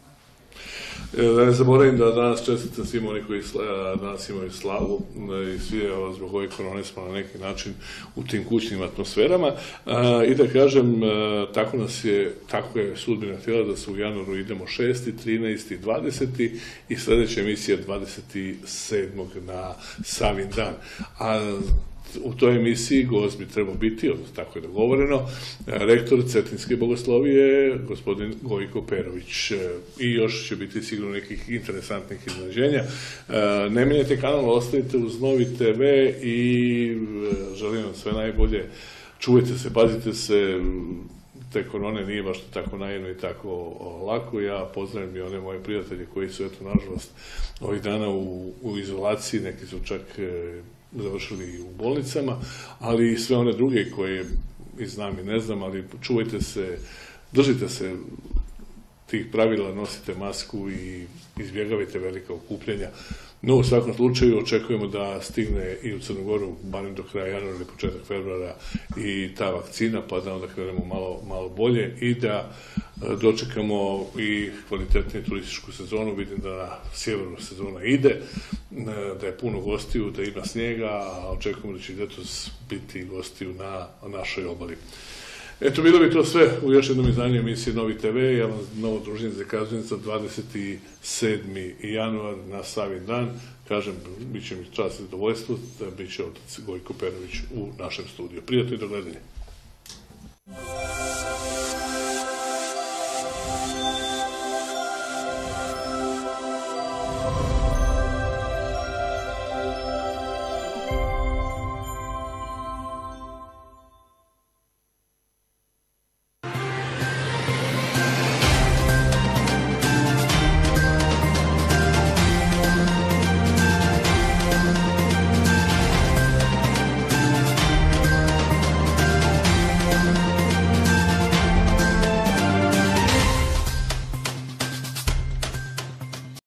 Da ne zaboravim da danas čestitam svima oni koji danas imaju slavu i svi zbog ove korone smo na neki način u tim kućnim atmosferama i da kažem, tako nas je, tako je sudbina htjela da se u januaru idemo šesti, trinaesti, dvadeseti i sljedeća emisija dvadeset sedmog na Savin dan. A u toj emisiji gost bi trebao biti, odnosno tako je dogovoreno, rektor Cetinske bogoslovije, gospodin Gojko Perović. I još će biti sigurno nekih interesantnih iznenađenja. Ne mijenjajte kanal, ostanite uz Novi te ve i želim vam sve najbolje. Čuvajte se, pazite se, te korone nije baš tako naivno i tako lako. Ja pozdravim i one moje prijatelje koji su, eto, nažalost, ovih dana u, u izolaciji, neki su čak završili u bolnicama, ali i sve one druge koje i znam i ne znam, ali čuvajte se, držite se tih pravila, nosite masku i izbjegavajte velika okupljanja. No, u svakom slučaju očekujemo da stigne i u Crnu Goru, barem do kraja januara ili početak februara, i ta vakcina, pa da onda krenemo malo, malo bolje i da dočekamo i kvalitetniju turističku sezonu. Vidim da na sjeveru sezona ide, da je puno gostiju, da ima snijega, a očekujemo da će ljetos biti gostiju na našoj obali. Eto, bilo bi to sve u još jednom izdanju emisije Novi te ve. Ja vam novo druženje zakazujem za dvadeset sedmi januar na Savin dan. Kažem, bit će mi čast i zadovoljstvo da bit će otac Gojko Perović u našem studiju. Prijatno i do gledanja.